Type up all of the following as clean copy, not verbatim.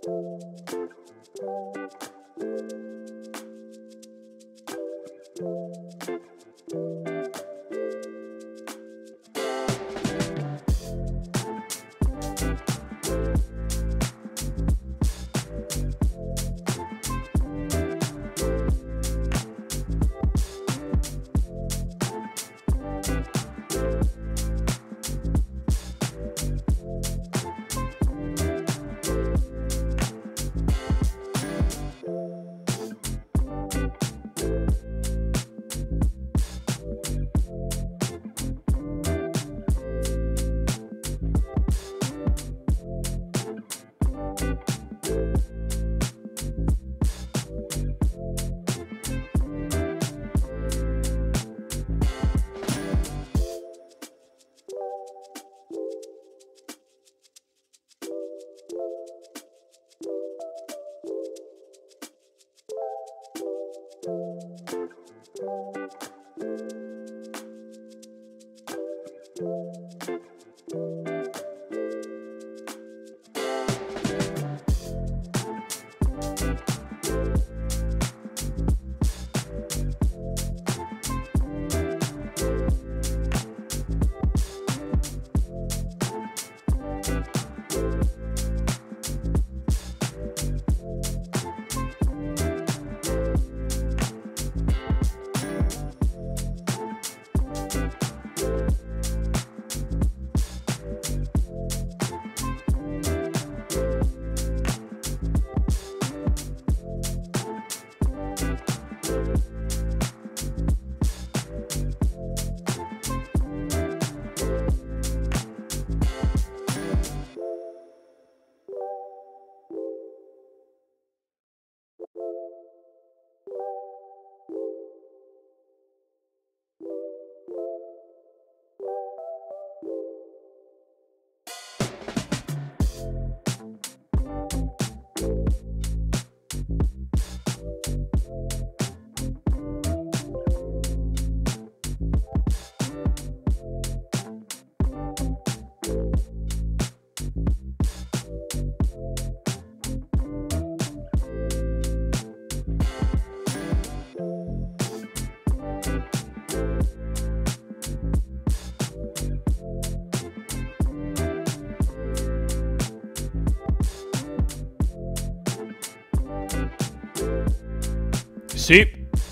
Sí.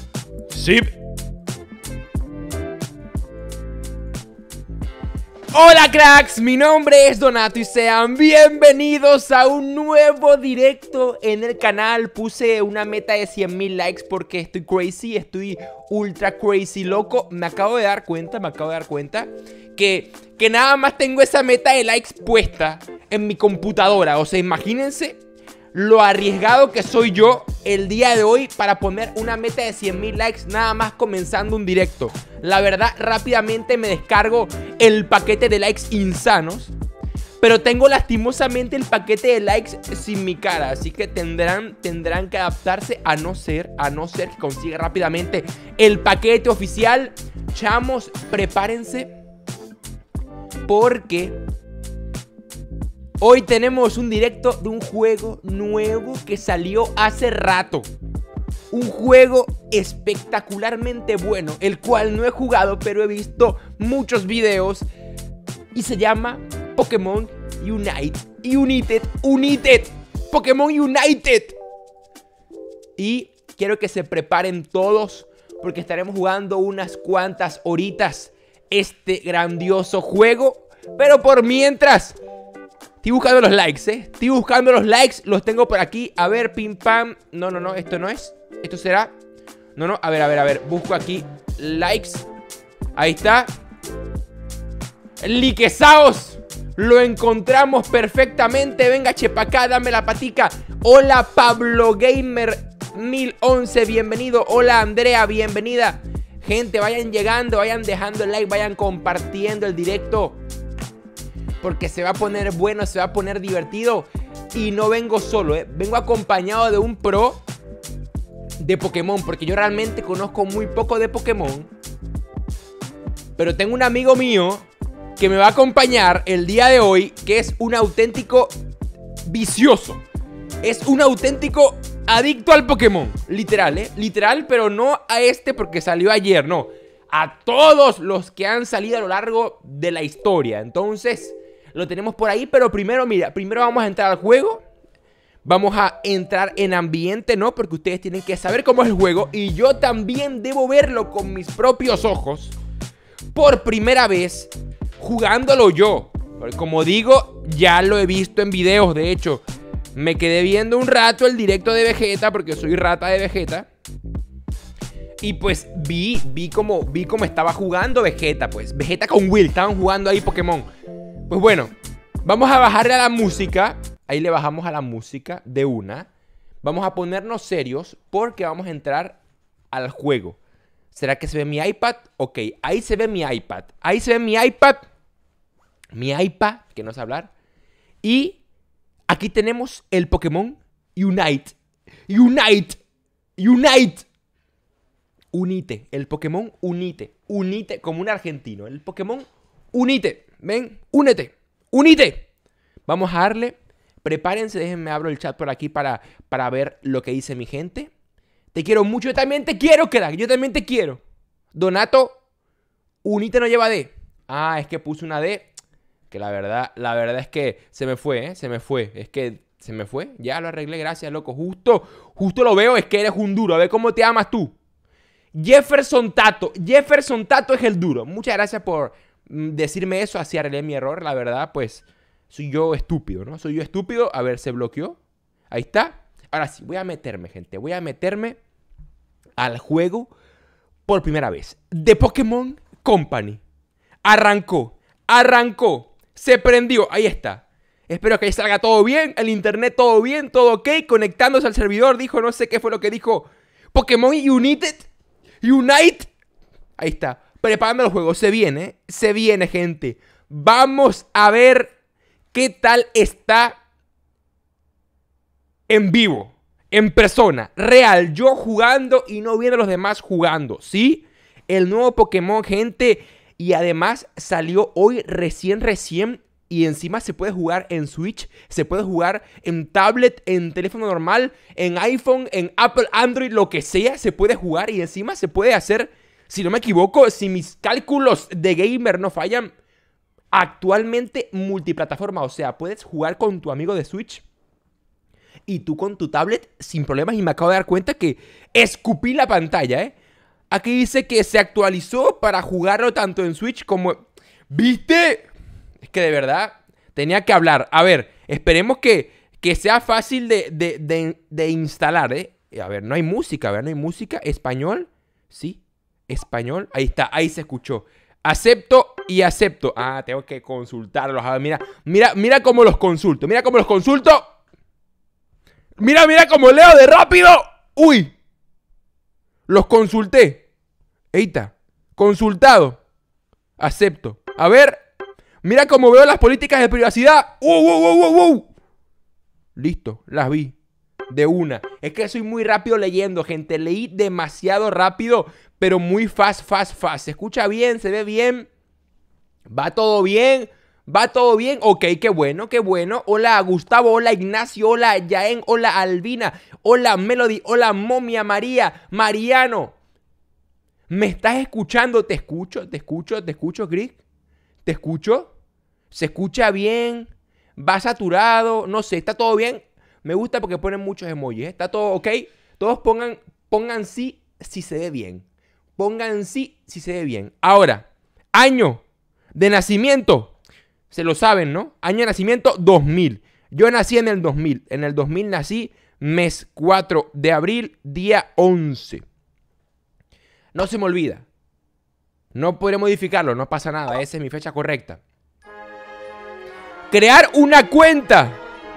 Sí. Hola cracks, mi nombre es Donato y sean bienvenidos a un nuevo directo en el canal. Puse una meta de 100.000 likes porque estoy crazy, estoy ultra crazy loco. Me acabo de dar cuenta que nada más tengo esa meta de likes puesta en mi computadora. O sea, imagínense lo arriesgado que soy yo el día de hoy para poner una meta de 100.000 likes nada más comenzando un directo. La verdad, rápidamente me descargo el paquete de likes insanos, pero tengo lastimosamente el paquete de likes sin mi cara, así que tendrán que adaptarse a no ser que consiga rápidamente el paquete oficial. Chamos, prepárense porque hoy tenemos un directo de un juego nuevo que salió hace rato. Un juego espectacularmente bueno, el cual no he jugado, pero he visto muchos videos. Y se llama Pokémon United. Pokémon United. Y quiero que se preparen todos, porque estaremos jugando unas cuantas horitas este grandioso juego. Pero por mientras, estoy buscando los likes, estoy buscando los likes. Los tengo por aquí, a ver, pim pam. No, esto no es. Esto será. No, a ver, busco aquí likes. Ahí está. Liquesaos. Lo encontramos perfectamente. Venga, chepacá, dame la patica. Hola, Pablo Gamer 1011, bienvenido. Hola, Andrea, bienvenida. Gente, vayan llegando, vayan dejando el like, vayan compartiendo el directo, porque se va a poner bueno, se va a poner divertido. Y no vengo solo, vengo acompañado de un pro de Pokémon, porque yo realmente conozco muy poco de Pokémon. Pero tengo un amigo mío que me va a acompañar el día de hoy, que es un auténtico vicioso. es un auténtico adicto al Pokémon. Literal, literal, pero no a este porque salió ayer, no. A todos los que han salido a lo largo de la historia. Entonces, lo tenemos por ahí, pero primero, mira, primero vamos a entrar al juego. Vamos a entrar en ambiente, ¿no? Porque ustedes tienen que saber cómo es el juego. Y yo también debo verlo con mis propios ojos. Por primera vez, jugándolo yo. Porque como digo, ya lo he visto en videos. De hecho, me quedé viendo un rato el directo de Vegeta, porque soy rata de Vegeta. Y pues vi cómo estaba jugando Vegeta, pues. Vegeta con Will, estaban jugando ahí Pokémon. Pues bueno, vamos a bajarle a la música. Ahí le bajamos a la música de una. Vamos a ponernos serios porque vamos a entrar al juego. ¿Será que se ve mi iPad? Ok, ahí se ve mi iPad. Ahí se ve mi iPad. Mi iPad, que no sé hablar. Y aquí tenemos el Pokémon Unite. Unite. El Pokémon Unite. Unite como un argentino. El Pokémon Unite. Ven, únete. Vamos a darle. Prepárense, déjenme abro el chat por aquí para ver lo que dice mi gente. Te quiero mucho, yo también te quiero, crack. Yo también te quiero. Donato, Unite no lleva D. Ah, es que puse una D. Que la verdad es que se me fue, Se me fue. Es que se me fue. Ya lo arreglé, gracias, loco. Justo lo veo, es que eres un duro. A ver cómo te amas tú. Jefferson Tato es el duro. Muchas gracias por decirme eso. Así arreglé mi error, la verdad, pues soy yo estúpido, ¿no? Soy yo estúpido. A ver, se bloqueó. Ahí está. Ahora sí, voy a meterme, gente. Voy a meterme al juego por primera vez. The Pokémon Company. Arrancó. Se prendió. Ahí está. Espero que ahí salga todo bien. El internet todo bien, todo ok. Conectándose al servidor. Dijo, no sé qué fue lo que dijo. Pokémon Unite. Ahí está. Preparando el juego. Se viene, gente. Vamos a ver qué tal está en vivo, en persona, real, yo jugando y no viendo a los demás jugando, ¿sí? El nuevo Pokémon, gente, y además salió hoy recién, y encima se puede jugar en Switch, se puede jugar en tablet, en teléfono normal, en iPhone, en Apple, Android, lo que sea, se puede jugar y encima se puede hacer, si no me equivoco, si mis cálculos de gamer no fallan, actualmente multiplataforma, o sea, puedes jugar con tu amigo de Switch y tú con tu tablet sin problemas. Y me acabo de dar cuenta que escupí la pantalla, ¿eh? Aquí dice que se actualizó para jugarlo tanto en Switch como... ¿Viste? Es que de verdad tenía que hablar. A ver, esperemos que sea fácil de instalar, ¿eh? A ver, no hay música, ¿verdad? No hay música. ¿Español? Sí, español. Ahí está, ahí se escuchó. Acepto y acepto. Ah, tengo que consultarlos. A ver, mira cómo los consulto. Mira cómo los consulto. Mira cómo leo de rápido. Uy. Los consulté. Ahí está. Consultado. Acepto. A ver. Mira cómo veo las políticas de privacidad. Listo, las vi. De una. Es que soy muy rápido leyendo, gente. Leí demasiado rápido, pero muy fast. ¿Se escucha bien? ¿Se ve bien? ¿Va todo bien? Ok, qué bueno. Hola Gustavo, hola Ignacio, hola Yaén, hola Albina, hola Melody, hola Momia, María, Mariano. ¿Me estás escuchando? ¿Te escucho, Chris? ¿Te escucho? ¿Se escucha bien? ¿Va saturado? No sé, ¿está todo bien? Me gusta porque ponen muchos emojis, ¿eh? ¿Está todo ok? Todos pongan sí si se ve bien. Pongan sí si se ve bien. Ahora, año de nacimiento. Se lo saben, ¿no? Año de nacimiento 2000. Yo nací en el 2000. En el 2000 nací, mes 4 de abril, día 11. No se me olvida. No podré modificarlo, no pasa nada. Esa es mi fecha correcta. Crear una cuenta.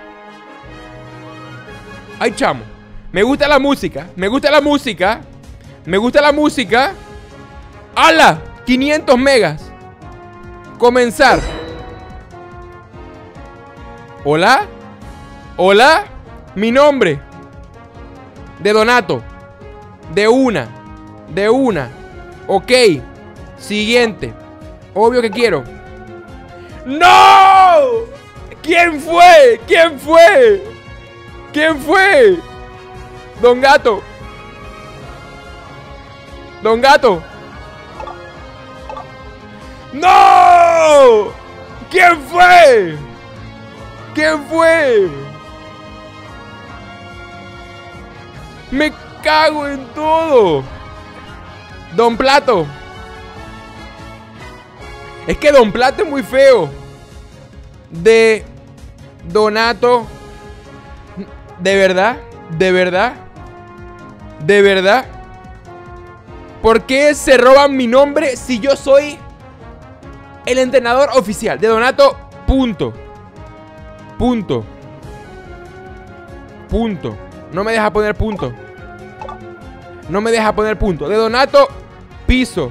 Ay, chamo. Me gusta la música. ¡Hala! 500 megas. Comenzar. Hola. Mi nombre. De Donato. De una. Ok. Siguiente. Obvio que quiero. ¡No! ¿Quién fue? ¿Quién fue? Don Gato. Don Gato. ¡No! ¿Quién fue? ¿Quién fue? Me cago en todo. Don Plato. Es que Don Plato es muy feo. De Donato. ¿De verdad? ¿De verdad? ¿De verdad? ¿Por qué se roban mi nombre si yo soy el entrenador oficial de Donato? Punto. Punto. Punto. No me deja poner punto. No me deja poner punto. De Donato, piso.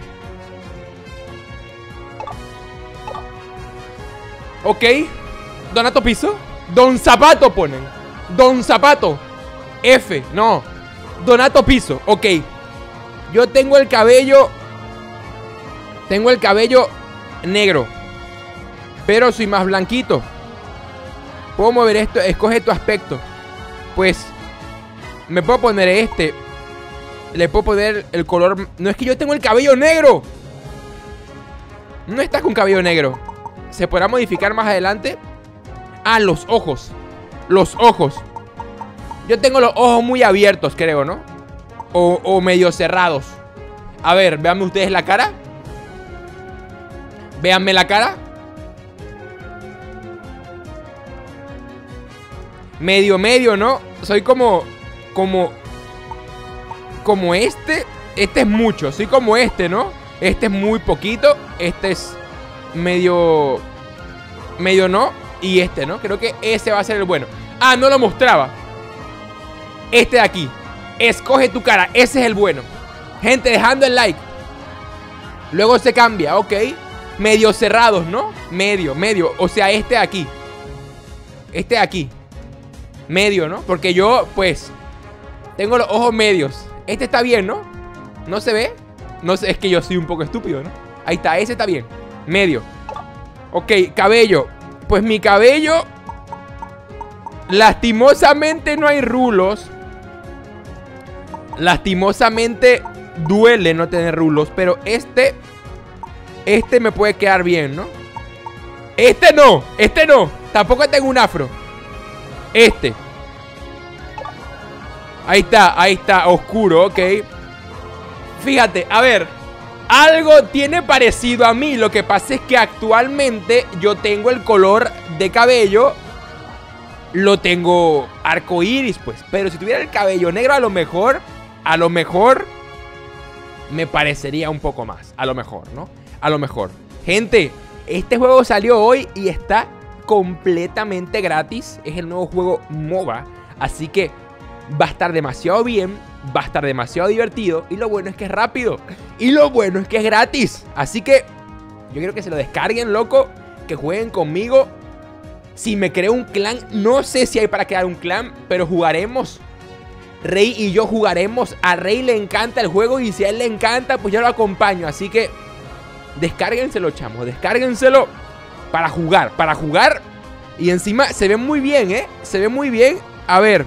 Ok. Donato piso. Don Zapato ponen. Don Zapato. F. No. Donato piso. Ok. Yo tengo el cabello. Tengo el cabello negro. Pero soy más blanquito. Puedo mover esto. Escoge tu aspecto. Pues me puedo poner este. Le puedo poner el color. No, es que yo tengo el cabello negro. No estás con cabello negro. ¿Se podrá modificar más adelante? Ah, los ojos. Los ojos. Yo tengo los ojos muy abiertos, creo, ¿no? O medio cerrados. A ver, véanme ustedes la cara. Véanme la cara. Medio, ¿no? Soy como este. Este es mucho. Soy como este, ¿no? Este es muy poquito. Este es medio no. Y este, ¿no? Creo que ese va a ser el bueno. Ah, no lo mostraba. Este de aquí. Escoge tu cara. Ese es el bueno. Gente, dejando el like. Luego se cambia, ok. Medio cerrados, ¿no? Medio. O sea, este de aquí. Este de aquí. Medio, ¿no? Porque yo, pues, tengo los ojos medios. Este está bien, ¿no? ¿No se ve? No sé, es que yo soy un poco estúpido, ¿no? Ahí está, ese está bien. Medio. Ok, cabello. Pues mi cabello, lastimosamente no hay rulos. Lastimosamente duele no tener rulos. Pero este me puede quedar bien, ¿no? Este no. Tampoco tengo un afro. Ahí está, oscuro, ok. Fíjate, a ver. Algo tiene parecido a mí. Lo que pasa es que actualmente yo tengo el color de cabello. Lo tengo arcoíris, pues. Pero si tuviera el cabello negro, a lo mejor me parecería un poco más. A lo mejor, ¿no? A lo mejor. Gente, este juego salió hoy y está completamente gratis. Es el nuevo juego MOBA. Así que va a estar demasiado bien. Va a estar demasiado divertido. Y lo bueno es que es rápido. Y lo bueno es que es gratis. Así que yo quiero que se lo descarguen, loco. Que jueguen conmigo. Si me creo un clan, no sé si hay para crear un clan, pero jugaremos. Rey y yo jugaremos. A Rey le encanta el juego y si a él le encanta, pues yo lo acompaño. Así que descárguenselo, chamos. Descárguenselo para jugar. Para jugar. Y encima se ve muy bien, ¿eh? Se ve muy bien. A ver.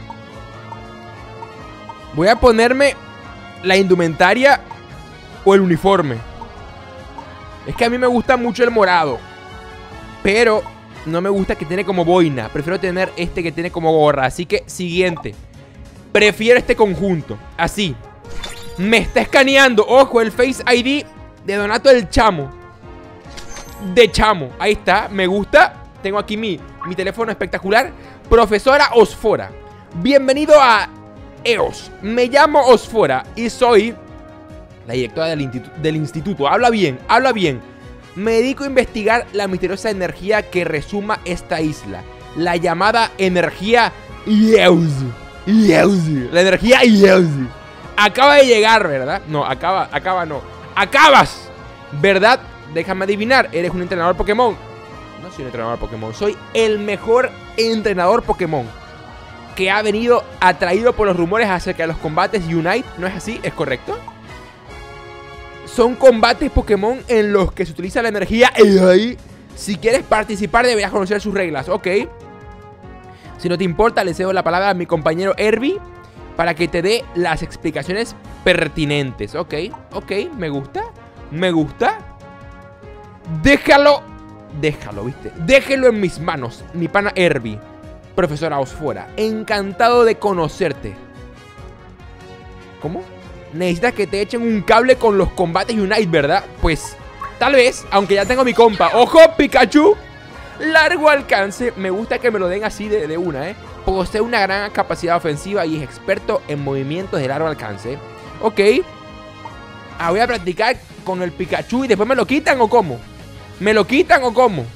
Voy a ponerme la indumentaria o el uniforme. Es que a mí me gusta mucho el morado. Pero no me gusta que tiene como boina. Prefiero tener este que tiene como gorra. Así que, siguiente. Prefiero este conjunto. Así. Me está escaneando. Ojo, el Face ID de Donato el Chamo. De Chamo. Ahí está, me gusta. Tengo aquí mi teléfono espectacular. Profesora Osfora. Bienvenido a EOS. Me llamo Osfora y soy la directora del instituto. Habla bien, habla bien. Me dedico a investigar la misteriosa energía que resuma esta isla. La llamada energía EOS. La energía EOS. Acaba de llegar, ¿verdad? No, acaba no. Acabas, ¿verdad? Déjame adivinar, eres un entrenador Pokémon. No soy un entrenador Pokémon, soy el mejor entrenador Pokémon que ha venido atraído por los rumores acerca de los combates Unite. ¿No es así? ¿Es correcto? Son combates Pokémon en los que se utiliza la energía EOS. Si quieres participar deberás conocer sus reglas, ok. Si no te importa, le cedo la palabra a mi compañero Herbie para que te dé las explicaciones pertinentes. Ok, me gusta. Me gusta. Déjalo, ¿viste? Déjelo en mis manos, mi pana Herbie. Profesora Osfora, encantado de conocerte. ¿Cómo? Necesitas que te echen un cable con los combates Unite, ¿verdad? Pues, tal vez, aunque ya tengo mi compa. ¡Ojo, Pikachu! Largo alcance. Me gusta que me lo den así de una, ¿eh? Posee una gran capacidad ofensiva y es experto en movimientos de largo alcance. Ok. Voy a practicar con el Pikachu y después me lo quitan, ¿o cómo? ¿Me lo quitan o cómo?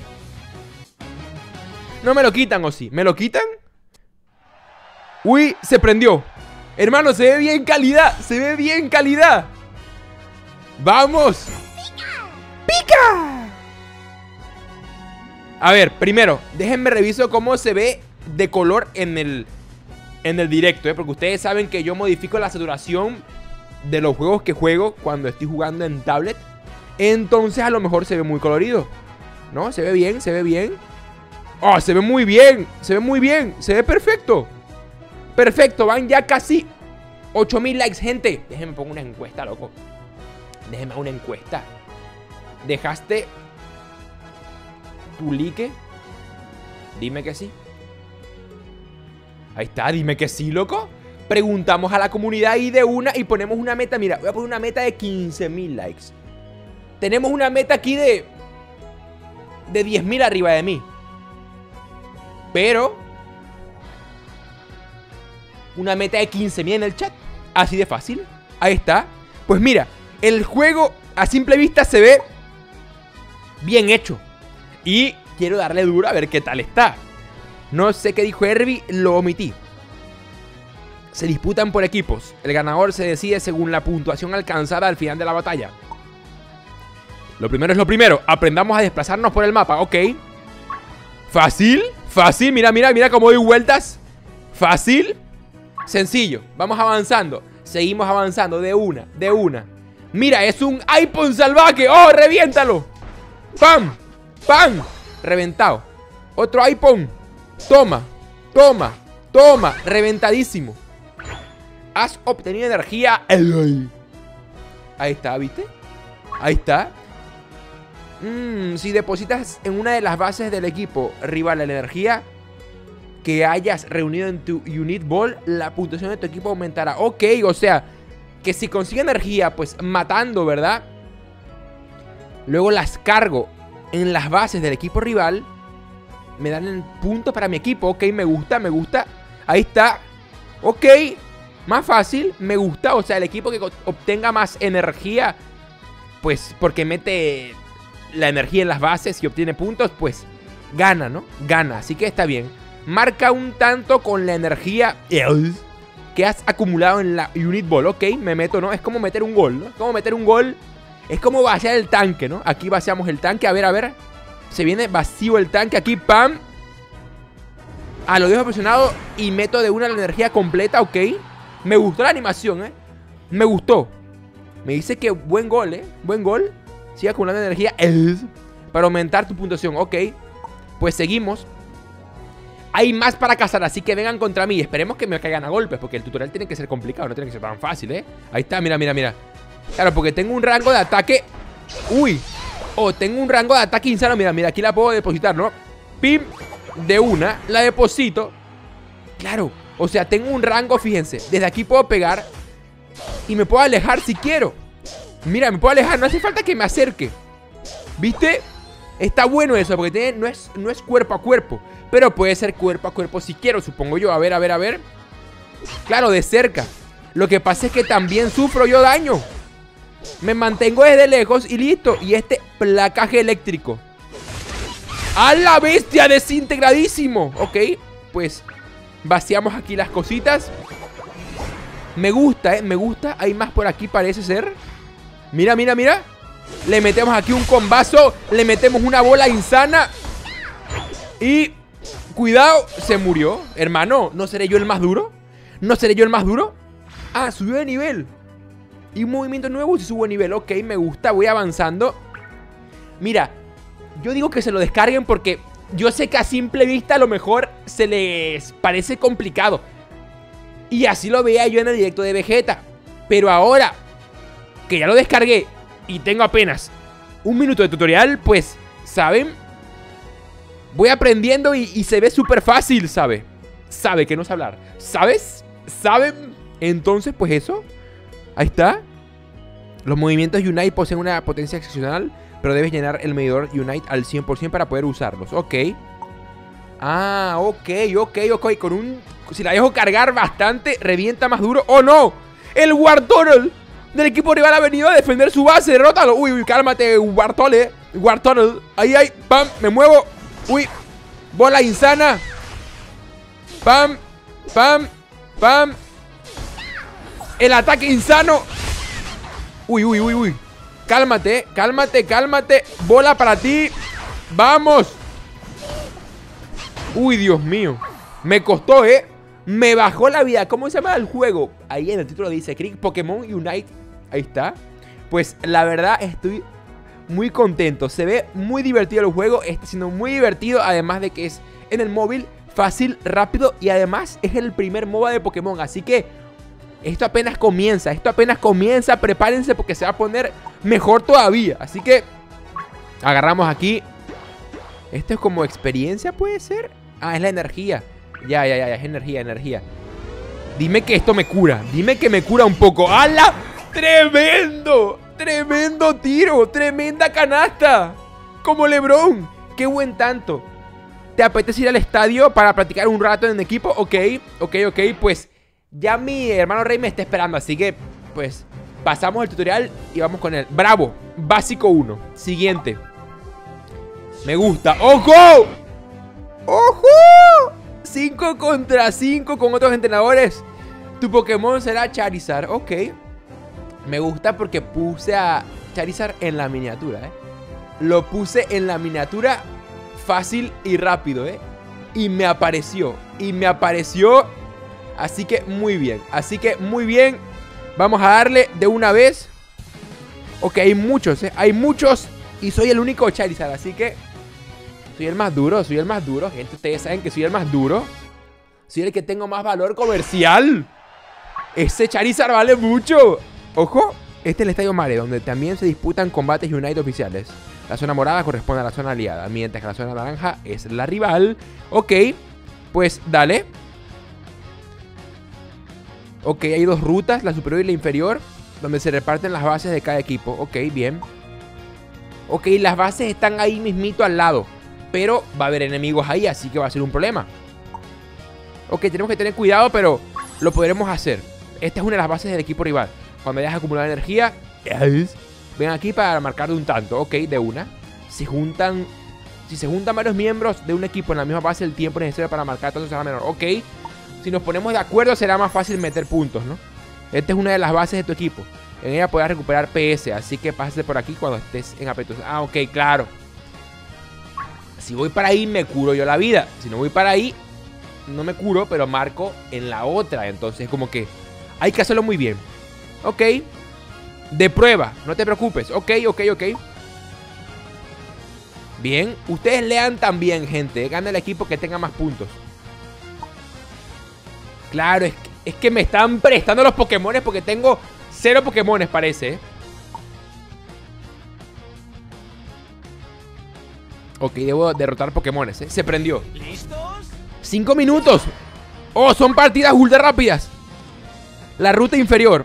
¿No me lo quitan o sí? ¿Me lo quitan? Uy, se prendió. Hermano, se ve bien calidad. Se ve bien calidad. ¡Vamos! ¡Pica! A ver, primero, déjenme reviso cómo se ve de color en el directo, porque ustedes saben que yo modifico la saturación de los juegos que juego cuando estoy jugando en tablet. Entonces a lo mejor se ve muy colorido, ¿no? Se ve bien, se ve bien. ¡Oh, se ve muy bien! Se ve muy bien, se ve perfecto. Perfecto, van ya casi 8000 likes, gente. Déjenme poner una encuesta, loco. Déjenme una encuesta. ¿Dejaste tu like? Dime que sí. Ahí está, dime que sí, loco. Preguntamos a la comunidad y de una y ponemos una meta. Mira, voy a poner una meta de 15000 likes. Tenemos una meta aquí de 10.000 arriba de mí. Pero una meta de 15.000 en el chat. Así de fácil. Ahí está. Pues mira, el juego a simple vista se ve bien hecho. Y quiero darle duro a ver qué tal está. No sé qué dijo Herbie, lo omití. Se disputan por equipos. El ganador se decide según la puntuación alcanzada al final de la batalla. Lo primero es lo primero. Aprendamos a desplazarnos por el mapa. Ok. Fácil. Fácil. Mira, mira, mira cómo doy vueltas. Fácil. Sencillo. Vamos avanzando. Seguimos avanzando de una. De una. Mira, es un iPhone salvaje. ¡Oh, reviéntalo! ¡Pam! ¡Pam! Reventado. Otro iPhone. Toma. Toma. Toma. Reventadísimo. Has obtenido energía. Ahí está, ¿viste? Ahí está. Si depositas en una de las bases del equipo rival la energía que hayas reunido en tu Unit Ball, la puntuación de tu equipo aumentará. Ok, o sea, que si consigo energía, pues matando, ¿verdad? Luego las cargo en las bases del equipo rival, me dan puntos para mi equipo. Ok, me gusta, me gusta. Ahí está. Ok, más fácil, me gusta. O sea, el equipo que obtenga más energía, pues porque mete la energía en las bases y obtiene puntos, pues gana, ¿no? Gana, así que está bien. Marca un tanto con la energía que has acumulado en la Unit Ball. Ok, me meto, ¿no? Es como meter un gol, ¿no? Es como meter un gol. Es como vaciar el tanque, ¿no? Aquí vaciamos el tanque, a ver. Se viene vacío el tanque, aquí, pam. Lo dejo presionado y meto de una la energía completa, ok. Me gustó la animación, me gustó. Me dice que buen gol, buen gol. Sigue acumulando energía para aumentar tu puntuación, ok. Pues seguimos. Hay más para cazar, así que vengan contra mí. Esperemos que me caigan a golpes, porque el tutorial tiene que ser complicado, no tiene que ser tan fácil, Ahí está, mira, mira, mira. Claro, porque tengo un rango de ataque. Uy. Tengo un rango de ataque insano. Mira, mira, aquí la puedo depositar, ¿no? Pim. De una, la deposito. Claro, o sea, tengo un rango, fíjense. Desde aquí puedo pegar y me puedo alejar si quiero. Mira, me puedo alejar, no hace falta que me acerque. ¿Viste? Está bueno eso, porque no es cuerpo a cuerpo, pero puede ser cuerpo a cuerpo si quiero, supongo yo. A ver. Claro, de cerca. Lo que pasa es que también sufro yo daño. Me mantengo desde lejos y listo. Y este placaje eléctrico. ¡A la bestia! Desintegradísimo. Ok, pues vaciamos aquí las cositas. Me gusta, me gusta. Hay más por aquí, parece ser. Mira, mira, mira. Le metemos aquí un combazo. Le metemos una bola insana. Y cuidado, se murió. Hermano, ¿no seré yo el más duro? ¿No seré yo el más duro? Subió de nivel. Y un movimiento nuevo y subo de nivel. Ok, me gusta, voy avanzando. Mira, yo digo que se lo descarguen porque yo sé que a simple vista a lo mejor se les parece complicado. Y así lo veía yo en el directo de Vegeta. Pero ahora que ya lo descargué y tengo apenas un minuto de tutorial, pues, ¿saben? Voy aprendiendo y se ve súper fácil, ¿sabe? Sabe que no sé hablar. ¿Sabes? ¿Saben? Entonces, pues eso. Ahí está. Los movimientos Unite poseen una potencia excepcional, pero debes llenar el medidor Unite al 100% para poder usarlos. Ok. Ah, ok. Con un... Si la dejo cargar bastante, revienta más duro. ¡Oh, no! El War Tunnel del equipo rival ha venido a defender su base. Derrótalo. Uy, cálmate, War Tunnel. Ahí, pam, me muevo. Uy, bola insana. Pam. El ataque insano. Uy. Cálmate. Bola para ti. Vamos. Uy, Dios mío. Me costó, me bajó la vida. ¿Cómo se llama el juego? Ahí en el título dice Pokémon Unite. Ahí está. Pues la verdad estoy muy contento. Se ve muy divertido el juego. Está siendo muy divertido. Además de que es en el móvil, fácil, rápido. Y además es el primer MOBA de Pokémon. Así que esto apenas comienza. Prepárense porque se va a poner mejor todavía. Así que agarramos aquí. Esto es como experiencia, ¿puede ser? Ah, es la energía. Ya, es energía. Dime que esto me cura. Dime que me cura un poco. ¡Hala! ¡Tremendo! ¡Tremendo tiro! ¡Tremenda canasta! Como LeBron. ¡Qué buen tanto! ¿Te apetece ir al estadio para practicar un rato en equipo? Ok. Pues ya mi hermano Rey me está esperando. Así que, pues, pasamos el tutorial y vamos con él. ¡Bravo! Básico 1. Siguiente. Me gusta. ¡Ojo! 5 contra 5 con otros entrenadores. Tu Pokémon será Charizard. Ok. Me gusta porque puse a Charizard en la miniatura, Lo puse en la miniatura fácil y rápido, Y me apareció. Así que muy bien. Vamos a darle de una vez. Ok, hay muchos, Y soy el único Charizard, así que soy el más duro, gente. Ustedes saben que soy el más duro. Soy el que tengo más valor comercial. Ese Charizard vale mucho. Ojo, este es el Estadio Mare, donde también se disputan combates Unite oficiales. La zona morada corresponde a la zona aliada, mientras que la zona naranja es la rival. Ok, pues dale. Ok, hay dos rutas, la superior y la inferior, donde se reparten las bases de cada equipo. Ok, bien. Ok, las bases están ahí mismito al lado, pero va a haber enemigos ahí, así que va a ser un problema. Ok, tenemos que tener cuidado, pero lo podremos hacer. Esta es una de las bases del equipo rival. Cuando hayas acumulado energía, ven aquí para marcar de un tanto. Ok, de una. Si se juntan varios miembros de un equipo en la misma base, el tiempo necesario para marcar tanto será menor. Ok, si nos ponemos de acuerdo será más fácil meter puntos, ¿no? Esta es una de las bases de tu equipo. En ella podrás recuperar PS, así que pásate por aquí cuando estés en aprietos. Ah, ok, claro. Si voy para ahí, me curo yo la vida. Si no voy para ahí, no me curo, pero marco en la otra. Entonces, como que hay que hacerlo muy bien. Ok. De prueba, no te preocupes. Ok. Bien, ustedes lean también, gente. Gana el equipo que tenga más puntos. Claro, es que me están prestando los Pokémones porque tengo 0 Pokémones, parece. Ok, debo derrotar Pokémones, Se prendió. ¿Listos? 5 minutos. Oh, son partidas ultra rápidas. La ruta inferior.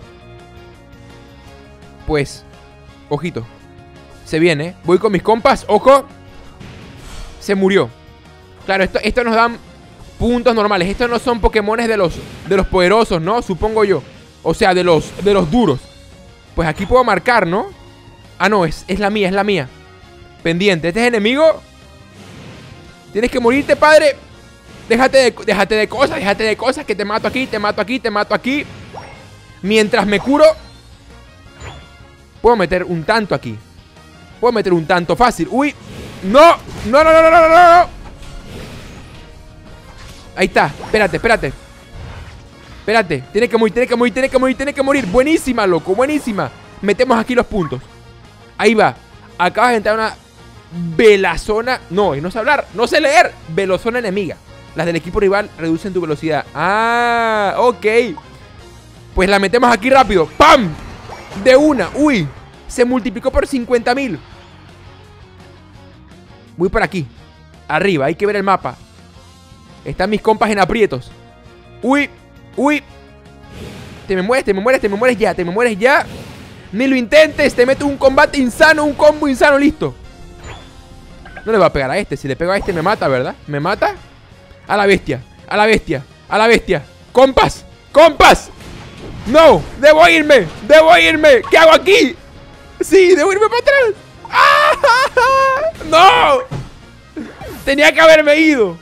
Pues, ojito. Se viene, voy con mis compas. Ojo. Se murió. Claro, esto nos dan puntos normales. Estos no son Pokémones de los poderosos, ¿no? Supongo yo. O sea, de los duros. Pues aquí puedo marcar, ¿no? Ah, no, es la mía. Pendiente, este es enemigo. Tienes que morirte, padre. Déjate de cosas, que te mato aquí. Mientras me curo, puedo meter un tanto aquí. Puedo meter un tanto fácil. Uy, no. Ahí está, espérate. Tiene que morir. Buenísima, loco, buenísima. Metemos aquí los puntos. Ahí va. Acabas de entrar Velazona. No, y no sé hablar, no sé leer. Velozona enemiga. Las del equipo rival reducen tu velocidad. Ah, ok. Pues la metemos aquí rápido. ¡Pam! De una. Uy, se multiplicó por 50.000. Voy por aquí. Arriba, hay que ver el mapa. Están mis compas en aprietos. Uy, uy. Te me mueres, te me mueres, te me mueres ya. Te me mueres ya. Ni lo intentes, te meto un combate insano, un combo insano, listo. No le va a pegar a este. Si le pego a este me mata, ¿verdad? ¿Me mata? A la bestia, a la bestia, a la bestia. ¡Compas! ¡Compas! ¡No! ¡Debo irme! ¡Debo irme! ¿Qué hago aquí? Sí, debo irme para atrás. ¡Ah! ¡No! Tenía que haberme ido.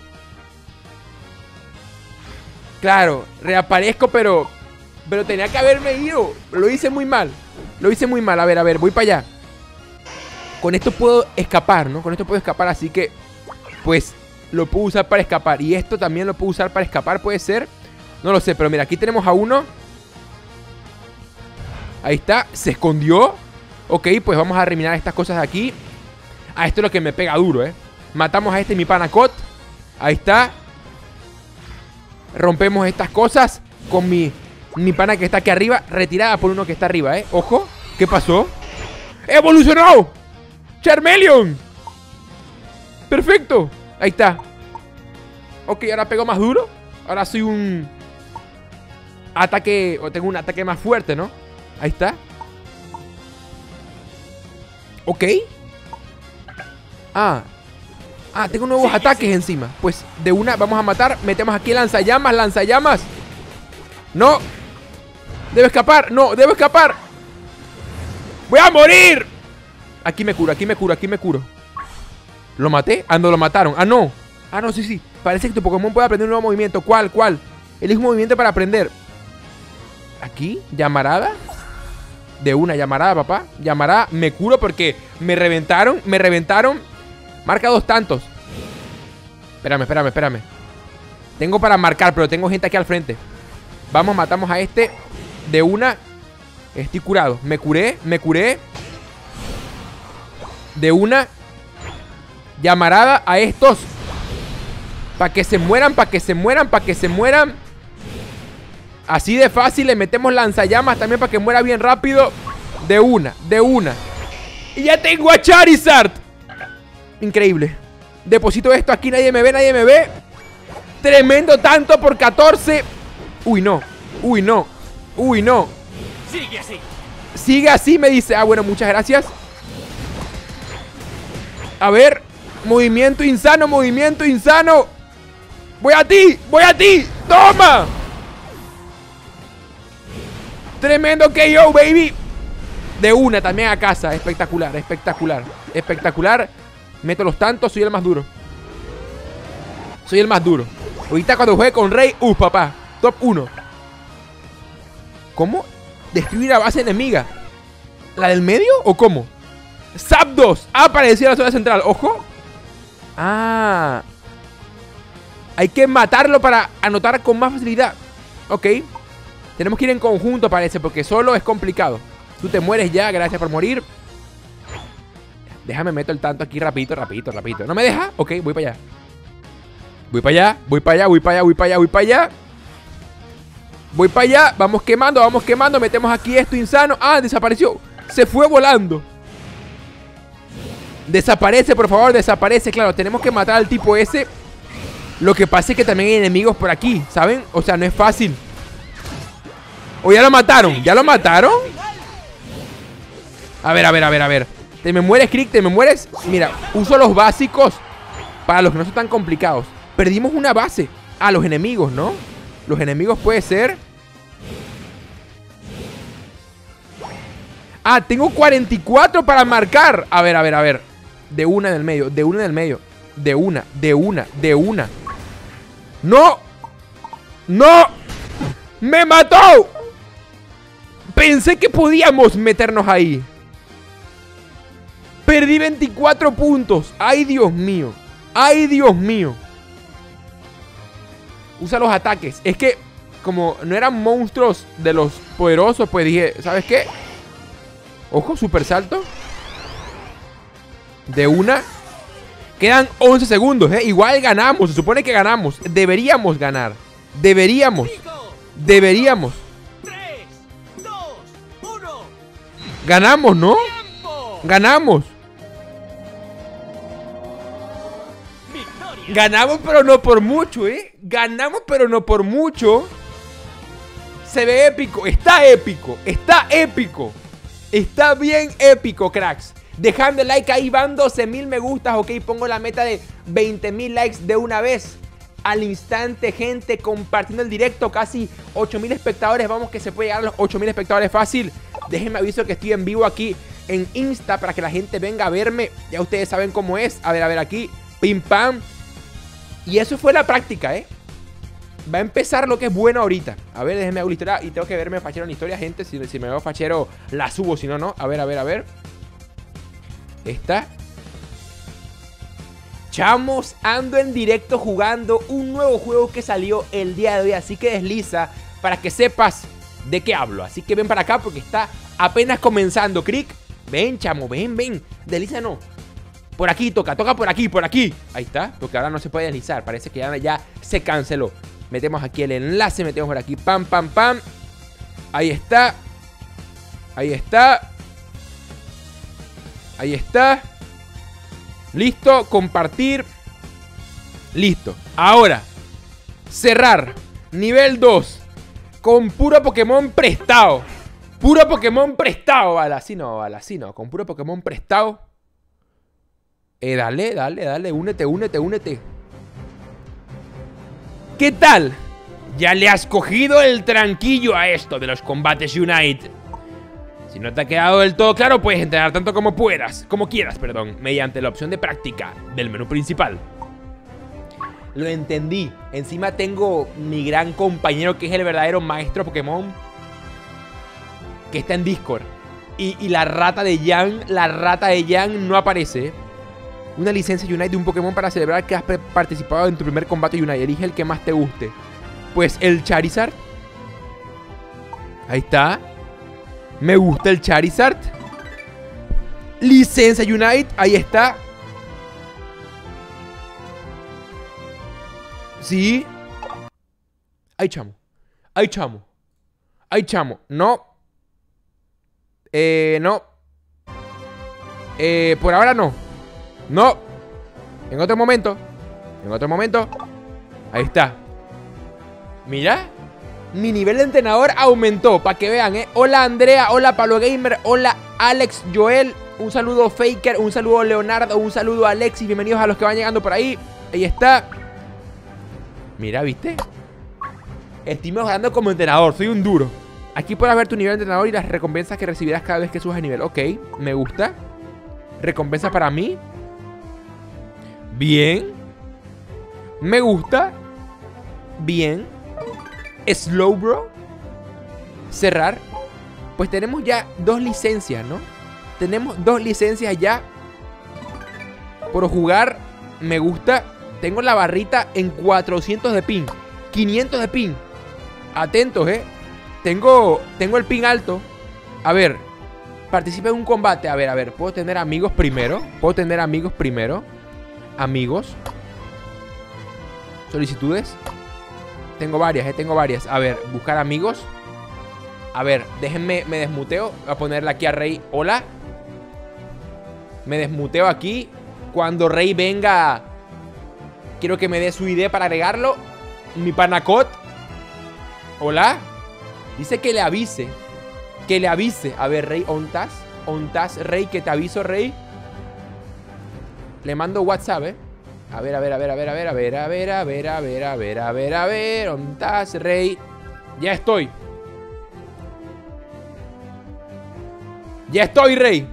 Claro, reaparezco, pero tenía que haberme ido. Lo hice muy mal. Lo hice muy mal. A ver, voy para allá. Con esto puedo escapar, ¿no? Con esto puedo escapar, así que pues lo puedo usar para escapar. Y esto también lo puedo usar para escapar, puede ser. No lo sé, pero mira, aquí tenemos a uno. Ahí está, se escondió. Ok, pues vamos a eliminar estas cosas de aquí. Ah, esto es lo que me pega duro, Matamos a este, mi panacot. Ahí está. Rompemos estas cosas con mi pana que está aquí arriba, retirada por uno que está arriba, Ojo, ¿qué pasó? ¡Evolucionó! ¡Charmeleon! ¡Perfecto! Ahí está. Ok, ahora pego más duro. Ahora soy un ataque, o tengo un ataque más fuerte, ¿no? Ahí está. Ok. Tengo nuevos ataques encima. Pues de una vamos a matar. Metemos aquí lanzallamas, lanzallamas. No. Debo escapar, no, debo escapar. ¡Voy a morir! Aquí me curo, aquí me curo, aquí me curo. ¿Lo maté? Ah, no, lo mataron. Ah, no. Ah, no, sí. Parece que tu Pokémon puede aprender un nuevo movimiento. ¿Cuál? Elige un movimiento para aprender. ¿Aquí? ¿Llamarada? De una, llamarada, papá. Llamarada, me curo porque me reventaron. Marca 2 tantos. Espérame. Tengo para marcar, pero tengo gente aquí al frente. Vamos, matamos a este. De una. Estoy curado. Me curé. De una. Llamarada a estos. Para que se mueran. Así de fácil. Le metemos lanzallamas también para que muera bien rápido. De una. Y ya tengo a Charizard. Increíble. Deposito esto aquí. Nadie me ve. Tremendo tanto por 14. Uy, no. Sigue así, me dice. Ah, bueno, muchas gracias. A ver. Movimiento insano. Voy a ti. Toma. Tremendo KO, baby. De una también a casa. Espectacular. Meto los tantos. Soy el más duro. Ahorita cuando juegue con Rey. Papá. Top 1. ¿Cómo? Destruir la base enemiga. ¿La del medio o cómo? Zapdos. Apareció en la zona central. Ojo. Hay que matarlo para anotar con más facilidad. Ok. Tenemos que ir en conjunto, parece, porque solo es complicado. Tú te mueres ya, gracias por morir. Déjame meto el tanto aquí rapidito. ¿No me deja? Ok, voy para allá. Voy para allá. Vamos quemando. Metemos aquí esto insano. Desapareció. Se fue volando. Desaparece, por favor, desaparece. Claro, tenemos que matar al tipo ese. Lo que pasa es que también hay enemigos por aquí, ¿saben? O sea, no es fácil. ¿O ya lo mataron? A ver. Te me mueres, Crick, te me mueres. Mira, uso los básicos para los que no son tan complicados. Perdimos una base. Los enemigos, ¿no? Los enemigos puede ser. Tengo 44 para marcar. A ver. De una en el medio. De una. ¡No! ¡Me mató! Pensé que podíamos meternos ahí. Perdí 24 puntos. ¡Ay, Dios mío! Usa los ataques. Es que como no eran monstruos de los poderosos, pues dije, ¿sabes qué? Ojo, super salto. De una. Quedan 11 segundos, igual ganamos, se supone que ganamos. Deberíamos ganar. Deberíamos. 3, 2, 1. Ganamos, ¿no? Ganamos. Victoria. Ganamos, pero no por mucho, Ganamos, pero no por mucho. Se ve épico. Está épico. Está épico. Está bien épico, cracks. Dejando el like ahí, van 12.000 me gustas, ok. Pongo la meta de 20.000 likes de una vez. Al instante, gente, compartiendo el directo. Casi 8.000 espectadores. Vamos que se puede llegar a los 8.000 espectadores fácil. Déjenme aviso que estoy en vivo aquí en Insta para que la gente venga a verme. Ya ustedes saben cómo es. A ver aquí. Pim pam. Y eso fue la práctica, Va a empezar lo que es bueno ahorita. A ver, déjenme hago la historia. Y tengo que verme fachero en la historia, gente. Si me veo fachero, la subo. Si no, no. A ver. Esta. Chamos, ando en directo jugando un nuevo juego que salió el día de hoy. Así que desliza para que sepas de qué hablo. Así que ven para acá porque está apenas comenzando. Crick, ven, chamo, ven. Desliza no. Por aquí toca por aquí. Ahí está, porque ahora no se puede deslizar. Parece que ya se canceló. Metemos aquí el enlace, metemos por aquí. Pam. Ahí está. Listo, compartir. Listo. Ahora, cerrar. Nivel 2. Con puro Pokémon prestado. Vale, así no. Con puro Pokémon prestado. Dale. Únete. ¿Qué tal? ¿Ya le has cogido el tranquillo a esto de los combates Unite? Si no te ha quedado del todo claro, puedes entrenar tanto como quieras, mediante la opción de práctica del menú principal. Lo entendí. Encima tengo mi gran compañero que es el verdadero maestro Pokémon, que está en Discord. Y la rata de Jan no aparece. Una licencia Unite de un Pokémon para celebrar que has participado en tu primer combate Unite. Elige el que más te guste. Pues el Charizard. Ahí está. Me gusta el Charizard. Licencia Unite. Ahí está. Sí. Ay, chamo. No. No. Por ahora no. No. En otro momento. Ahí está. Mira. Mi nivel de entrenador aumentó, para que vean, Hola Andrea, hola Pablo Gamer, hola Alex Joel. Un saludo Faker, un saludo Leonardo, un saludo Alexis. Bienvenidos a los que van llegando por ahí. Ahí está. Mira, ¿viste? Estoy mejorando como entrenador, soy un duro. Aquí podrás ver tu nivel de entrenador y las recompensas que recibirás cada vez que subas de nivel. Ok, me gusta. Recompensa para mí. Bien. Me gusta. Bien. Slow, bro. Cerrar. Pues tenemos ya 2 licencias, ¿no? Tenemos 2 licencias ya por jugar. Me gusta. Tengo la barrita en 400 de ping, 500 de ping. Atentos, Tengo el ping alto. A ver, participa en un combate. A ver, ¿puedo tener amigos primero? Amigos. Solicitudes. Tengo varias, A ver, buscar amigos. A ver, déjenme, me desmuteo. Voy a ponerle aquí a Rey. Hola. Me desmuteo aquí. Cuando Rey venga, quiero que me dé su ID para agregarlo. Mi panacot. Hola. Dice que le avise. A ver, Rey, ontas, Rey, que te aviso, Rey. Le mando WhatsApp, A ver, ontas, Rey. Ya estoy, Rey.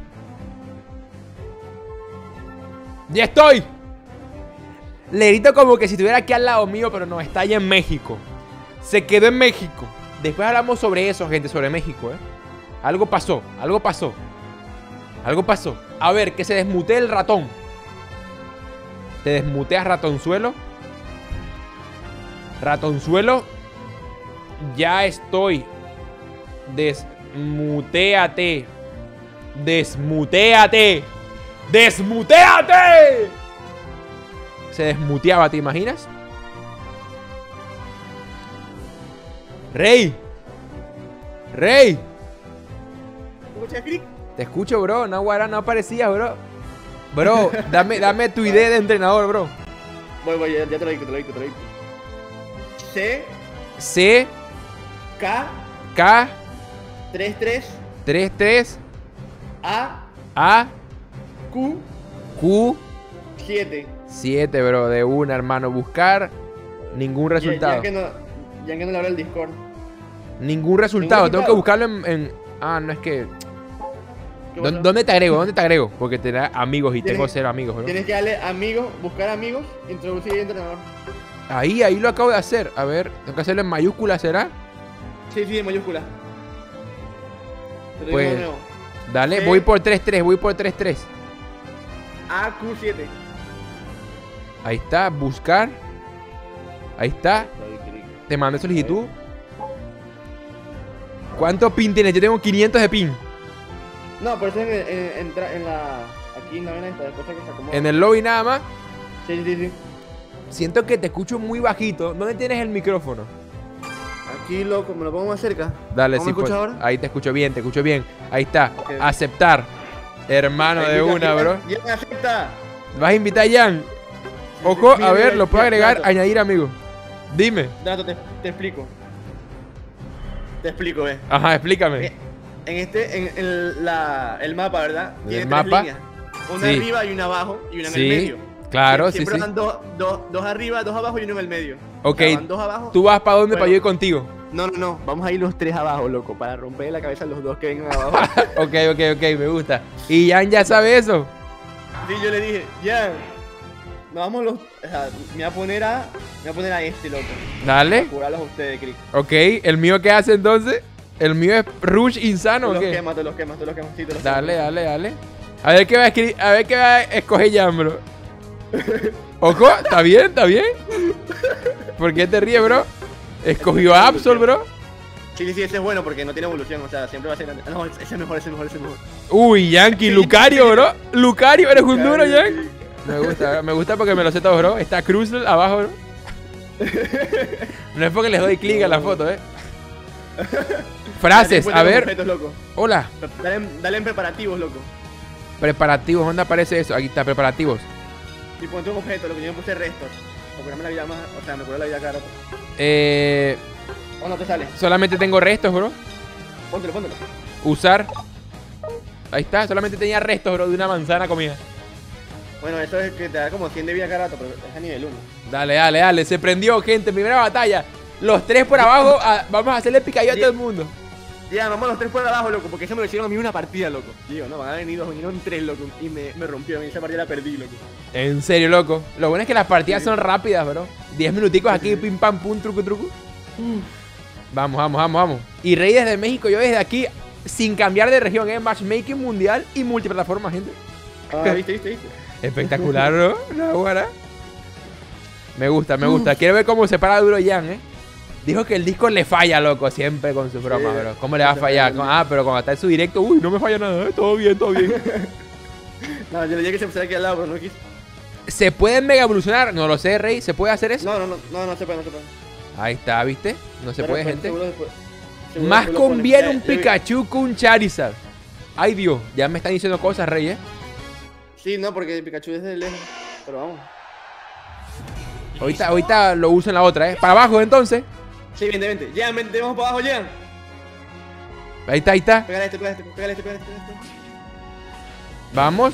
Ya estoy. Le grito como que si estuviera aquí al lado mío, pero no, está allá en México. Se quedó en México. Después hablamos sobre eso, gente, sobre México, Algo pasó. A ver, que se desmutee el ratón. Te desmuteas, ratonzuelo. Ya estoy. Desmuteate. se desmuteaba, ¿te imaginas? Rey. Rey. ¿Escuchas, Crick? Te escucho, bro. Naguará, no aparecías, bro. Bro, dame tu idea de entrenador, bro. Voy, ya te lo digo, C, C, K, K, 33, 33, A, A, Q, Q, 7. 7, bro. De una, hermano. Buscar ningún resultado. Ya que no le abro el Discord. Ningún resultado. ¿Ningún Tengo que resultado? buscarlo en... Ah, no es que... ¿Qué pasó? ¿Dónde te agrego? ¿Dónde te agrego? Porque te da amigos y Tienes- tengo 0 amigos, bro. Tienes que darle amigos, buscar amigos, introducir entrenador. Ahí lo acabo de hacer. A ver, tengo que hacerlo en mayúscula, ¿será? Sí, en mayúscula. Te lo digo Pues- de nuevo. Dale, Sí. voy por 3-3, voy por 3-3. AQ7. Ahí está, buscar. Ahí está, te mandé solicitud. ¿Cuánto pin tienes? Yo tengo 500 de pin. No, pero eso es en la... Aquí en la vena esta, después que se acomoda. En el lobby nada más. Sí. Siento que te escucho muy bajito. ¿Dónde tienes el micrófono? Aquí, loco, me lo pongo más cerca. Dale, ¿Cómo sí, me pues. escuchas ahora? Ahí te escucho bien, te escucho bien. Ahí está, Ok. aceptar. Hermano de una, bro. Ya me acepta. ¿Vas a invitar a Jan? Ojo, Mira, a ver, mira, lo puedo mira, agregar, Dato. añadir amigo. Dime. Dato, te explico. Te explico, ve. Ajá, explícame. El mapa, ¿verdad? ¿En Tiene el tres mapa? líneas. Una Sí. arriba y una abajo y una en Sí, el medio. claro, Siempre sí. van dos arriba, dos abajo y uno en el medio. Ok. O sea, van dos abajo. ¿Tú vas para dónde? Bueno. Para yo ir contigo. No. Vamos a ir los tres abajo, loco, para romper la cabeza a los dos que vengan abajo. Ok, me gusta. ¿Y Jan ya sabe eso? Sí, yo le dije, ya. Nos vamos los. O sea, me voy a poner a este, loco. Dale. A curarlos a ustedes, Crick. Ok, ¿el mío qué hace entonces? ¿El mío es Rush insano Tú o los qué? quemas. Sí, te los Dale, quemas. dale. A ver qué va a escribir, a ver qué va a escoger Jan, bro. Ojo, ¿está bien? ¿Por qué te ríes, bro? Escogió a Absol, bro. Sí, ese es bueno porque no tiene evolución, o sea, siempre va a ser grande. No, ese es mejor. Uy, Yankee, Lucario, bro. Lucario, eres un duro, Jan. Sí. Me gusta porque me lo sé todo, bro. Está Cruzel abajo, bro. No es porque les doy clic a la foto, Frases, Después a de los ver. objetos, loco. Hola. Dale en preparativos, loco. Preparativos, ¿dónde aparece eso? Aquí está, preparativos. Y ponte un objeto, lo que yo me puse restos. Para curarme la vida más, o sea, me curé la vida cada rato. ¿O no te sale? Solamente tengo restos, bro. Póntelo. Usar. Ahí está, solamente tenía restos, bro, de una manzana comida. Bueno, eso es que te da como 100 de vida cada rato, pero es a nivel 1. Dale. Se prendió, gente. Primera batalla. Los tres por abajo. Vamos a hacerle picadillo a todo el mundo. Ya, vamos los tres por abajo, loco, porque eso me lo hicieron a mí una partida, loco. Digo, no, van a venir dos, vinieron tres, loco. Y me rompió, esa partida la perdí, loco. En serio, loco. Lo bueno es que las partidas son rápidas, bro. 10 minuticos aquí, pim pam pum, truco. Vamos. Y Rey desde México, yo desde aquí, sin cambiar de región, matchmaking mundial y multiplataforma, gente. Ah, ¿viste? Espectacular, bro. Naguará. Me gusta. Quiero ver cómo se para duro Jan, Dijo que el disco le falla, loco, siempre con sus bromas, bro. ¿Cómo le va a fallar? Pero cuando está en su directo, uy, no me falla nada, todo bien. No, yo le dije que se pusiera aquí al lado, pero no quise. ¿Se puede mega evolucionar? No lo sé, Rey. ¿Se puede hacer eso? No se puede. Ahí está, ¿viste? No se Pero puede, después, gente. seguro después Más lo ponen. conviene un Yo vi- Pikachu que un Charizard. Ay, Dios. Ya me están diciendo cosas, Rey, Sí, no, porque Pikachu es de lejos. Pero vamos. Ahorita lo uso en la otra, Para abajo, entonces. Sí, vente. Ya, vente, vamos para abajo, ya. Ahí está. Pégale este. Vamos.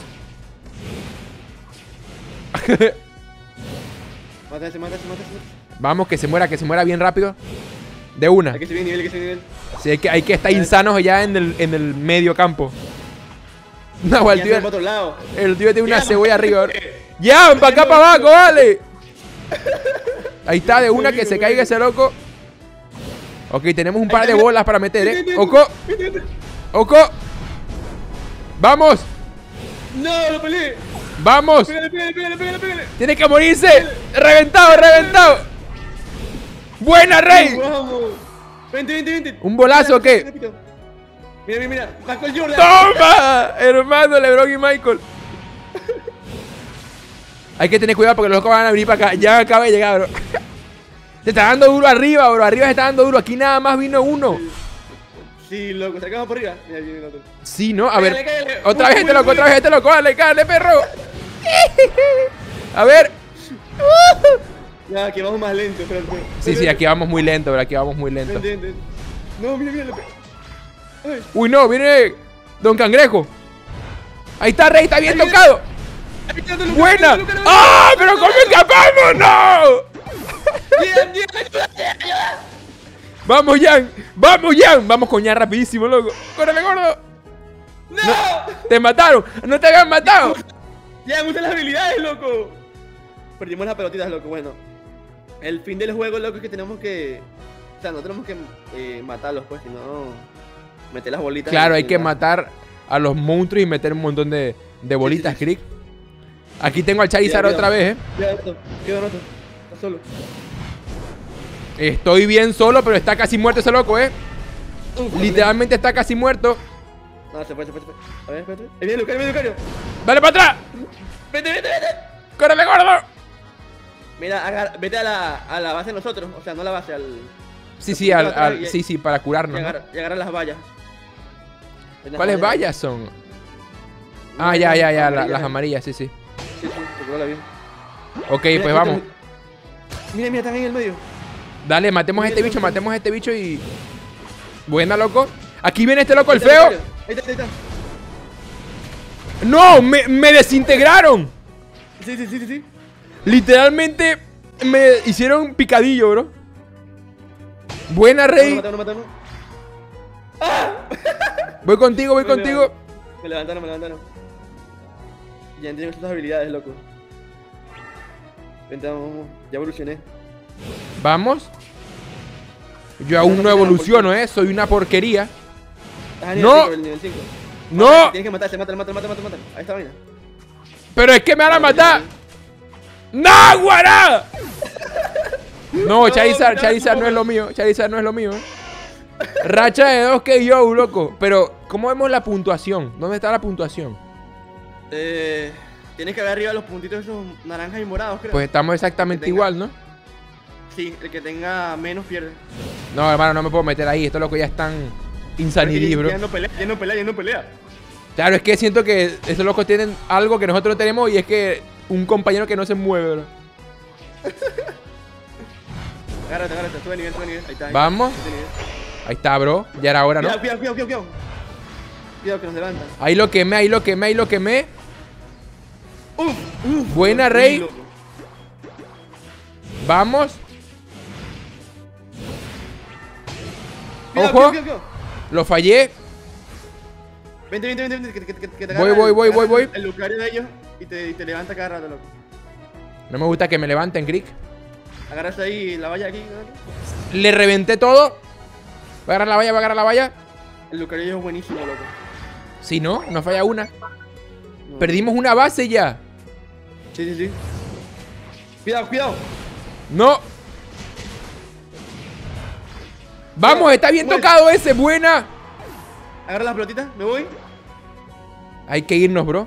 Mátase. Vamos, que se muera bien rápido. De una. Hay que subir nivel. Sí, hay que estar insanos ya en el medio campo. No, Ya se va para otro lado. el tío tiene una Ya, cebolla arriba. ¡Ya! ¡Para acá, para abajo, vale! Ahí está, de una que se caiga ese loco. Ok, tenemos un par de bolas para meter, ¡Oco! ¡Vamos! No, lo peleé. ¡Vamos! Pégale. ¡Tiene que morirse! ¡Reventado! ¡Buena, Rey! Vamos. Vente. ¿Un bolazo o qué? Mira. Michael Jordan. ¡Toma! Hermano, LeBron y Michael. Hay que tener cuidado porque los locos van a venir para acá. Ya acaba de llegar, bro. Se está dando duro arriba, bro. Arriba se está dando duro. Aquí nada más vino uno. Sí, loco, sacamos por arriba. Mira, viene el otro. Sí, ¿no? A ver. Cállale, cállale. Otra vez Uy, este uy, loco, uy. otra vez este loco. Dale, cállale, perro. A ver. Ya, aquí vamos más lento, espérate. Sí, sí, aquí vamos muy lento, bro. Aquí vamos muy lento. Ven, ven, ven. No, mira, mira. Ay. Uy, no, viene Don Cangrejo. Ahí está, Rey, está bien Ahí viene. tocado. Ahí está, Luca, ¡Buena! Luca, Luca, Luca. ¡Ah! ¡Pero cómo escapamos! ¡No! Bien, bien, ayuda. ¡Vamos, Jan! ¡Vamos, Jan! Vamos con Jan rapidísimo, loco. ¡Córrele, gordo! ¡No! ¡Te mataron! ¡No te habían matado! Ya me gustan las habilidades, loco. Perdimos las pelotitas, loco. Bueno, el fin del juego, loco, es que tenemos que... O sea, no tenemos que matarlos, pues, sino meter las bolitas. Claro, hay en que la- matar a los monstruos y meter un montón de bolitas, Sí, sí, Crick. Aquí tengo al Charizard Cuidado, otra vez, Cuidado, Nato. Cuidado, Nato. Está solo. Estoy bien solo, pero está casi muerto ese loco, Literalmente está casi muerto. No, se fue, se fue, se fue. A ver, espérate. Ahí viene Lucario, viene Lucario. ¡Dale para atrás! Vete, vete, vete. ¡Córrele, gordo! Mira, vete a la base de nosotros. O sea, no a la base, al... Sí, sí, sí, para curarnos, ¿no? Y agarra las vallas. ¿Cuáles vallas son? Ah, ya, las amarillas, sí, sí. Sí, sí, recuerda bien. Ok, Mira, pues vamos. Mira, mira, están ahí en el medio. Dale, matemos a este bicho, matemos a este bicho y... Buena, loco. Aquí viene este loco, el Ahí está, feo. Lucario. Ahí está, ahí está. ¡No! ¡Me desintegraron! Sí, sí, sí, sí, sí. Literalmente me hicieron picadillo, bro. Buena, Rey. Mataron, mataron. Voy contigo, voy Me contigo. Me levantaron, me levantaron. Ya entiendo tus habilidades, loco. Vente, vamos, vamos. Ya evolucioné. Vamos. Yo aún no evoluciono, soy una porquería. Ah, nivel No. 5, el nivel 5. ¡No! Tienes que matarse, mátalo, mátalo, mátalo, mátalo. Ahí está, vaina. Pero es que me van a matar. ¡No, guará! No, Charizard, no, Charizard no es lo mío. Charizard no es lo mío. Racha de 2 que yo, loco. Pero, ¿cómo vemos la puntuación? ¿Dónde está la puntuación? Tienes que ver arriba los puntitos esos naranjas y morados, creo. Pues estamos exactamente Que tenga- igual, ¿no? Sí, el que tenga menos pierde. No, hermano, no me puedo meter ahí. Estos locos ya están insanity, bro. Ya no pelea, ya no pelea, ya no pelea. Claro, es que siento que esos locos tienen algo que nosotros no tenemos y es que un compañero que no se mueve, bro. Agárrate, agárrate, sube nivel, sube nivel. Ahí está. Ahí Vamos. Está, sube nivel. Ahí está, bro. Ya era hora, ¿no? Cuidado, cuidado, cuidado, cuidado. Cuidado que nos levantan. Ahí lo quemé, ahí lo quemé, ahí lo quemé. Uf, Buena, Dios Rey. mío. Vamos. Cuidado, Ojo. cuidado, cuidado. Lo fallé. Vente, vente, vente, vente, que te Voy, agarra voy, el- voy. El Lucario de ellos y te levanta cada rato, loco. No me gusta que me levanten, Crick. Agarras ahí la valla aquí, ¿no? Le reventé todo. Voy a agarrar la valla, voy a agarrar la valla. El Lucario de ellos es buenísimo, loco. Si no, no falla una. No. Perdimos una base ya. Sí, sí, sí. Cuidado, cuidado. No. Vamos, está bien Bueno. tocado ese. Buena. Agarra las pelotitas, me voy. Hay que irnos, bro.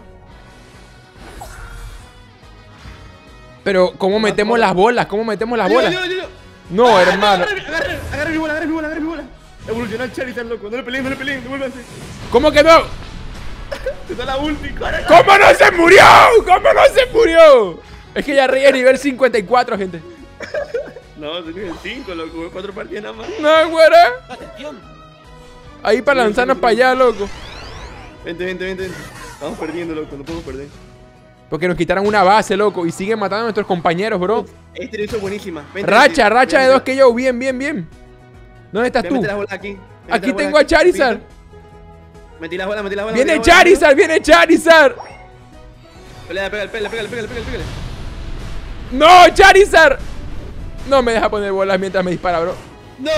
Pero, ¿cómo metemos las bolas? ¿Cómo metemos las bolas? Ayuda. No, hermano. Agarra mi bola, agarra mi bola, agarra mi bola. Evoluciona el Charizard, loco. No le peleen, devuélvanse. ¿Cómo que no? Te da la ulti, corre. ¿Cómo no se murió? ¿Cómo no se murió? Es que ya Rey es nivel 54, gente. No, soy nivel 5, loco. 4 partidas nada más. No, güera. Atención. Ahí para lanzarnos para allá, loco. Vente, vente, vente. Estamos perdiendo, loco. No podemos perder. Porque nos quitaron una base, loco. Y siguen matando a nuestros compañeros, bro. Este lo hizo buenísima. Vente, Racha, vente, racha de vente. 2 que yo. Bien, bien, bien. ¿Dónde estás Ve, tú? mete las bolas aquí. Ve, mete Aquí las bolas tengo a Charizard. Metí las bolas, metí las bolas. Viene metí las bolas. Charizard, viene Charizard. Pelea, pégale. No, Charizard. No me deja poner bolas mientras me dispara, bro. ¡No!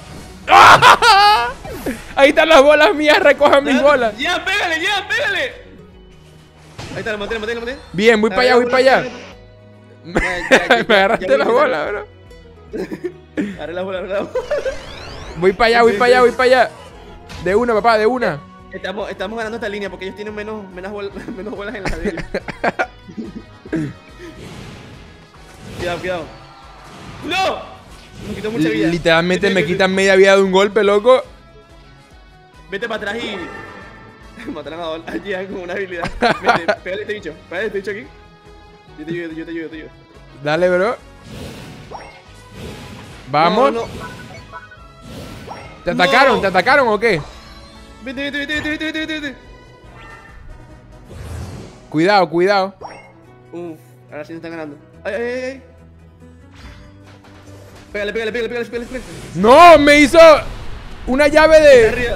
Ahí están las bolas mías, recojan mis bolas. ¡Ya, pégale! Ahí está, lo maté. Bien, voy para allá, voy para allá. Me agarraste las bolas, bro. Agarré las bolas. Voy para allá, voy para allá, voy para allá. De una, papá, de una. Estamos ganando esta línea porque ellos tienen menos bolas en la de ellos. Cuidado, cuidado. ¡No! Me quitó mucha vida. Literalmente Vete, me vete, quitan media vida de un golpe, loco. Vete para atrás y... Matarán a Gian con una habilidad. Vete, pégale a este bicho aquí. Yo te ayudo. Dale, bro. Vamos. No. ¿Te atacaron? No. ¿Te atacaron o qué? Vete. Cuidado. Uf, ahora sí nos están ganando. Ay. Pégale. ¡No! Me hizo una llave de Arriba.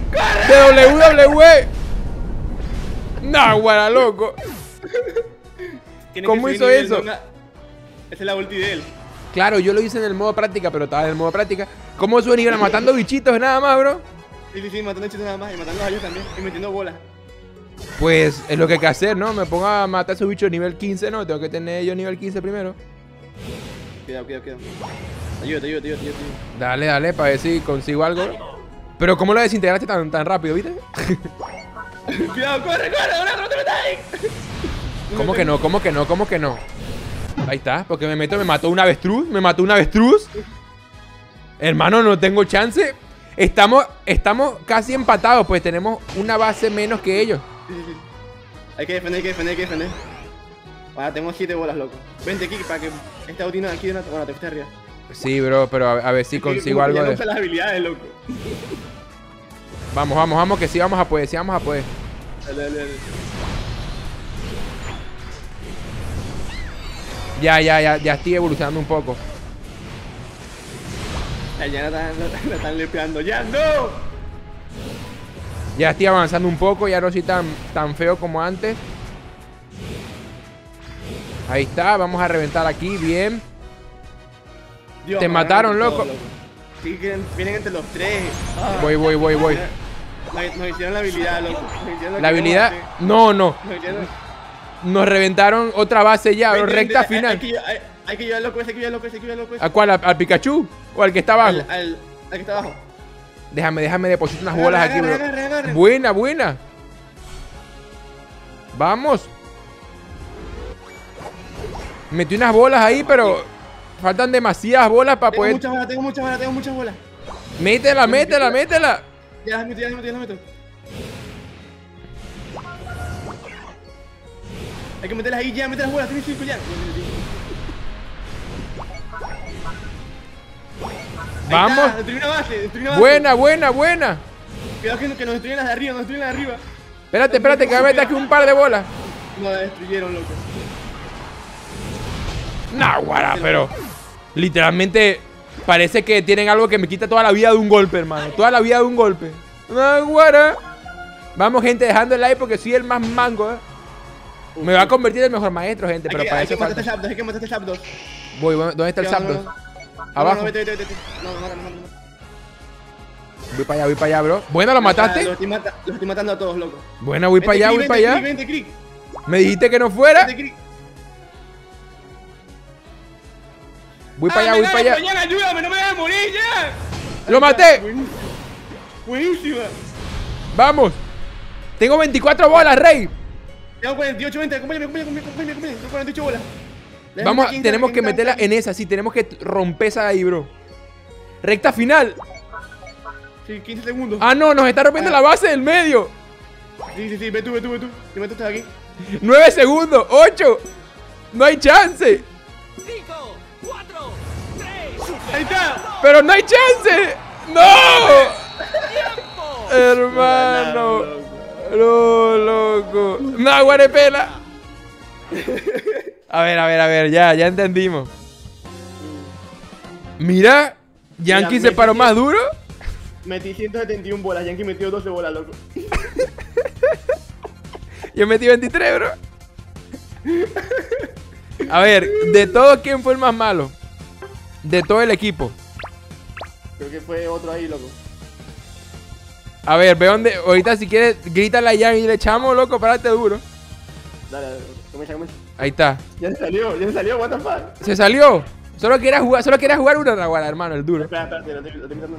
WWE. Nah, guara, loco. Tiene ¿Cómo que hizo subir nivel, eso? Esa es la ulti de él. Claro, yo lo hice en el modo práctica, pero estaba en el modo práctica. ¿Cómo sube nivel? Matando bichitos nada más, bro. Sí, matando hechizos nada más y matando a ellos también y metiendo bolas. Pues es lo que hay que hacer, ¿no? Me pongo a matar a esos bichos nivel 15, ¿no? Tengo que tener yo nivel 15 primero. Cuidado. Ayúdate. Dale, para ver si consigo algo. Pero ¿cómo lo desintegraste tan rápido, viste? Cuidado, corre, ahora no te metas ahí. ¿Cómo que no? Ahí está, porque me mató un avestruz. Hermano, no tengo chance. Estamos casi empatados, pues tenemos una base menos que ellos. Sí. Hay que defender. Ahora tenemos 7 bolas, loco. Vente aquí para que esta ulti aquí de una... Bueno, te fuiste arriba. Sí, bro, pero a ver si consigo algo ya no de... usa las habilidades, loco. Vamos, que sí vamos a poder, Dale. Ya estoy evolucionando un poco. Ya la están lepeando, ya no. Ya estoy avanzando un poco, ya no soy tan feo como antes. Ahí está, vamos a reventar aquí, bien. Dios, Te me mataron, ganaron loco. todo, Sí, que vienen entre los 3. Voy. Nos hicieron la habilidad, loco. La habilidad, no. Nos hicieron... Nos reventaron otra base ya, Vente, recta vente, final. Hay que llevarlo con ese. ¿A cuál? ¿Al Pikachu? ¿O al que está abajo? Al que está abajo. Déjame depositar unas bolas aquí, bro. Agarre. Buena. Vamos. Metí unas bolas ahí, pero faltan demasiadas bolas para poder... Tengo muchas bolas. Métela. Ya las meto. Hay que meterlas ahí ya, mete las bolas, tienes 5 ya. Vamos. Destruí una base. Buena. Cuidado que nos destruyen las de arriba, Espérate, que voy a meter aquí un par de bolas. Nos destruyeron, loco. Nah, guara, pero literalmente parece que tienen algo que me quita toda la vida de un golpe, hermano. Nah, guara. Vamos, gente, dejando el like porque soy el más mango, Me va a convertir en el mejor maestro, gente, pero para eso falta. Hay que matar este Zapdos. Voy, ¿dónde está el Zapdos? No, Abajo. vete. No. Voy para allá, bro. Buena, ¿lo mataste? Los estoy matando a todos, loco. Buena, voy para allá. Vente, Crick. Me dijiste que no fuera. Vente, Crick. Voy para allá. Mañana, ayúdame, no me dejes morir ya. ¡Lo maté! Buenísima. Vamos. Tengo 24 bolas, rey. Tengo 48, vente, acompáñame. Tengo 48 bolas. Vamos, tenemos que meterla en esa, sí, tenemos que romper esa de ahí, bro. Recta final. Sí, 15 segundos. Ah, no, nos está rompiendo la base del medio. Sí, ve tú. Te meto hasta aquí. 9 segundos, 8. No hay chance. 5, 4, 3, Ahí está. Pero no hay chance. ¡No! ¡Tiempo! Hermano. No, loco. No, guarepela. A ver, ya entendimos. Mira, Yankee se paró más duro. Metí 171 bolas, Yankee metió 12 bolas, loco. Yo metí 23, bro. A ver, de todos, ¿quién fue el más malo? De todo el equipo. Creo que fue otro ahí, loco. A ver, ve dónde. Ahorita, si quieres, grítale a Yankee y le echamos, loco, párate duro. Dale, comienza. Ahí está. Ya se salió, what the fuck. Se salió. Solo quería jugar una naguara, hermano, el duro. Espera, lo estoy mirando.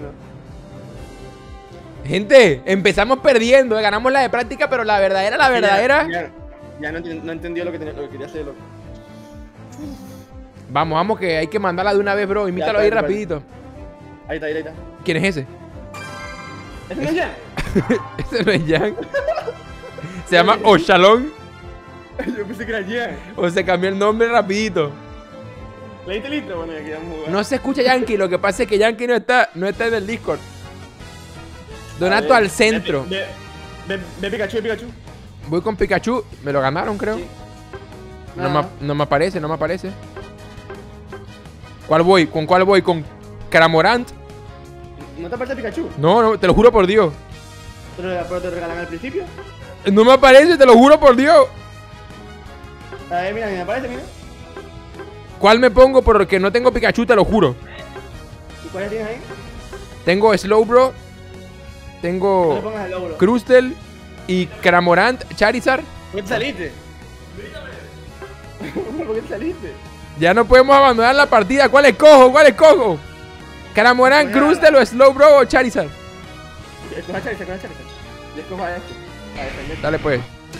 Gente, empezamos perdiendo, ganamos la de práctica, pero la verdadera. Ya no entendió lo que quería hacer, loco. Vamos, vamos, que hay que mandarla de una vez, bro. Imítalo ahí espérate, rapidito. Ahí está, ahí está. ¿Quién es ese? ¿Ese no es ya? Ese no es Yang. Se llama Oshalon. Yo pensé que era Jan. O se cambió el nombre rapidito. ¿Leíste el intro? Bueno, ya quedamos jugando. No se escucha Yankee, lo que pasa es que Yankee no está en el Discord. Donato al centro. Ve Pikachu, ve Pikachu. Voy con Pikachu. Me lo ganaron, creo. Sí. No me aparece, no me aparece. ¿Cuál voy? ¿Con cuál voy? ¿Con Cramorant? ¿No te aparece Pikachu? No, no, te lo juro por Dios. ¿Pero te regalan al principio? No me aparece, te lo juro por Dios. A ver, mira, me aparece, mira. ¿Cuál me pongo? Porque no tengo Pikachu, te lo juro. ¿Y cuáles tienes ahí? Tengo Slowbro. No le Tengo pongas el logro. Crustel y Cramorant, Charizard. ¿Por qué te saliste? ¿Por qué te saliste? Ya no podemos abandonar la partida. ¿Cuál escojo? ¿Cuál escojo? Cramorant, Pues Crustel o Slowbro o Charizard. Escoja Charizard, escoja Charizard. Yo escojo a este. A defender. Dale pues.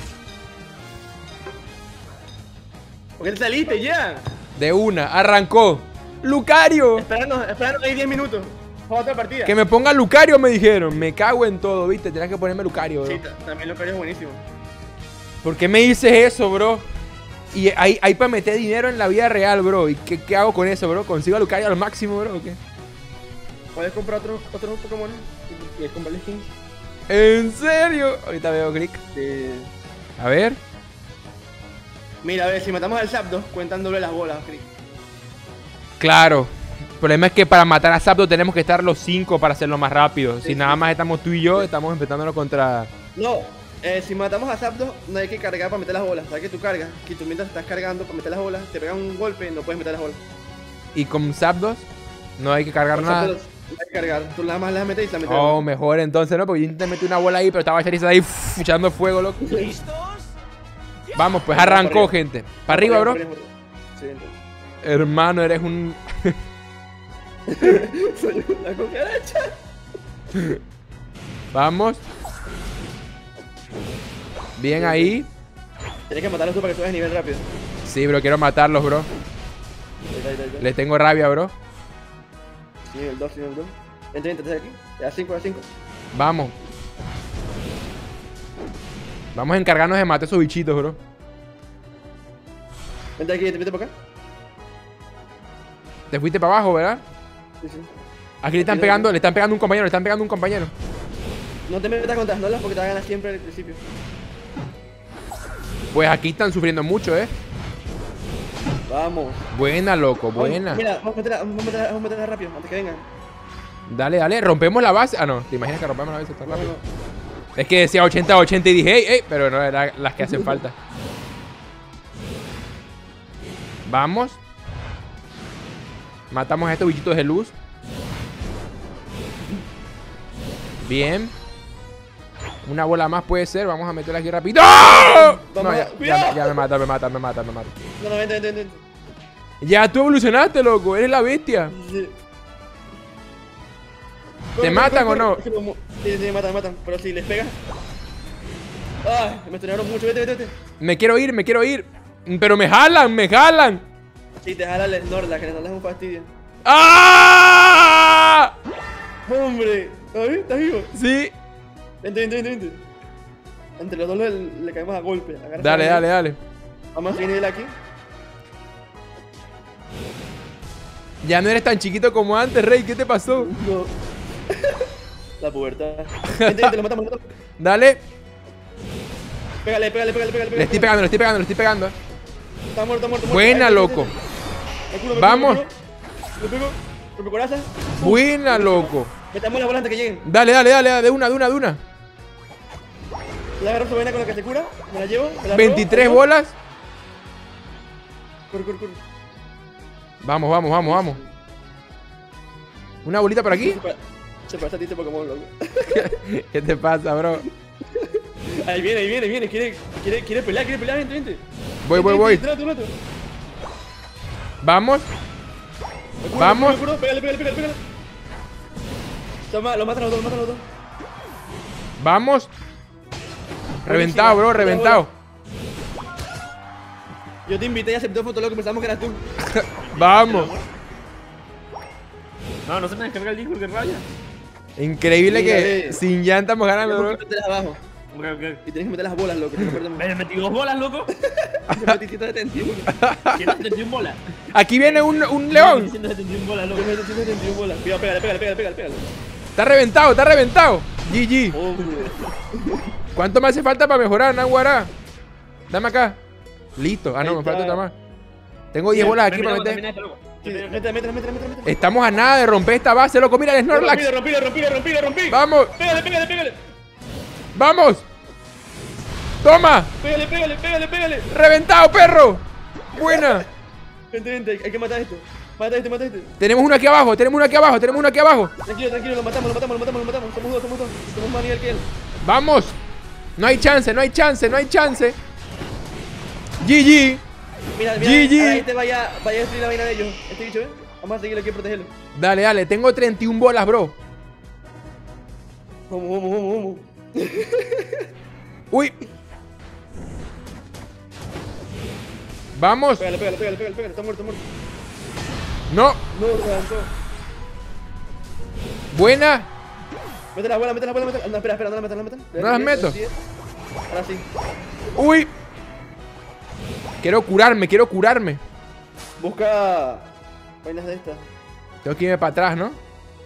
¿Por qué te saliste ya? De una, arrancó. Lucario. Esperando ahí 10 minutos. Juega otra partida. Que me ponga Lucario, me dijeron. Me cago en todo, viste. Tenías que ponerme Lucario, bro. Sí, también lo que es buenísimo. ¿Por qué me dices eso, bro? Y hay para meter dinero en la vida real, bro. ¿Y qué hago con eso, bro? ¿Consigo a Lucario al máximo, bro? ¿O qué? Puedes comprar otros Pokémon y comprarle skins. ¿En serio? Ahorita veo clic. A ver. Mira, a ver, si matamos al Zapdos, cuentan doble las bolas, Chris. Claro. El problema es que para matar a Zapdos tenemos que estar los 5 para hacerlo más rápido. Si nada más estamos tú y yo, estamos enfrentándolo contra... No, si matamos a Zapdos, no hay que cargar para meter las bolas. Sabes que tú cargas, que tú mientras estás cargando para meter las bolas, te pegan un golpe y no puedes meter las bolas. Y con Zapdos no hay que cargar Con nada. Zapdos no hay que cargar, tú nada más las metes y las metes. Oh, mejor entonces, ¿no? Porque yo intenté meter una bola ahí, pero estaba Charizard ahí echando fuego, loco. ¿Listos? Vamos, pues arrancó, gente. Para arriba, bro. Sí, entonces. Hermano, eres un... Soy una cucaracha. Vamos. Bien ahí. Tienes que matarlos tú para que subas de nivel rápido. Sí, bro, quiero matarlos, bro. Ahí. Les tengo rabia, bro. Sí, el 2, nivel 2. Entra aquí. Ya 5, ya 5. Vamos. Vamos a encargarnos de matar esos bichitos, bro. Vente aquí, te metes por acá. Te fuiste para abajo, ¿verdad? Sí, sí. Aquí le están pegando un compañero, No te metas con trasnolas porque te van a ganar siempre al principio. Pues aquí están sufriendo mucho, Vamos. Buena, loco, buena. Mira, vamos a meterla rápido, antes que vengan. Dale, rompemos la base. Ah, no, ¿te imaginas que rompemos la base tan No, rápido? no. Es que decía 80-80 y dije, hey, pero no eran las que hacen falta. Vamos. Matamos a estos bichitos de luz. Bien. Una bola más puede ser. Vamos a meterla aquí rápido. ¡Oh! No, ya me mata. No, vente. Ya tú evolucionaste, loco. Eres la bestia. Sí. ¿Te matan o no? Sí, me matan. Pero si les pegas. Ay, me estrenaron mucho. Vete. Me quiero ir. Pero me jalan. Sí, te jala el Snorlax, que el Snorlax es un fastidio. ¡Ah! ¡Hombre! ¿Estás vivo? Sí. Vente. Entre los dos le caemos a golpe. Dale. Vamos a seguir nivel aquí. Ya no eres tan chiquito como antes, Rey. ¿Qué te pasó? No. La pubertad. Vente, lo matamos. Dale. Pégale. Le estoy pegando. Está muerto. Buena, loco. Me Vamos. Le pego. Rompe coraza. Buena, loco. Metamos la bola antes que lleguen. Dale. De una. Le agarro su vaina con la que se cura. Me la llevo. Me la 23 robo. bolas. Corre. Vamos. Una bolita por aquí. Se parece a ti este Pokémon, loco. ¿Qué te pasa, bro? Ahí viene. Quiere pelear. Vente. Voy. Trato. Vamos. Me curo. Pégale. Toma, lo matan los dos. Vamos. Reventado, bro, reventado. Yo te invité y acepté foto, loco, pensamos que eras tú. Vamos. No, no se me descarga el disco, que raya. Increíble Mira, que sin llanta estamos ganando, Tenemos bro. que meterlas abajo. Ok. Y tienes que meter las bolas, loco. Me metí 2 bolas, loco. Te metí 171. 171 bolas. Aquí viene un león. 171 bolas, Yo loco. me metí 171 bolas. Cuidado, pégale. Está reventado, está reventado. GG. Oh, ¿Cuánto me hace falta para mejorar, Naguará? Dame acá. Listo. Ah, no, Ahí me falta está. otra más. Tengo 10 bolas aquí para meter. Métela. métela. Estamos a nada de romper esta base, loco. Mira el Snorlax. Rompí. Vamos, Pégale. vamos. Toma. Pégale. Reventado, perro. Buena. Vente, hay que matar esto. Mata este. Tenemos uno aquí abajo, tenemos uno aquí abajo. Tranquilo, lo matamos. Somos dos. Somos más nivel que él. Vamos. No hay chance. GG. Mira, GG. ahora este vaya a destruir la vaina de ellos. Este bicho, ¿eh? Vamos a seguirlo aquí a protegerlo. Dale. Tengo 31 bolas, bro. Vamos. Uy. Vamos. Pégale. Está muerto. No. No, levantó. Buena. Mete la bola. No, espera, no la metas. ¿No las meto? Ahora sí. Uy. Quiero curarme. Busca vainas de estas. Tengo que irme para atrás, ¿no?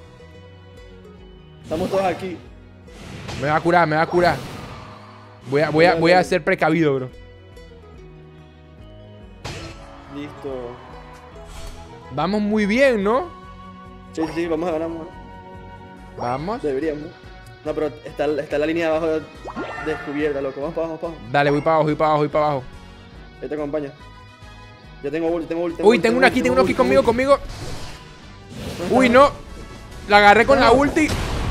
Estamos todos aquí. Me va a curar. Voy a ser precavido, bro. Listo. Vamos muy bien, ¿no? Sí, vamos a ganar. Vamos. Deberíamos. No, pero está la línea de abajo descubierta, loco. Vamos para abajo. Dale, voy para abajo. Ahí te acompaña. Ya tengo ult. Uy, tengo uno aquí conmigo. Uy, no. La agarré con la ulti.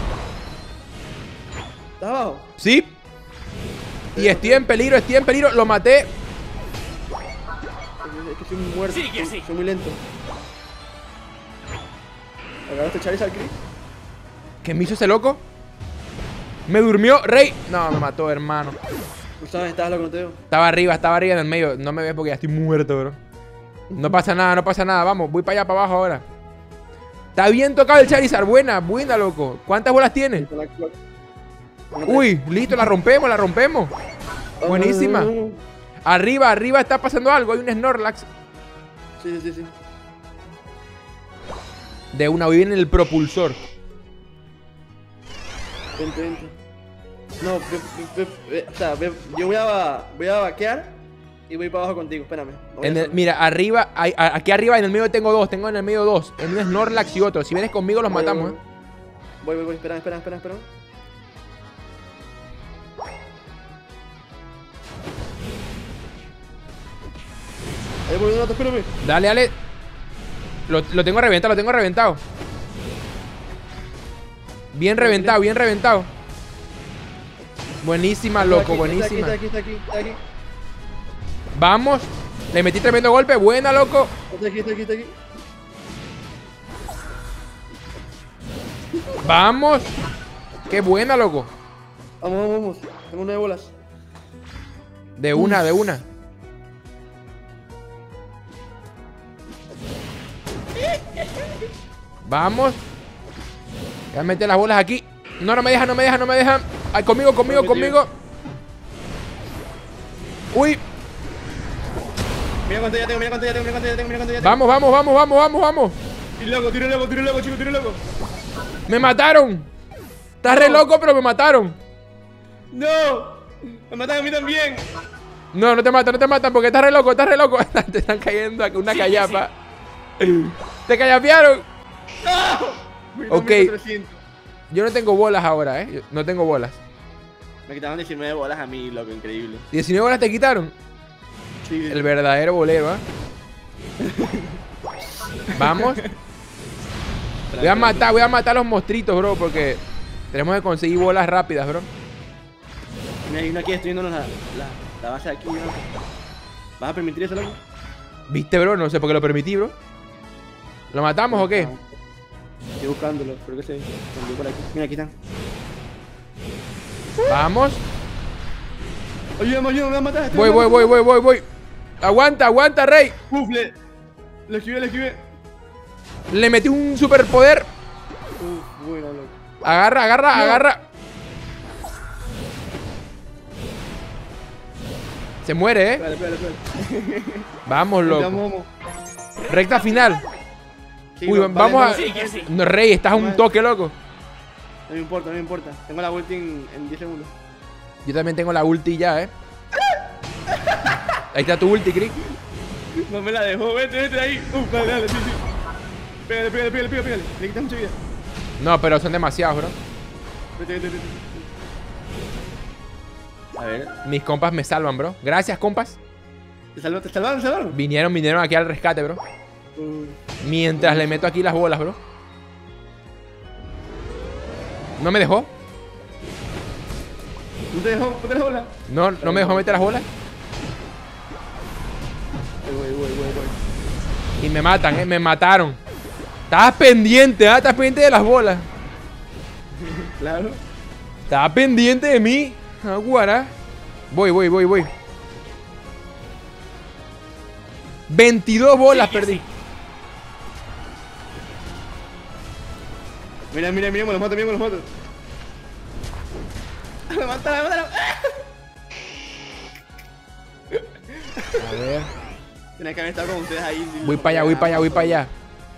¿Estás abajo? Sí. Y estoy en peligro. Lo maté. Es que soy muy muerto. Sí, que sí. Soy muy lento. ¿Agarraste Charizard, Chris? ¿Qué me hizo ese loco? Me durmió, Rey. No, me mató, hermano. ¿No sabes? ¿Estás loco? No te veo. Estaba arriba en el medio. No me ves porque ya estoy muerto, bro. No pasa nada. Vamos, voy para allá, para abajo ahora. Está bien tocado el Charizard. Buena, loco. ¿Cuántas bolas tiene? Uy, listo, la rompemos. Buenísima. Arriba está pasando algo. Hay un Snorlax. Sí. De una, hoy viene el propulsor. Vente. No, yo voy a vaquear y voy para abajo contigo, espérame. Mira, arriba, aquí arriba en el medio tengo dos. Tengo en el medio dos. En un Snorlax y otro. Si vienes conmigo los matamos, Voy, espera. Ahí voy, Donato, espérame. Dale. Lo tengo reventado. Bien reventado. Buenísima, loco, buenísima. Está aquí. Vamos. Le metí tremendo golpe. Buena, loco. Está aquí. Vamos. Qué buena, loco. Vamos. Tengo 9 bolas. De una. Vamos. Voy a meter las bolas aquí. No me dejan. Ay, conmigo. Uy. Mira cuánto ya tengo. Vamos. Tiro loco, chico. Me mataron. Estás re loco, pero me mataron. ¡No! Me matan a mí también. No te matan porque estás re loco. Te están cayendo una callapa. Te callapearon. ¡No! Ok. Yo no tengo bolas ahora, No tengo bolas. Me quitaron 19 bolas a mí, loco, increíble. 19 bolas te quitaron. Sí. El verdadero bolero, Vamos. Voy a matar a los monstruitos, bro, porque tenemos que conseguir bolas rápidas, bro. Mira, hay uno aquí destruyéndonos la base de aquí, ¿no? ¿Vas a permitir eso, loco? ¿Viste, bro? No sé por qué lo permití, bro. ¿Lo matamos o qué? Estoy buscándolo, creo que se escondió por aquí. Mira, aquí están. Vamos. Ayúdame, me vas a matar. Voy. Aguanta, Rey. Bufle. Lo esquivé, lo esquivé. Le metí un superpoder. Bueno, loco. Agarra, agarra, No. agarra. Se muere, Espérate, espérate, espérate. Vamos, loco. Vamos. Recta final. Sí, Uy, vale, vamos a... Sí, que sí. No, Rey, estás a un toque, loco. No me importa, no me importa. Tengo la ulti en 10 segundos. Yo también tengo la ulti ya, Ahí está tu ulti, Crick. No me la dejó, vete de ahí. Dale, dale, sí, sí. Pégale, pégale, pégale, pégale, pégale. Le quitas mucha vida. No, pero son demasiados, bro. Vete, vete, vete. A ver. Mis compas me salvan, bro. Gracias, compas. Te salvaron, te salvaron, te salvaron. Vinieron aquí al rescate, bro. Mientras le meto aquí las bolas, bro. ¿No me dejó? ¿No te dejó? ¿No te dejó la? No me dejó meter las bolas. Voy. Y me matan, me mataron. Estabas pendiente, Estabas pendiente de las bolas. Claro. Estabas pendiente de mí. Aguara. Voy. 22 bolas perdí. Mira, me los mato. Mátala. A ver. Tenía que haber estado con ustedes ahí. Voy para allá.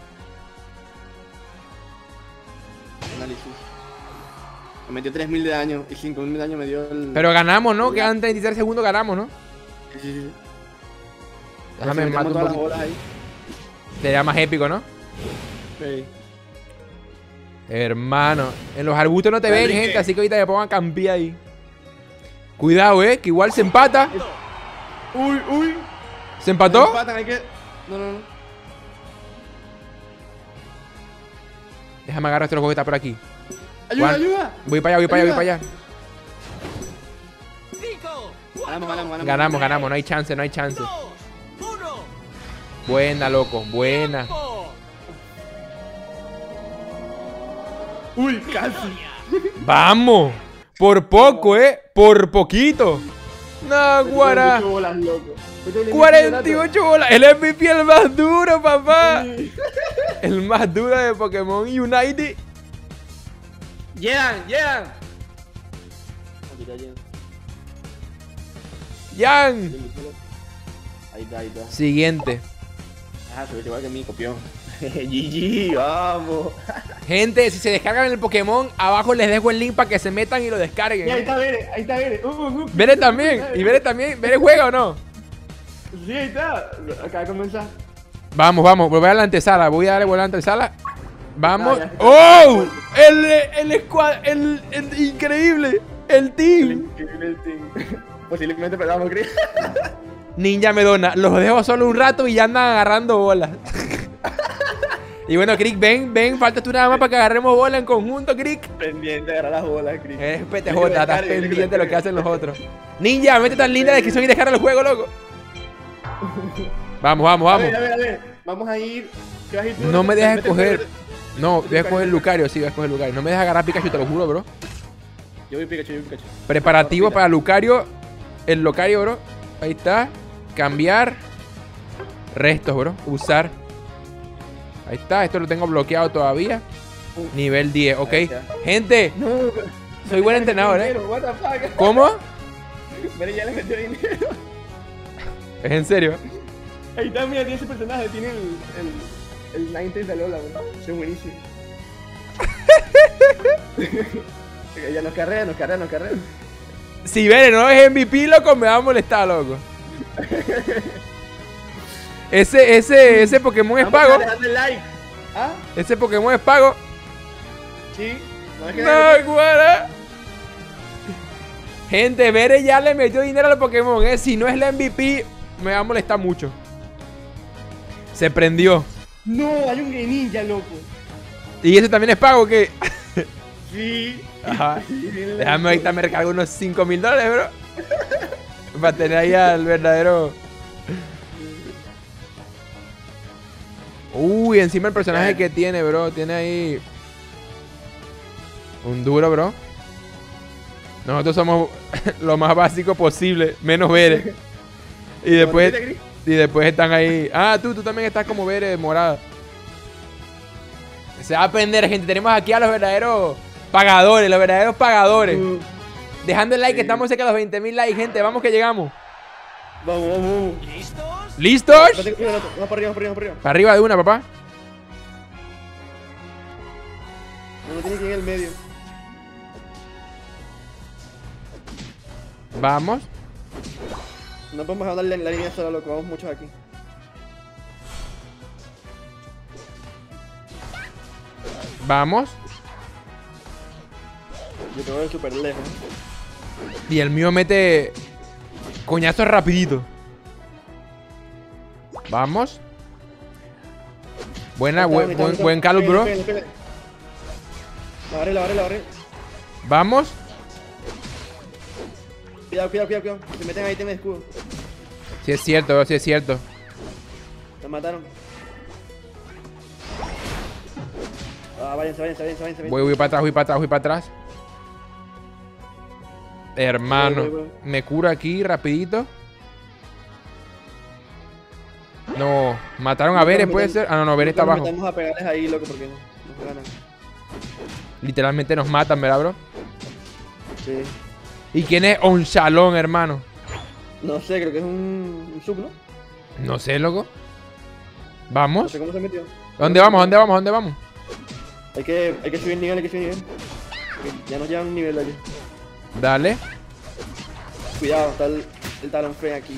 Análisis. Me metió 3000 de daño y 5000 de daño me dio el... Pero ganamos, ¿no? Quedan 33 segundos, ganamos, ¿no? Sí. Déjame Si matar metemos un todas las poquito. bolas ahí. Sería más épico, ¿no? Sí. Hermano, en los arbustos no te ven, Enrique. gente, así que ahorita me pongan a campear ahí. Cuidado, que igual se empata. Uy. ¿Se empató? Empatan, hay que... No. Déjame agarrar este loco que está por aquí. Ayuda. Voy para allá. Ganamos, no hay chance. Buena, loco, buena. Uy, casi. Vamos. Por poco, por poquito. No, guara. 48 bolas, loco. 48 bolas. El MVP el más duro, papá. Sí. El más duro de Pokémon Unite. Llegan. Yan. Ahí está. Siguiente. Se ve igual que mi copión. GG, vamos. Gente, si se descargan el Pokémon, abajo les dejo el link para que se metan y lo descarguen. Y ahí está Bere. Bere también. ¿Y Bere también? ¿Bere juega o no? Sí, ahí está. Acaba de comenzar. Vamos. Volver a la antesala. Voy a darle vuelta a la antesala. Vamos. Ya. ¡Oh! El squad. El increíble. El team. Increíble el team. Posiblemente perdamos, Chris. Ninja me dona. Los dejo solo un rato y ya andan agarrando bolas. Y bueno, Crick, ven. Falta tú nada más para que agarremos bola en conjunto, Crick. Pendiente de agarrar las bolas, Chris. Eres PTJ, estás pendiente de lo que hacen los otros. Ninja, mete tan linda de que soy y dejar el juego, loco. Vamos. A ver. Vamos a ir. ¿Qué vas a ir tú? No me dejes Vete, escoger. vete. No, voy a escoger Lucario, sí, voy a escoger Lucario. No me dejes agarrar Pikachu, te lo juro, bro. Yo voy Pikachu. Preparativo para Lucario. El Lucario, bro. Ahí está. Cambiar. Restos, bro. Usar. Ahí está. Esto lo tengo bloqueado todavía. Nivel 10, ok. Ahí está. Gente, No. soy buen entrenador, What the fuck. ¿Cómo? Mira, ya le metió dinero. ¿Es en serio? Ahí está, mira, tiene ese personaje. Tiene el Ninetales de Lola, bro. Es buenísimo. Ya nos carrea. Si Bere no es MVP, loco, me va a molestar, loco. Ese Pokémon es pago. Dejadle like. ¿Ah? Ese Pokémon es pago. Sí. No es que No, guara. Gente, Bere ya le metió dinero a los Pokémon, Si no es la MVP, me va a molestar mucho. Se prendió. No, hay un Greninja, loco. ¿Y ese también es pago o qué? Sí. Ajá. Déjame ahorita me recargo unos $5000, bro. Para tener ahí al verdadero. Uy, encima el personaje que tiene, bro. Tiene ahí un duro, bro. Nosotros somos lo más básico posible, menos Bere. Y después Y después están ahí. Ah, tú también estás como ver morada. Se va a aprender, gente. Tenemos aquí a los verdaderos pagadores, los verdaderos pagadores. Dejando el like, que estamos cerca de los 20.000 likes, gente. Vamos que llegamos. Vamos, vamos. ¿Listos? Vamos para arriba, para arriba, para arriba. Para arriba de una, papá. No tiene que ir en el medio. Vamos. No podemos ganar la línea sola, loco. Vamos muchos aquí. Vamos. Yo tengo que ir súper lejos. Y el mío mete coñazos rapidito. Vamos. Buena, buen Carlos, bro. La barré. Vamos. Cuidado. Se meten ahí, tienen escudo. Sí es cierto, bro, sí es cierto. Nos mataron. Váyanse. Voy para atrás. Hermano, Voy. me curo aquí rapidito. No, mataron a Bere, puede ser. Ah, no, Bere está abajo. Vamos a pegarles ahí, loco, porque nos ganan. Literalmente nos matan, ¿verdad, bro? Sí. ¿Y quién es Onchalón, hermano? No sé, creo que es un sub, ¿no? No sé, loco. No ¿Vamos? sé cómo se metió. ¿Dónde vamos? Hay que subir nivel, Porque ya nos llevan un nivel de aquí. Dale. Cuidado, está el Talonflame aquí.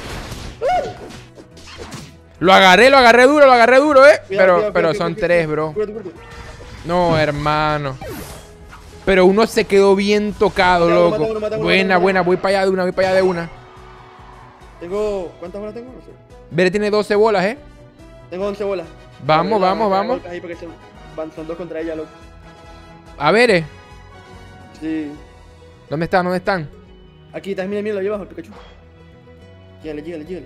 Lo agarré duro, Cuidado, pero son tres, bro. Cúrate. No, hermano. Pero uno se quedó bien tocado, Cuidado, loco. mata uno. Buena, voy para allá de una. ¿Cuántas bolas tengo? No sé. Bere tiene 12 bolas, Tengo 11 bolas. Vamos. Ahí porque son dos contra ella, loco. A ver, Sí. ¿dónde están? Aquí está, mira, ahí abajo el Pikachu. Llégale.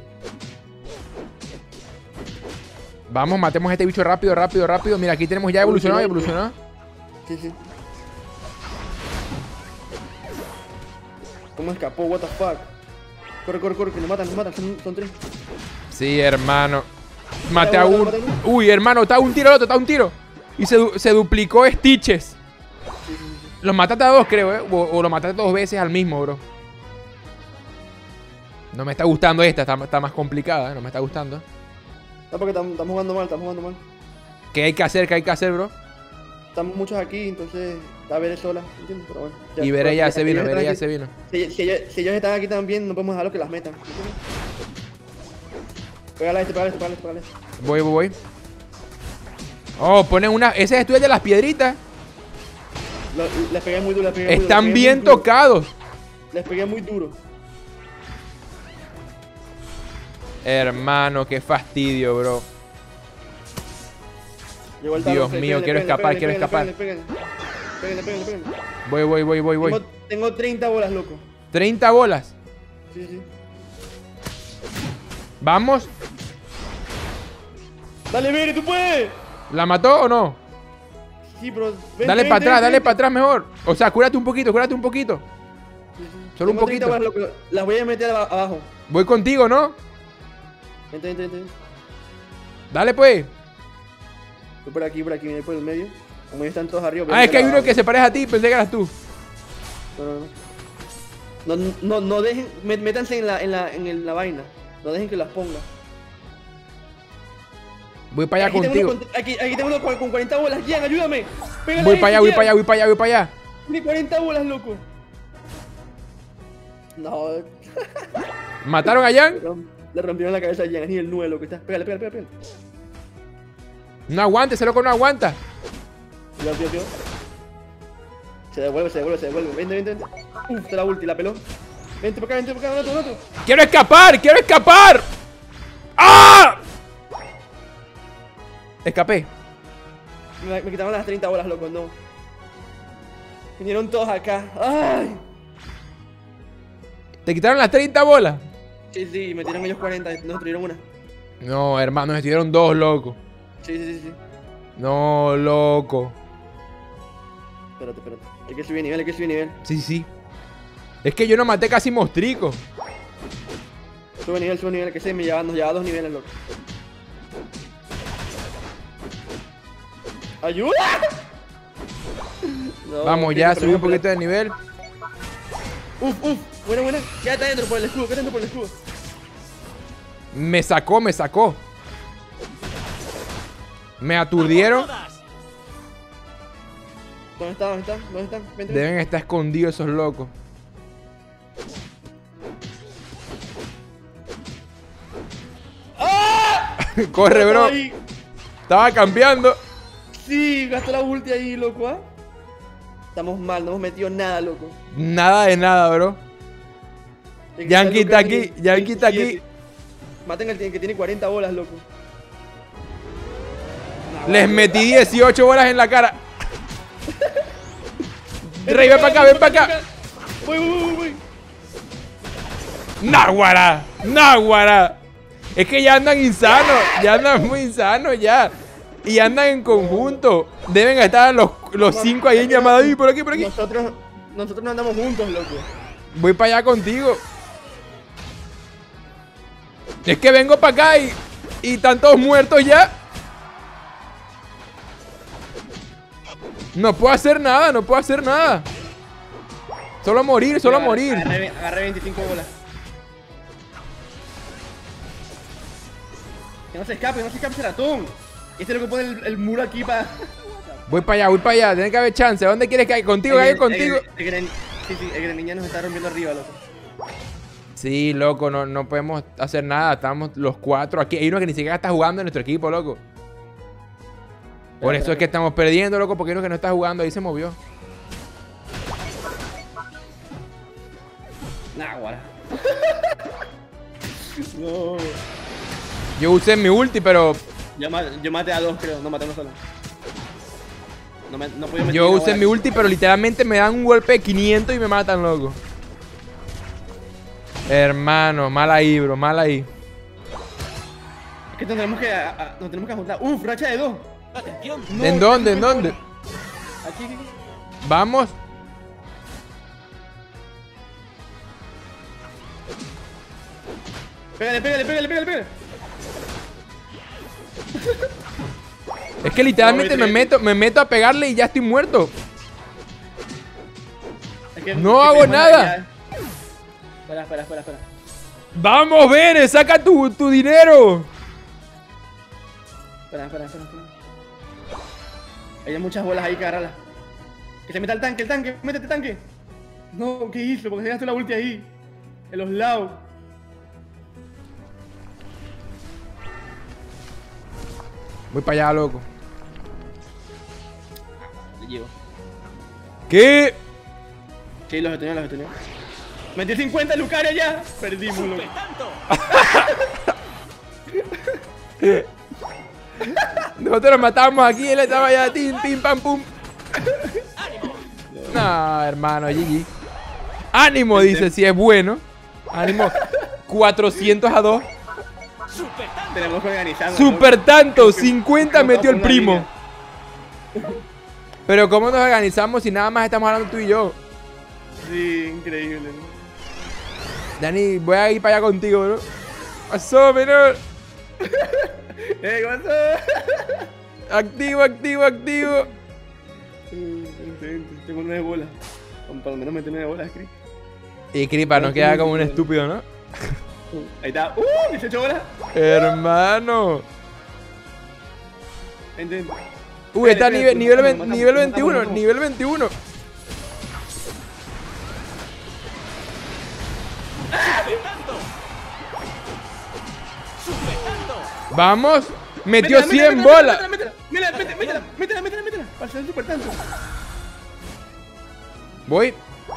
Vamos, matemos a este bicho rápido. Mira, aquí tenemos ya evolucionado. Sí. ¿Cómo escapó? What the fuck. Corre, que nos matan, son tres. Sí, hermano. Maté a Mata uno. uno. Uy, hermano, está un tiro el otro, Y se duplicó Stitches. Sí. Los mataste a dos, creo, o lo mataste 2 veces al mismo, bro. No me está gustando esta, está más complicada, no me está gustando. No, porque estamos jugando mal. ¿Qué hay que hacer, bro? Estamos muchos aquí, entonces está Bere sola, ¿entiendes? Pero bueno. Y Bere ya se vino, Si ellos están aquí también, no podemos dejarlo que las metan, ¿entiendes? Pégale a este. Voy. Oh, ponen una... Ese es de las piedritas. Les pegué muy duro, Están bien tocados. Les pegué muy duro. Hermano, qué fastidio, bro. Llegó el Dios Talonflame, mío, quiero escapar. Péguenle. Voy. Tengo 30 bolas, loco. 30 bolas. Sí. Vamos. Dale, Bere, tú puedes. ¿La mató o no? Sí, pero... Dale para atrás mejor. O sea, cúrate un poquito. Sí. Solo un Tengo 30 poquito. bolas, loco. Las voy a meter abajo. Voy contigo, ¿no? Vente. Dale, pues. Voy por aquí, viene por el medio. Como ya están todos arriba. Ah, es que hay uno que se parece a ti. Pensé que eras tú. No dejen... Métanse en la vaina. No dejen que las ponga. Voy para allá Aquí contigo. tengo aquí tengo uno con 40 bolas. Gian, ayúdame. Pégale Voy ahí, para Gian. allá. Tiene 40 bolas, loco. No. ¿Mataron a Jan? Le rompieron la cabeza a Gian. Es el 9, loco. Pégale. No aguanta, ese loco no aguanta. Tío. Se devuelve. Vente. Uf, la ulti, la peló. Vente para acá, otro. ¡Quiero escapar! ¡Ah! Escapé. Me quitaron las 30 bolas, loco, no. Vinieron todos acá. ¡Ay! ¿Te quitaron las 30 bolas? Sí, metieron ellos 40, nos destruyeron una. No, hermano, nos estuvieron 2, loco. Sí. No, loco. Espérate. Hay que subir nivel. Sí. Es que yo no maté casi mostrico. sube nivel, que se me lleva, nos lleva 2 niveles, loco. ¡Ayuda! No, Vamos, ya, subí un poquito de nivel. Uf, buena. Quédate adentro por el escudo, Me sacó. Me aturdieron. ¿Dónde están? Vente. Deben estar escondidos esos locos. Corre, bro. Ahí. Estaba cambiando. Sí, gastó la ulti ahí, loco, ¿ah? Estamos mal, no hemos metido nada, loco. Nada de nada, bro. Yankee está aquí. Maten al que tiene 40 bolas, loco. Les metí 18 bolas en la cara. Rey, ven para acá. Voy. Náguara. Es que ya andan insanos. Ya andan muy insanos ya. Y andan en conjunto. Deben estar los 5 ahí en llamada. Y por aquí. Nosotros no andamos juntos, loco. Voy para allá contigo. Es que vengo para acá y están todos muertos ya. No puedo hacer nada. Solo morir. Agarré 25 bolas. Que no se escape ese ratón. Este es lo que pone el muro aquí para... Voy para allá. Tiene que haber chance. ¿Dónde quieres que haya contigo? Sí, el greninja nos está rompiendo arriba, loco. Sí, loco, no podemos hacer nada. Estamos los 4 aquí. Hay uno que ni siquiera está jugando en nuestro equipo, loco. Por eso es que estamos perdiendo, loco, porque hay uno que no está jugando. Ahí se movió. Nah, guara. No. Yo usé mi ulti, pero... Yo maté a 2, creo. No maté a uno solo. No podía meter Yo una usé bola. mi ulti, pero literalmente me dan un golpe de 500 y me matan, loco. Hermano, mal ahí, bro, mal ahí. Es que nos tenemos que juntar. Uf, racha de 2. Atención. No, ¿En dónde? Aquí. Vamos. Pégale. Es que literalmente me meto a pegarle y ya estoy muerto. Es que No hago nada. Espera. Vamos, Bene, saca tu dinero. Espera. Hay muchas bolas ahí que agarrarlas. Que se meta el tanque, métete tanque. No, ¿qué hizo? Porque se gastó la ulti ahí. En los lados. Voy para allá, loco. Le llevo. ¿Qué? Sí, los estuneó. Metí 50 Lucaria ya. Perdimos, loco. Nosotros lo matamos aquí, él estaba allá, pim, pam, pum. No, hermano, GG. Ánimo, dice, si es bueno. Ánimo. 400-2. Tenemos que organizarnos. Super loco. tanto, 50 Como metió el una primo. línea. Pero ¿cómo nos organizamos si nada más estamos hablando tú y yo? Sí, increíble. Dani, voy a ir para allá contigo, bro. Pasó, menor. ¿Qué pasó? Activo. Tengo 9 bolas. Por lo menos metí 9 bolas, Chris. Y Cripa nos queda como un estúpido, ¿no? Ahí está. 18 bolas. Hermano. Vente. Uy, está Espera, nivel matamos. 21. Vamos. Metió 100 bolas. Métela. Para hacer super tanto. Voy.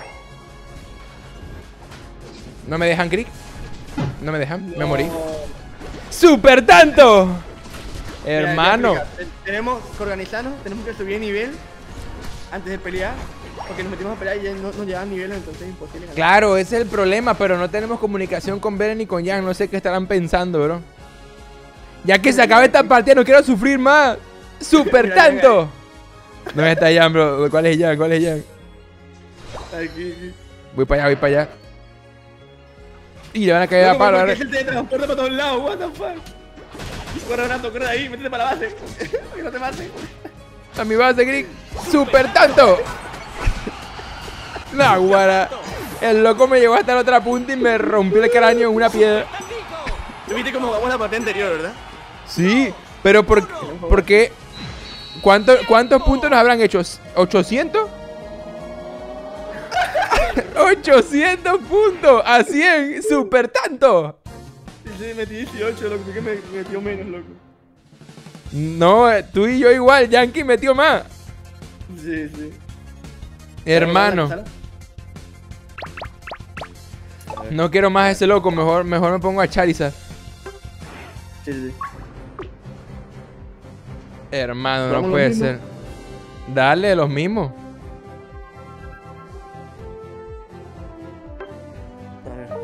No me dejan, Crick. No me dejan. Me morí. ¡Super tanto! Mira, Hermano. ya, tenemos que organizarnos, tenemos que subir de nivel antes de pelear. Porque nos metimos a pelear y ya no nos llevan niveles, entonces es imposible ganar. Claro, ese es el problema, pero no tenemos comunicación con Beren ni con Jan. No sé qué estarán pensando, bro. Ya que se acabe esta partida, no quiero sufrir más. ¡Super tanto! ¿Dónde está Jan, bro? ¿Cuál es Jan? Aquí. Voy para allá. Y le van a caer a Loco, palo. ¿por qué se teletransporta para todos lados? What the fuck. Corre, Donato, corre de ahí, métete para la base. Que no te mate. A mi base, Grick. ¡Super tanto! No, guara. El loco me llevó hasta la otra punta y me rompió el cráneo en una piedra. Tú viste cómo jugamos la partida anterior, ¿verdad? Sí, pero ¿por qué? ¿Cuántos puntos nos habrán hecho? ¿800? 800 puntos a 100, super tanto. Sí, metí 18, loco, que me metió menos, loco. No, tú y yo igual, Yankee metió más. Sí, sí. Hermano, no quiero más a ese loco, mejor me pongo a Charizard. Sí, sí. Hermano, no ¿Jugamos puede los mismos? ser. Dale, los mismos. A ver.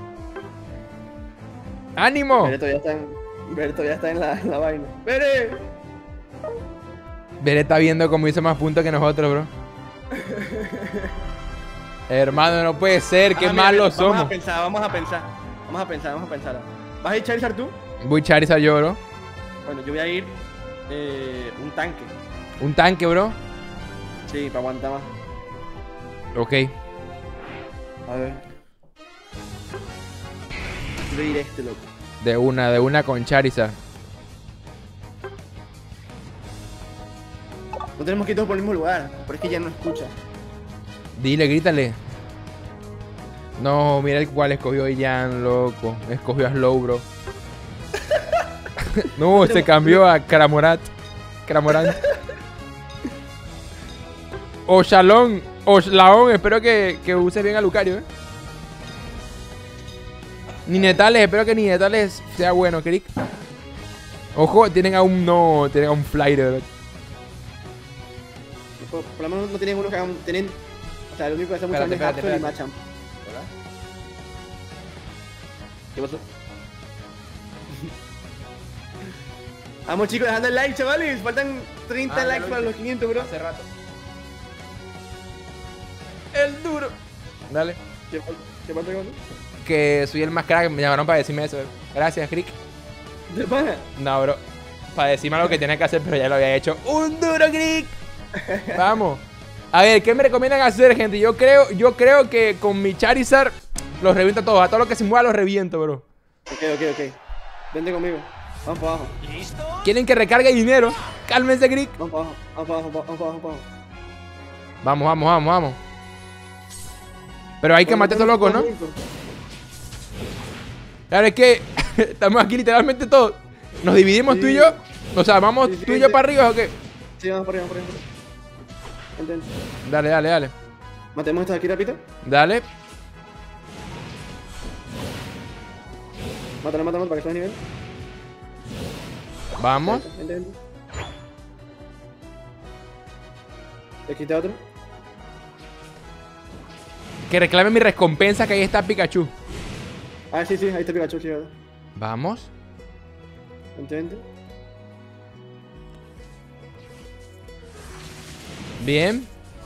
¡Ánimo! Berto ya está en la vaina. ¡Bere! Bere está viendo cómo hizo más puntos que nosotros, bro. Hermano, no puede ser, qué Mira, malos vamos somos. a pensar. Vamos a pensar. ¿Vas a ir Charizard tú? Voy Charizard yo, bro. Bueno, yo voy a ir un tanque. Un tanque, bro. Sí, para aguantar más. Ok. A ver. Voy a ir loco. De una con Charizard. No tenemos que ir todos por el mismo lugar, pero es que ya no escucha. Dile, grítale. No, mira el cual escogió Ian, loco. Escogió a Slow, bro. No, se cambió a Cramorant. O Shalom. O Laon, espero que use bien a Lucario, Ninetales, espero que Ninetales sea bueno, Crick. Ojo, tienen a un Flyre. Por lo menos no tienen uno que hagan. O sea, lo único que hacemos es Espérate. Absol y Machamp. ¿Qué pasó? Vamos chicos, dejando el like, chavales. Faltan 30 likes para los 500, bro. Hace rato. El duro. Dale. ¿Qué falta, cabrón? Que soy el más crack, me llamaron para decirme eso. Gracias, Crick. ¿De pana? No, bro. Para decirme lo que tenía que hacer, pero ya lo había hecho. ¡Un duro, Crick! Vamos. A ver, ¿qué me recomiendan hacer, gente? Yo creo que con mi Charizard los reviento a todos. A todo lo que se mueva los reviento, bro. Ok. Vente conmigo. Vamos para abajo. ¿Quieren que recargue dinero? Cálmense, Crick. Vamos para abajo. Vamos. Pero hay que matar a estos locos, ¿no? Claro, es que estamos aquí literalmente todos. Nos dividimos tú y yo. O sea, vamos Sí, tú y yo para arriba, ¿o qué? Sí, vamos por arriba. Vente. Dale. Matemos estos aquí rapidito. Dale. Mátalo para que subas nivel. Vamos. Vente. Aquí está otro. Que reclame mi recompensa, que ahí está Pikachu. Ah, sí, ahí está Pikachu, sí, verdad. Vamos. Vente. Bien.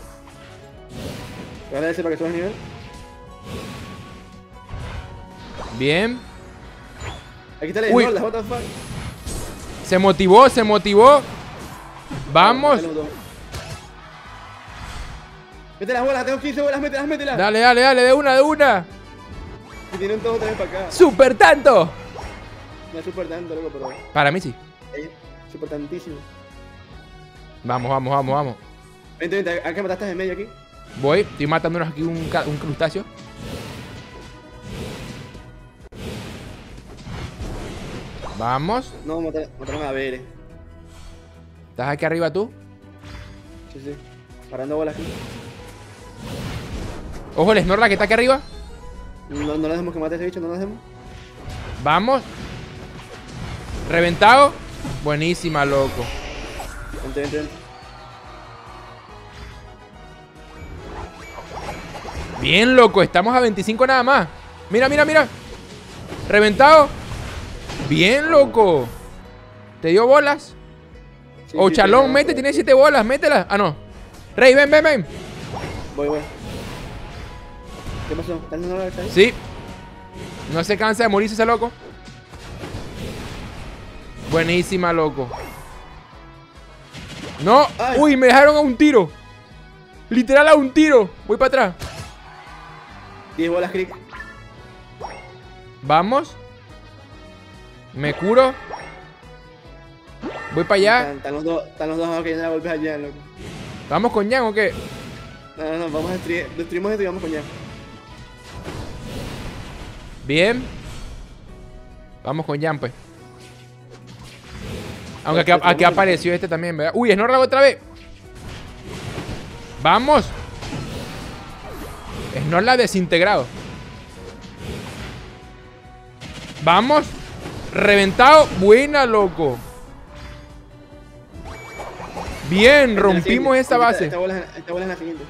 Dale ese para que subas nivel. Bien. Aquí está la Uy. what the fuck. Se motivó. Vamos. Mete las bolas, tengo 15 bolas, mételas. Dale, de una. Y tienen todos otra vez para acá. ¡Super tanto! No es súper tanto, loco, pero Para mí sí. es súper tantísimo. Vamos. Vente, acá mataste en medio aquí. Voy, estoy matándonos aquí un crustáceo. Vamos. No, mataron a Bere. ¿Estás aquí arriba tú? Sí. Parando bolas aquí. Ojo, el Snorlax que está aquí arriba. No le dejemos que mate a ese bicho, no lo dejemos. Vamos. Reventado. Buenísima, loco. Vente. Bien, loco. Estamos a 25 nada más. Mira. Reventado. Bien, loco. ¿Te dio bolas? Sí, O sí, Chalón, sí, mete, sí. tiene 7 bolas, métela. Ah, no. Rey, ven. Voy. ¿Qué pasó? ¿Estás en la ahí? Sí. No se cansa de morirse ese loco. Buenísima, loco. No. Ay. Uy, me dejaron a un tiro. Literal a un tiro. Voy para atrás. 10 bolas, Crick. Vamos. Me curo. Voy para allá. Están los dos que ya golpes allá, loco. ¿Vamos con Jan o qué? No, vamos a destruimos esto y vamos con Jan. Bien. Vamos con Jan, pues. Aunque aquí apareció este también, ¿verdad? Uy, Snorlax otra vez. Vamos. Snorlax desintegrado. Vamos. Reventado. Buena, loco. Bien, rompimos esa base. Esta bola es la siguiente.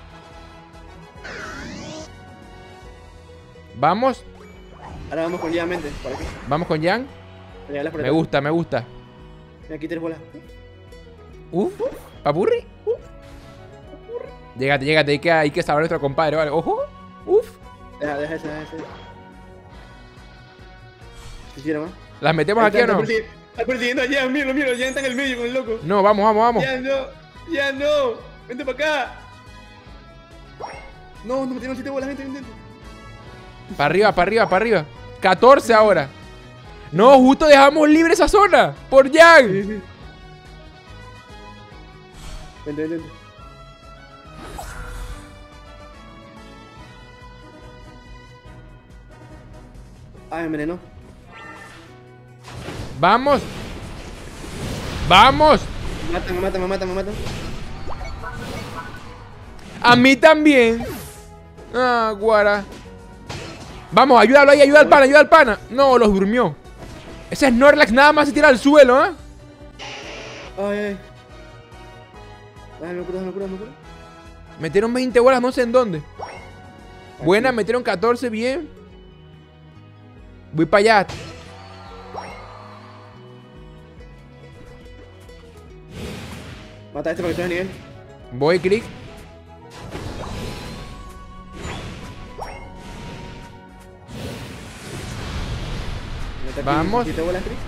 Vamos. Ahora vamos con Jan, mente. Por aquí. Vamos con Jan. Me gusta, me gusta. Mira, aquí 3 bolas. Uf. Papurri. Llégate, hay que saber nuestro compadre, vale. Ojo. Uf. Deja ese. ¿Qué hicieron, más? ¿Las metemos aquí o no? Está persiguiendo a Jan, míralo, Jan está en el medio con el loco. No, vamos. Jan, no. Vente para acá. No, me metieron 7 bolas, vente. Para arriba. 14 ahora. No, justo dejamos libre esa zona. Por Jan. Sí. Vente. Ah, me envenenó. Vamos. Me matan. A mí también. Ah, guara. Vamos, ayúdalo ahí, ayuda al pana. No, los durmió. Ese Snorlax nada más se tira al suelo, ¿eh? Ay. Déjame curar. Metieron 20 bolas, no sé en dónde. Buena, metieron 14, bien. Voy para allá. Mata a este para que esté de nivel. Voy, Crick. Vamos. 7 bolas, Crick.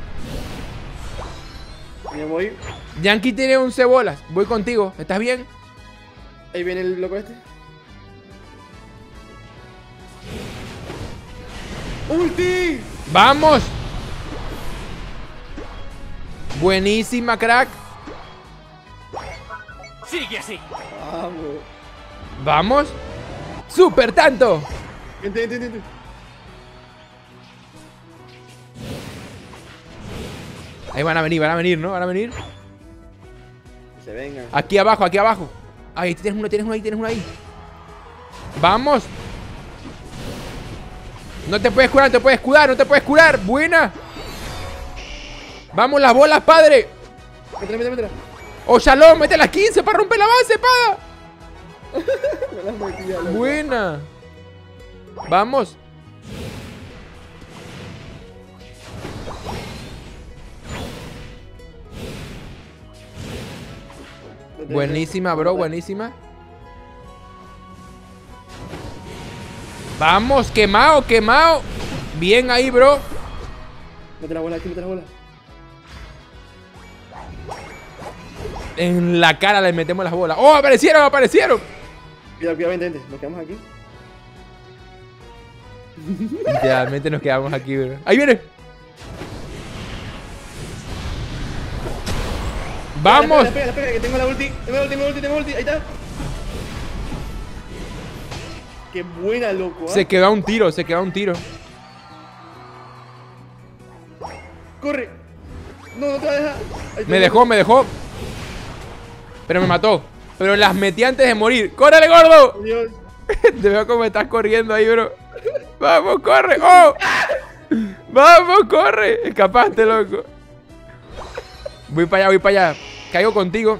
Me voy. Yankee tiene 11 bolas. Voy contigo. ¿Estás bien? Ahí viene el loco este. ¡Ulti! ¡Vamos! Buenísima, crack. Sigue así. Vamos. ¡Vamos! ¡Super tanto! Vente. Ahí van a venir, ¿no? Van a venir. Que se vengan. Aquí abajo. Ahí tienes uno ahí. ¡Vamos! No te puedes curar, no te puedes curar. ¡Buena! ¡Vamos las bolas, padre! Métela. ¡Oh, Shalom! ¡Mete las 15 para romper la base, pada! Me las metí ya, loco. ¡Buena! ¡Vamos! Buenísima, bro, buenísima. Vamos, quemado. Bien ahí, bro. Mete la bola aquí, mete la bola. En la cara le metemos las bolas. ¡Oh, aparecieron! Cuidado, vente. Nos quedamos aquí. Literalmente nos quedamos aquí, bro. ¡Ahí viene! ¡Vamos! La pega, que tengo la ulti. Tengo ulti. Ahí está. Qué buena, loco. Se quedó a un tiro, Corre. No te va a dejar. Me dejó. Pero me mató. Pero las metí antes de morir. ¡Córrele, gordo! Dios. Te veo como estás corriendo ahí, bro. ¡Vamos, corre! ¡Oh! ¡Vamos, corre! Escapaste, loco. Voy para allá. Caigo contigo.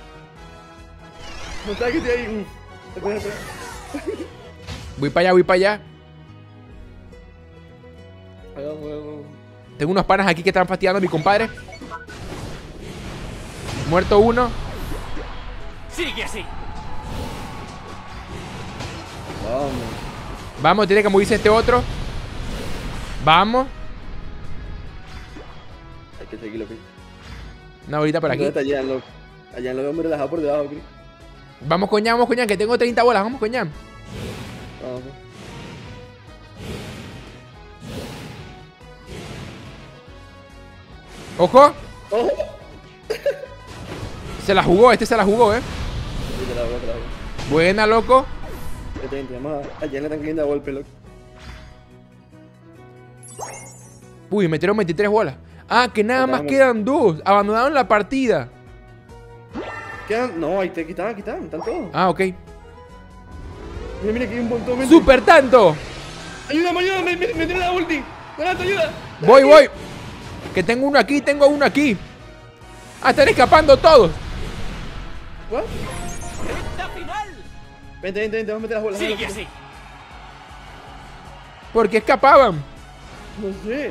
No sabes que estoy ahí. Espera. Voy para allá. Vamos. Tengo unos panas aquí que están fastidiando a mi compadre. Muerto uno. Sigue así. Vamos. Vamos, tiene que morirse este otro. Vamos. Hay que seguirlo, Chris. Una bolita por aquí. ¿Dónde está Jan, loco? Allá en lo vemos relajado por debajo, Chris. Vamos, coñam, que tengo 30 bolas. Vamos, coñam. Vamos. Ojo. ¡Ojo! Se la jugó, este se la jugó, Sí, te la hago, te la hago. Buena, loco. Vamos a Jan le están cayendo a golpe, loco. Uy, metieron 23 bolas. Ah, que nada más Vamos. quedan 2. Abandonaron la partida. ¿Quedan? No, aquí están, están todos. Ah, ok. Mira, mira, aquí hay un montón de gente. ¡Super tanto! Ayúdame, me tiene la ulti. Donato, ayuda. Voy. Que tengo uno aquí, Ah, están escapando todos. ¿What? ¡Recta final! Vente, vamos a meter las bolas. Sigue así. ¿Por qué escapaban? No sé.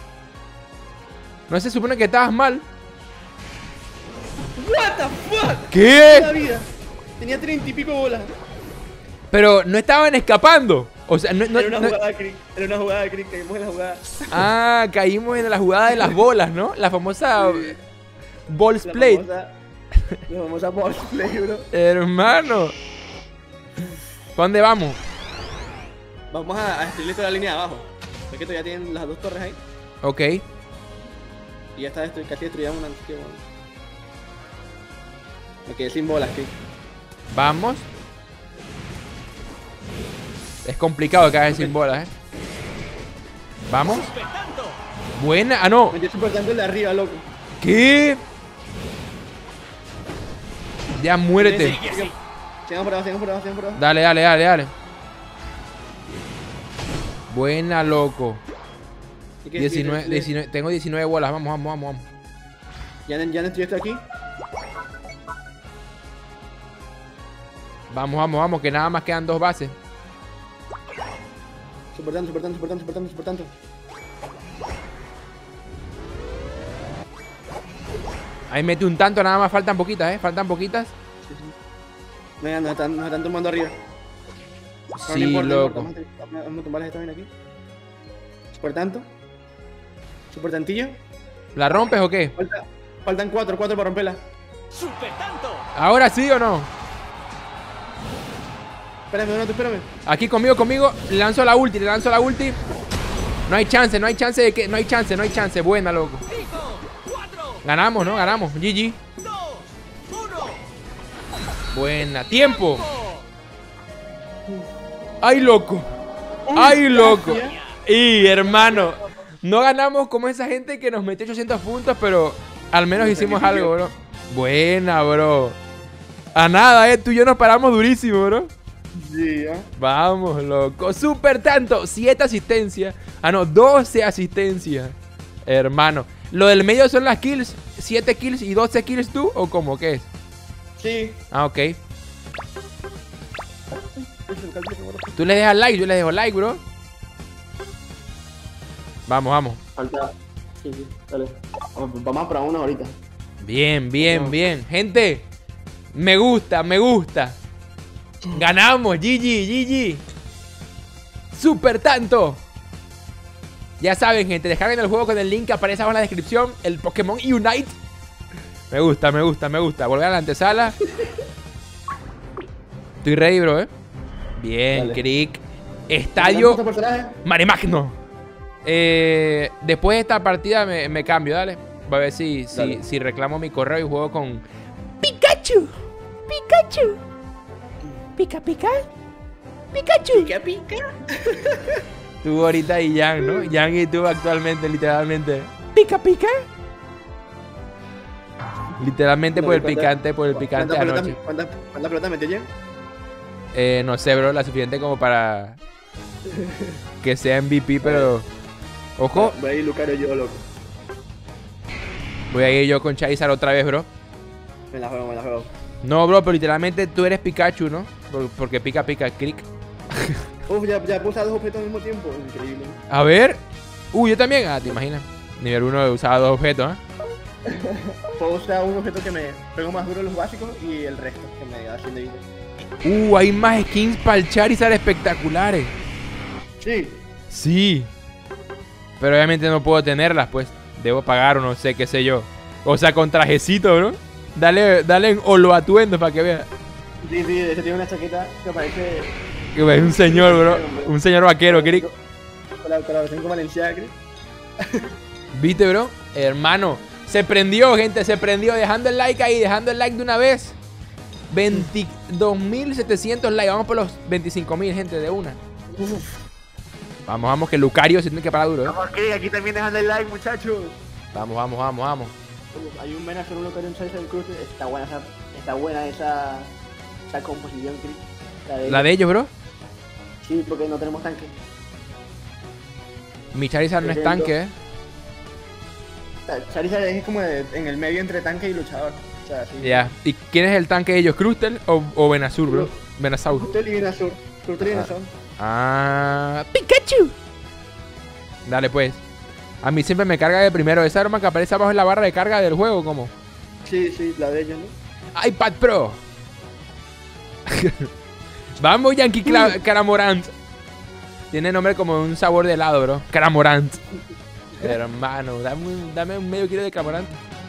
No se supone que estabas mal. What the fuck. La ¿Qué? vida. Tenía 30 y pico bolas. Pero no estaban escapando. O sea, no. Era una jugada de Crick. Era una jugada de Crick. Caímos en la jugada. Ah, caímos en la jugada de las bolas, ¿no? La famosa Balls La Plate. famosa Balls Plate, bro. Hermano. ¿Para dónde vamos? Vamos a destruir toda la línea de abajo. ¿Ves que todavía tienen las dos torres ahí? Ok. Y ya está casi destruida una. Así que bueno. Me quedé sin bolas, Crick. Vamos. Es complicado caer sin bolas, Vamos. ¡Respetando! Buena. Ah, no. Me estoy soportando el de arriba, loco. ¿Qué? Ya muérete. Sigue así. Sigamos por abajo. Dale. Buena, loco. ¿Y qué? 19, tengo 19 bolas. Vamos. Ya estoy aquí. Vamos, que nada más quedan 2 bases. Soportando. Ahí mete un tanto, nada más faltan poquitas, Faltan poquitas. Venga, nos están tomando arriba. No, Sí, no importa, loco. Vamos a tumbarles esta vaina aquí. Soportantillo. ¿La rompes o qué? Faltan 4 para romperla. ¡Respetando! ¿Ahora sí o no? Espérame, Donato, espérame. Aquí conmigo. Le lanzo la ulti. No hay chance de que. No hay chance. Buena, loco. 5, 4, Ganamos, ¿no? Ganamos. GG. 2, 1. Buena. Tiempo. ¡Ay, loco! Y hermano, no ganamos como esa gente que nos metió 800 puntos, pero al menos hicimos algo, bro. Buena, bro. A nada, tú y yo nos paramos durísimo, bro. Sí, ¿eh? Vamos, loco. Super tanto. 7 asistencias. Ah, no, 12 asistencias. Hermano. Lo del medio son las kills. 7 kills y 12 kills tú. ¿O cómo? ¿Qué es? Sí. Ah, ok. Tú le dejas like, yo le dejo like, bro. Vamos. Falta. Sí, dale. Vamos para uno ahorita. Bien. Gente, me gusta. Ganamos, GG. Super tanto. Ya saben, gente, descarguen el juego con el link que aparece abajo en la descripción. El Pokémon Unite. Me gusta. Volver a la antesala. Estoy ready, bro, Bien, Dale. Crick. Estadio ¿Este personaje? Maremagno. Después de esta partida me cambio, dale. Voy a ver si reclamo mi correo y juego con Pikachu. Pica. Pikachu. Pica. Tú ahorita y Jan, ¿no? Jan y tú actualmente, literalmente. Pica. Literalmente por el picante de anoche. ¿Cuántas pelotas metió Jan? No sé, bro, la suficiente como para que sea MVP, pero... Ojo, Voy a ir Lucario yo, loco. voy a ir yo con Charizard otra vez, bro. Me la juego. No, bro, pero literalmente tú eres Pikachu, ¿no? Porque pica, Crick. Uf, ya puse a 2 objetos al mismo tiempo. Increíble. A ver. Yo también. Ah, te imaginas. Nivel 1 usaba 2 objetos, Puedo usar un objeto que me pego más duro los básicos y el resto que me da 100 de vida. Hay más skins para el Charizard espectaculares. Sí. Sí. Pero obviamente no puedo tenerlas, pues. Debo pagar o no sé, qué sé yo. O sea, con trajecito, bro. Dale en atuendo para que vea. Sí, ese tiene una chaqueta que parece... Que es un señor, bro. Un señor vaquero, Crick. Con la colaboración con Valenciaga, Crick. ¿Viste, bro? Hermano. Se prendió, gente. Se prendió. Dejando el like ahí. Dejando el like de una vez. 22.700 likes. Vamos por los 25.000, gente, de una. Vamos, vamos, que Lucario se tiene que parar duro, ¿eh? Vamos, aquí también dejando el like, muchachos. Vamos, vamos, vamos, vamos. Hay un Venator, un Lucario, un Charizard, un Cruce. Está buena esa composición, Crick. ¿La de ellos, bro? Sí, porque no tenemos tanque. Mi Charizard no es tanque, ¿eh? Charizard es como en el medio entre tanque y luchador. O sea, sí. Ya. ¿Y quién es el tanque de ellos? ¿Crustel o Venusaur, bro? Venusaur. Crustel y Venusaur. Crustel y Venusaur. Ah, Pikachu. Dale, pues. A mí siempre me carga de primero. Esa arma que aparece abajo en la barra de carga del juego, ¿cómo? Sí, la de ellos, ¿no? iPad Pro. Vamos, Yankee Caramorant. Tiene nombre como un sabor de helado, bro. Caramorant. Hermano, dame un medio kilo de Caramorant.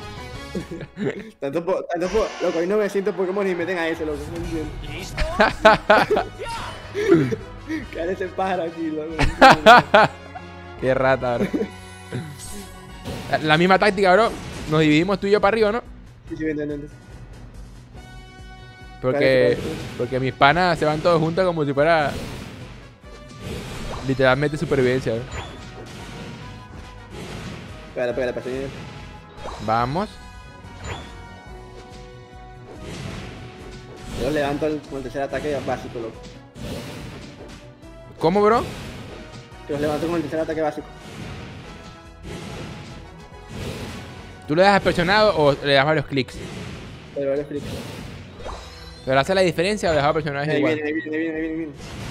Loco, hay 900 Pokémon y meten a ese, loco. No entiendo. ¿Listo? Cae ese pájaro aquí, loco. Qué rata, bro. La misma táctica, bro. Nos dividimos tú y yo para arriba, ¿no? Sí, entiendo. Porque mis panas se van todos juntos como si fuera literalmente supervivencia, bro. Pégale, pasé. Vamos. Yo levanto con el tercer ataque básico, loco. ¿Cómo, bro? Que los levanto con el tercer ataque básico. ¿Tú le das presionado o le das varios clics? Pero varios clics. ¿Pero hace la diferencia o le das presionado es igual? Ahí viene.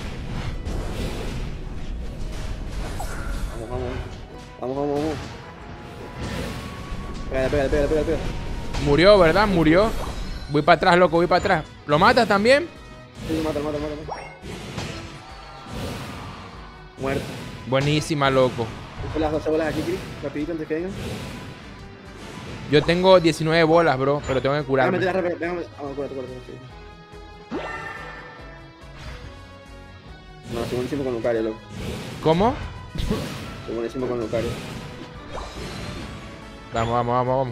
Vamos. Pégale. Murió, ¿verdad? Murió. Voy para atrás, loco, voy para atrás. ¿Lo matas también? Sí, mata. Muerto. Buenísima, loco. Las 12 bolas aquí, Chris, rapidito antes que vengan. Yo tengo 19 bolas, bro, pero tengo que curarme. Cúrate. No, estoy buenísimo con Lucario, loco. ¿Cómo? Estoy buenísimo con Lucario. Vamos.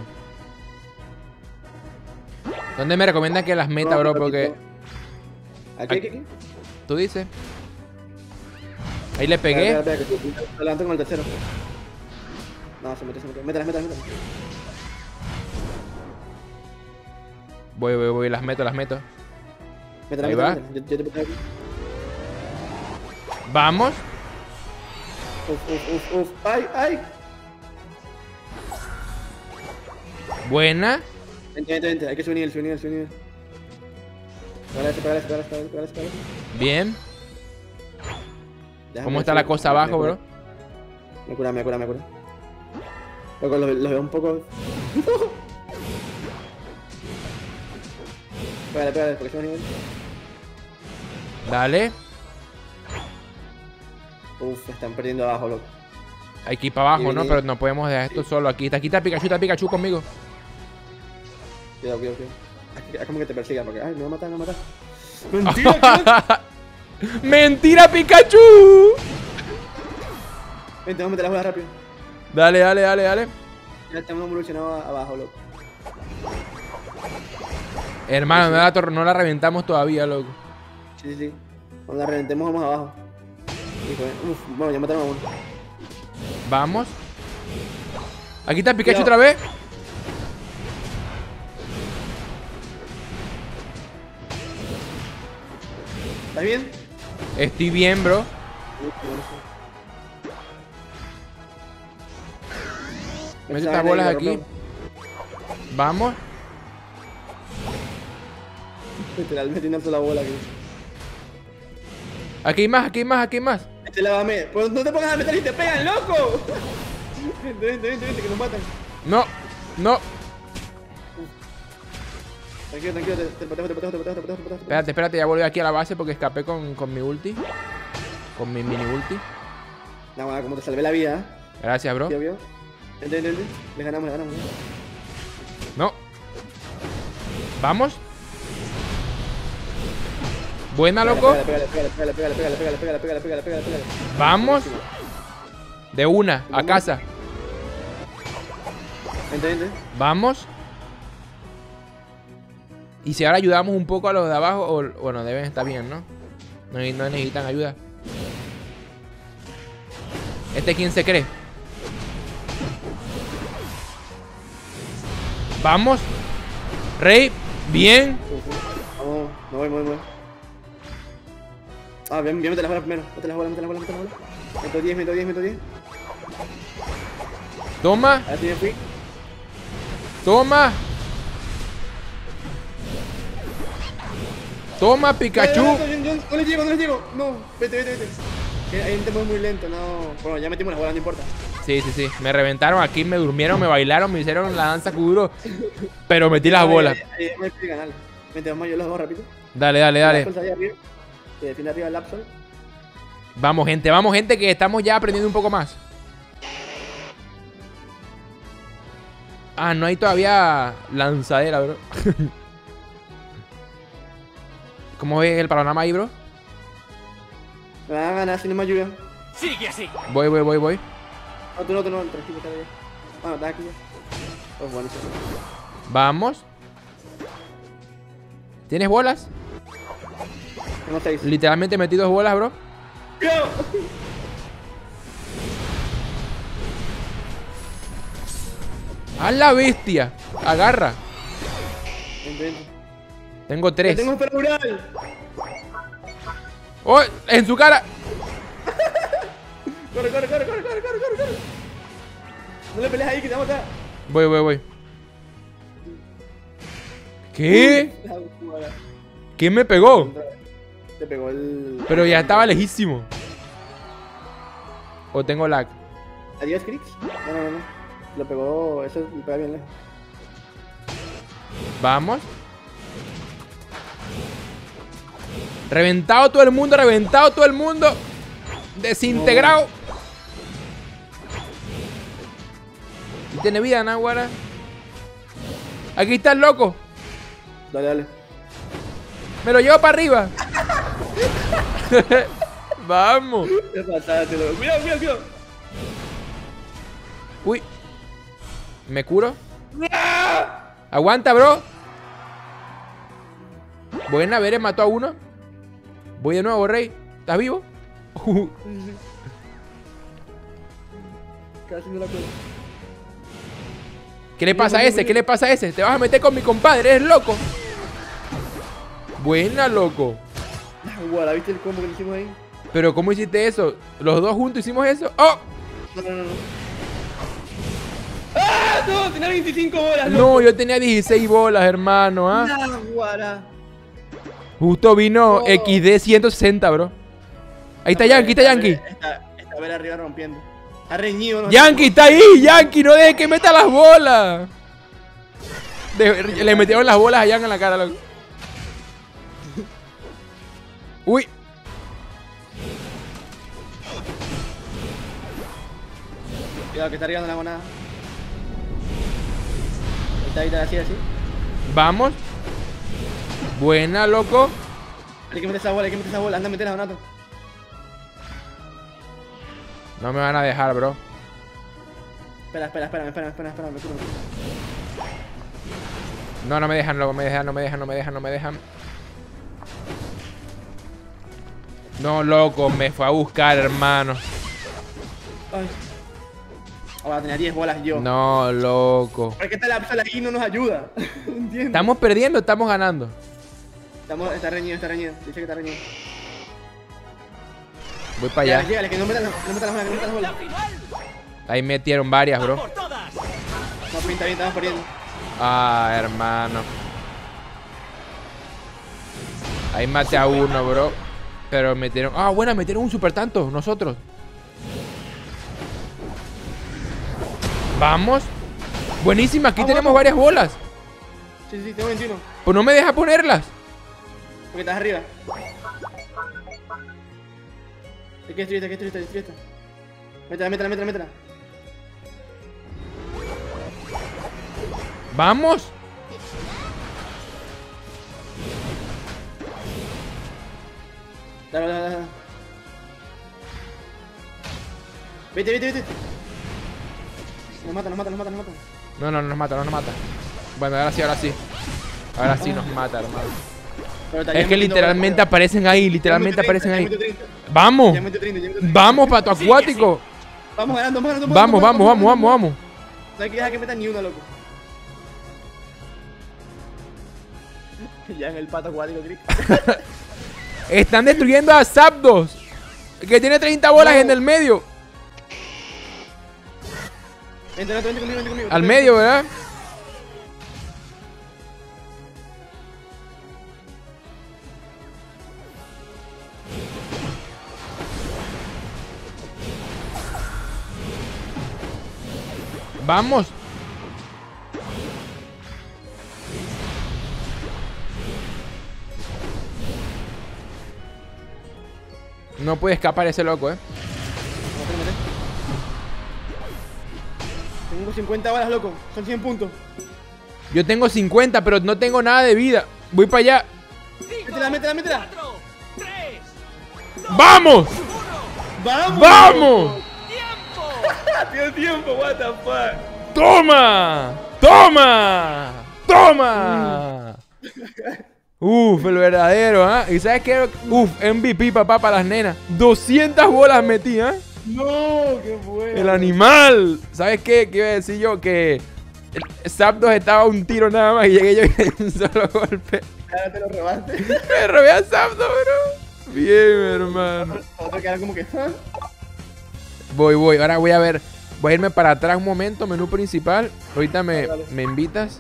¿Dónde me recomiendan que las meta, bro? Porque... Aquí. ¿Tú dices? Ahí le pegué. Espera, que te levanto con el tercero. No, se mete. Mételas. Voy, las meto. Ahí va. Yo te pego aquí. Vamos. Uf. ¡Ay! Buena. Vente. Hay que subir nivel. Pégale. Bien. Déjame ¿Cómo está la cosa abajo, bro? Me cura. Loco, los veo un poco... Pégale, porque se nivel. Dale. Uf, están perdiendo abajo, loco. Hay que ir para abajo, ¿no? Pero no podemos dejar esto solo aquí. Está Pikachu conmigo. Cuidado. Es como que te persiga, porque... Ay, me va a matar. ¡Mentira! ¡Mentira, Pikachu! Vente, vamos a meter las bolas rápido. Dale. Ya estamos evolucionados abajo, loco. Hermano, no la reventamos todavía, loco. Sí. Cuando la reventemos, vamos abajo. Uf, bueno, ya mataron a uno. Vamos. Aquí está Pikachu otra vez. ¿Estás bien? Estoy bien, bro. Mete estas bolas aquí. Vamos. Literalmente una sola bola aquí. Aquí hay más. Este la va a meter. Pues no te pongas a meter y te pegan, loco. Vente, que nos matan. No. Tranquilo, te protejo. Espérate, ya volví aquí a la base porque escapé con mi ulti. Con mi mini ulti. No, bueno, como te salvé la vida. Gracias, bro. ¿Ya vio? Vente. Le ganamos. No. Vamos. Buena, loco. Pégale. Vamos. De una, a casa. Vente. Vamos. Y si ahora ayudamos un poco a los de abajo, o, bueno, deben estar bien, ¿no? No necesitan ayuda. ¿Quién se cree? Vamos. Rey, bien. Vamos, me voy. Ah, bien, mete las bolas primero. Mete las bolas. 110. Toma. Ahora sí me fui. Toma. Toma, Pikachu. No les llego. No, vete. Hay un tempo muy lento, no. Bueno, ya metimos las bolas, no importa. Sí. Me reventaron aquí, me durmieron, me bailaron, me hicieron la danza Kuduro. Pero metí las bolas. Vente, vamos yo los dos rápido. Dale. Lapsol ahí arriba. Que defiende arriba el Lapsol. Vamos, gente, que estamos ya aprendiendo un poco más. Ah, no hay todavía lanzadera, bro. ¿Cómo ves el panorama ahí, bro? Me van a ganar si no me ayudan. Sigue así. Voy. No, tú no, tranquilo, está bien. Bueno, estás aquí ya. Pues buenísimo. Vamos. ¿Tienes bolas? Tengo 6. Literalmente metí 2 bolas, bro. ¡Cuidado! ¡A la bestia! Agarra. Vente. Tengo 3. Tengo esfera mural. ¡Oh! ¡En su cara! Corre. No le pelees ahí que te vamos a matar. Voy. ¿Qué? ¿Quién me pegó? Te pegó el... Pero ya estaba lejísimo. ¿O tengo lag? ¿Adiós, Crix? No. Lo pegó... Eso le pega bien lejos. Vamos. Reventado todo el mundo. Desintegrado. ¿Y tiene vida, Nahuara? Aquí está el loco. Dale. Me lo llevo para arriba. Vamos. Te pasaste, loco. Cuidado. Uy. ¿Me curo? Aguanta, bro. Buena, Veres mató a uno. Voy de nuevo, Rey. ¿Estás vivo? Casi no la cuento. ¿Qué le pasa a ese? Te vas a meter con mi compadre, eres loco. Buena, loco. Guara, ¿viste el combo que le hicimos ahí? Pero ¿cómo hiciste eso? ¿Los dos juntos hicimos eso? ¡Oh! No. ¡Ah! No, tenía 25 bolas, loco. No, yo tenía 16 bolas, hermano, ¿ah? Guara. Justo vino XD 160, bro. Ahí está Yankee, Está ver arriba rompiendo. Está reñido, ¿no? Yankee está ahí, Yankee, no dejes que meta las bolas. Le metieron las bolas a Yankee en la cara, loco. Uy. Cuidado que está arriba de la monada. Ahí está, así. Vamos. Buena, loco. Hay que meter esa bola, anda a meterla, Donato. No me van a dejar, bro. Espera, me curo. No me dejan, loco, no me dejan. No, loco, me fue a buscar, hermano. Ay. Ahora tenía 10 bolas yo. No, loco. ¿Por qué está la sala ahí y no nos ayuda? No entiendo. ¿Estamos perdiendo o estamos ganando? Está reñido. Dice que está reñido. Voy para allá. Llegale, que no metan las bolas. ¡La final! Ahí metieron varias, ¡A bro. por todas! No, pinta bien, estamos perdiendo. Ah, hermano. Ahí maté a uno, bro. Pero metieron... Ah, bueno, metieron un super tanto nosotros. Vamos. Buenísima, aquí tenemos varias bolas. Sí, tengo 21. Pues no me deja ponerlas. Porque estás arriba. Aquí estoy esta. Métela. ¡Vamos! Dale, dale, dale. Vete, vete, vete. Nos mata, nos mata, nos mata, nos mata. No, no, no nos mata, no nos mata. Bueno, ahora sí, ahora sí. Ahora sí nos mata, hermano. Es que literalmente aparecen ahí, literalmente aparecen ahí. ¡Vamos! ¡Vamos, pato acuático! Vamos ganando, vamos ganando. Vamos, vamos, vamos, vamos, vamos. No hay que dejar que metan ni una, loco. Ya en el pato acuático, Crick. Están destruyendo a Zapdos, que tiene 30 bolas en el medio. Vente, vente conmigo, vente conmigo. Al medio, ¿verdad? Vamos. No puede escapar ese loco, Tengo 50 balas, loco. Son 100 puntos. Yo tengo 50, pero no tengo nada de vida. Voy para allá. Métela, métela, métela. 4, 3, 2, ¡Vamos! 1. ¡Vamos! ¡Vamos! ¡Tiempo! Tiene tiempo, what the fuck. ¡Toma! ¡Toma! ¡Toma! Uf, el verdadero, ¿ah? ¿Y sabes qué? Uf, MVP, papá, para las nenas. 200 bolas metí, ¿ah? No, qué bueno. El animal. ¿Sabes qué? ¿Qué iba a decir yo? Que el Zapdos estaba a un tiro nada más y llegué yo y un solo golpe. Ahora te lo robaste. Me robé a Zapdos, bro. Bien, hermano. Otro queda como que. ¿Ah? Voy. Ahora voy a ver. Voy a irme para atrás un momento, menú principal. Ahorita me invitas.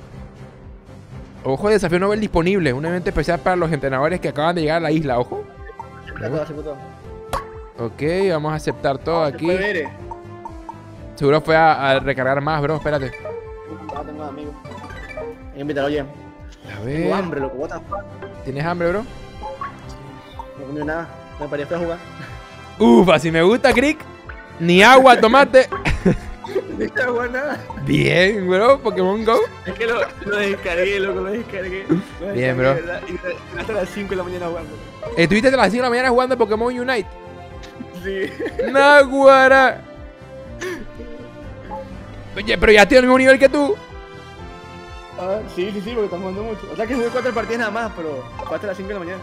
Ojo, desafío Nobel disponible. Un evento especial para los entrenadores que acaban de llegar a la isla. Ojo. Acepta todo. Ok, vamos a aceptar todo aquí. Ver, Seguro fue a recargar más, bro. Espérate. Ah, tengo amigos. Invítalo, oye. A Tengo ver. hambre, loco. What the fuck. ¿Tienes hambre, bro? No comí nada. Me paría fue a jugar. Uf, así me gusta, Crick. Ni agua, tomate. No está jugar nada. Bien, bro. Pokémon Go. Es que lo descargué, loco. Lo descargué. Bien, bro. ¿Verdad? Y hasta las 5 de la mañana jugando. Estuviste hasta las 5 de la mañana jugando Pokémon Unite. Sí. Naguara. Oye, pero ya estoy al mismo nivel que tú. Ah, sí, porque estamos jugando mucho. O sea que jugué 4 partidas nada más, pero fue hasta las 5 de la mañana.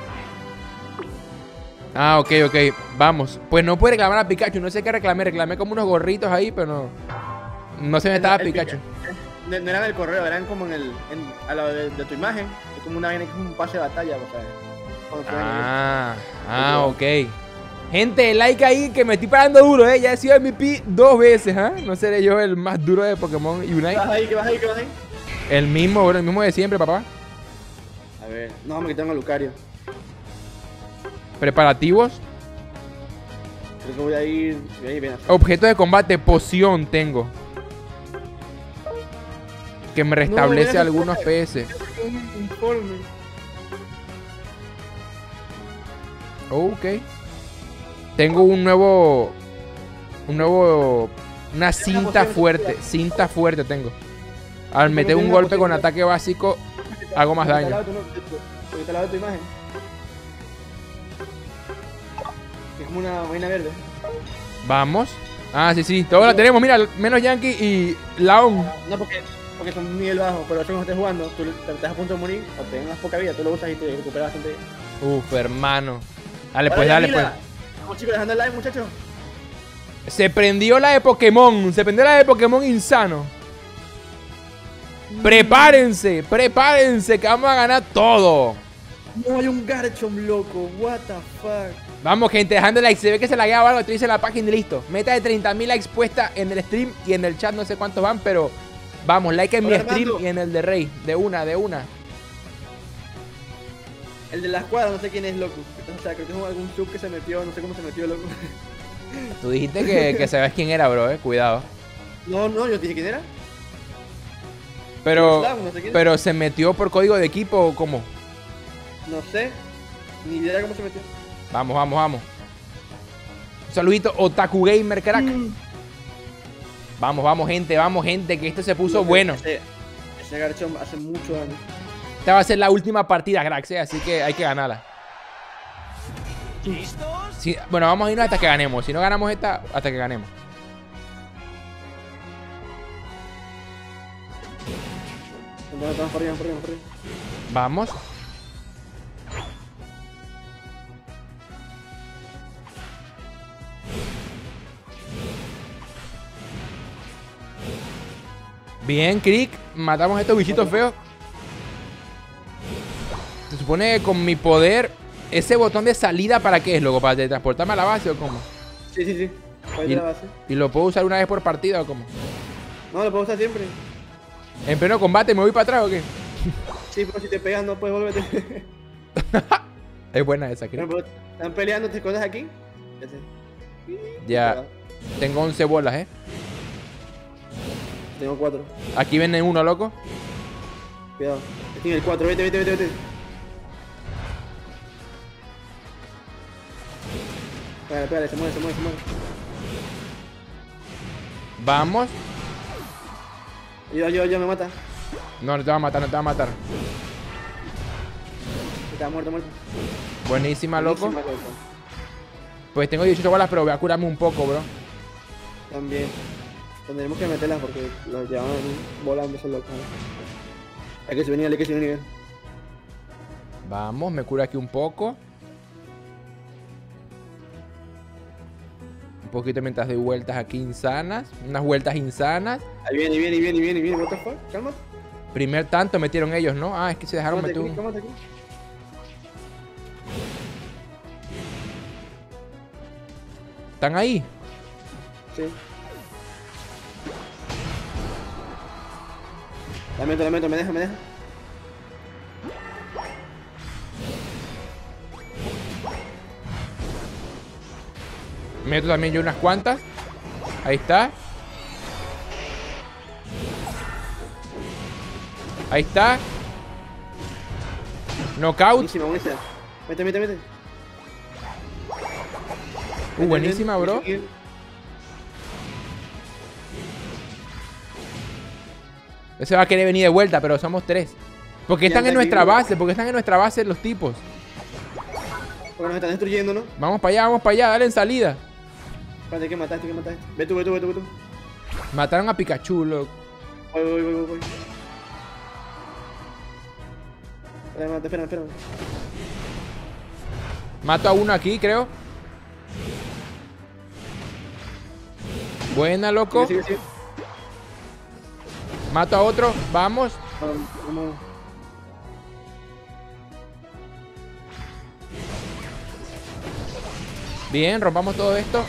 Ah, ok. Vamos. Pues no puede reclamar a Pikachu. No sé qué reclamé. Reclamé como unos gorritos ahí, pero no. No se me estaba Pikachu. No eran del correo, eran como a la de tu imagen. Es como una vaina que es un pase de batalla, o sea. Cuando se ven Ok. Gente, like ahí que me estoy parando duro, Ya he sido MVP 2 veces, No seré yo el más duro de Pokémon Unite. ¿Qué vas ahí? ¿Qué vas ahí? El mismo, bro. El mismo de siempre, papá. A ver, no, me quitaron a Lucario. Preparativos. Creo que voy a ir bien así. Objeto de combate. Poción tengo. Que me restablece No, algunos PS. Un informe. Ok. Tengo una cinta fuerte. Cinta fuerte tengo. Al meter un golpe con ataque básico, hago más daño. Está al lado de tu imagen. Es como una vaina verde. Vamos. Ah, sí. Todos la tenemos. Mira, menos Yankee y Laon. No, porque son un nivel bajo, pero cuando estés jugando, tú estás a punto de morir o tengas poca vida, tú lo usas y te recuperas bastante. Uf, hermano. Dale, pues, dale, pues. Vamos, chicos, dejando el like, muchachos. Se prendió la de Pokémon. Se prendió la de Pokémon insano. Prepárense, que vamos a ganar todo. No hay un Garchomp, loco. What the fuck. Vamos, gente, dejando like. Se ve que se laguea o algo. Te dice la página y listo. Meta de 30.000 likes puesta en el stream y en el chat. No sé cuántos van, pero vamos, like en mi stream y en el de Rey. De una. El de la escuadra, no sé quién es, loco. O sea, creo que es algún sub que se metió. No sé cómo se metió, loco. Tú dijiste que sabes quién era, bro, Cuidado. No, yo te dije quién era. Pero, No sé quién. pero se metió por código de equipo o cómo. No sé. Ni idea cómo se metió. Vamos. Un saludito, Otaku Gamer, crack. Vamos, gente, que esto se puso bueno. Ese Ese Garchomp hace mucho daño. Esta va a ser la última partida, cracks, así que hay que ganarla. ¿Listos? Sí, bueno, vamos a irnos hasta que ganemos. Si no ganamos esta, hasta que ganemos. Vamos por arriba, por arriba, por arriba. Vamos. Bien, Crick. Matamos a estos bichitos feos. Se supone que con mi poder, ese botón de salida, ¿para qué es, loco? ¿Para transportarme a la base o cómo? Sí, sí, sí. Para ir a la base. ¿Y lo puedo usar una vez por partida o cómo? No, lo puedo usar siempre. ¿En pleno combate me voy para atrás o qué? Sí, pero si te pegas no puedes volverte. Es buena esa, Crick. Pero están peleando, te escondes aquí. Ya. Tengo 11 bolas, ¿eh? Tengo 4. Aquí viene uno, loco. Cuidado. Estoy en el 4, vete, vete, vete, vete. Pégale, pégale, se mueve, se mueve, se mueve. Vamos. Ayuda, me mata. No, no te va a matar, no te va a matar. Está muerto, muerto. Buenísima, loco. Buenísima, loco. Pues tengo 18 bolas, pero voy a curarme un poco, bro. También. Tendremos que meterlas porque los llevan volando esos locos. Hay que subir nivel, hay que subir nivel. Vamos, me curo aquí un poco. Un poquito mientras doy vueltas aquí insanas. Unas vueltas insanas. Ahí viene, viene, viene, viene, viene. What the fuck? Cálmate. Primer tanto metieron ellos, ¿no? Ah, es que se dejaron Cálmate meter aquí, un... cálmate aquí. ¿Están ahí? Sí. La meto, me deja, me deja. Meto también yo unas cuantas. Ahí está. Ahí está. Knockout. Buenísima, buenísima. Mete, mete, mete. Buenísima, bro. Ese va a querer venir de vuelta, pero somos 3. Porque están en nuestra base, porque están en nuestra base los tipos. Porque nos están destruyendo, ¿no? Vamos para allá, dale en salida. Espérate, que mataste, que mataste. Ve tú, ve tú, ve tú, ve tú. Mataron a Pikachu, loco. Voy. Espérame, espérame. Mato a uno aquí, creo. Buena, loco. Sigue. Mato a otro, vamos. Vamos. Bien, rompamos todo esto.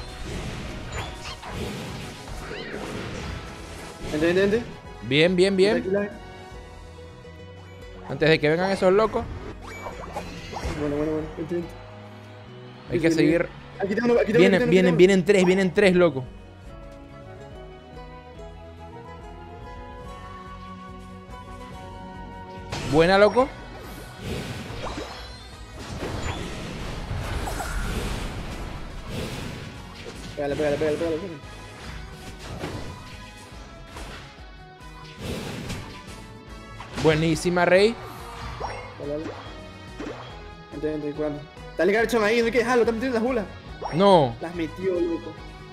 Vente. Bien. Tranquila. Antes de que vengan esos locos, Bueno. Vente. hay que seguir. Aquí tengo uno. Vienen tres, loco. Buena, loco. Pégale. Buenísima, Rey. Dale. Vente, cuidado. Dale Garchomp ahí, no hay que dejarlo, está metiendo las bulas. No. Las metió, loco.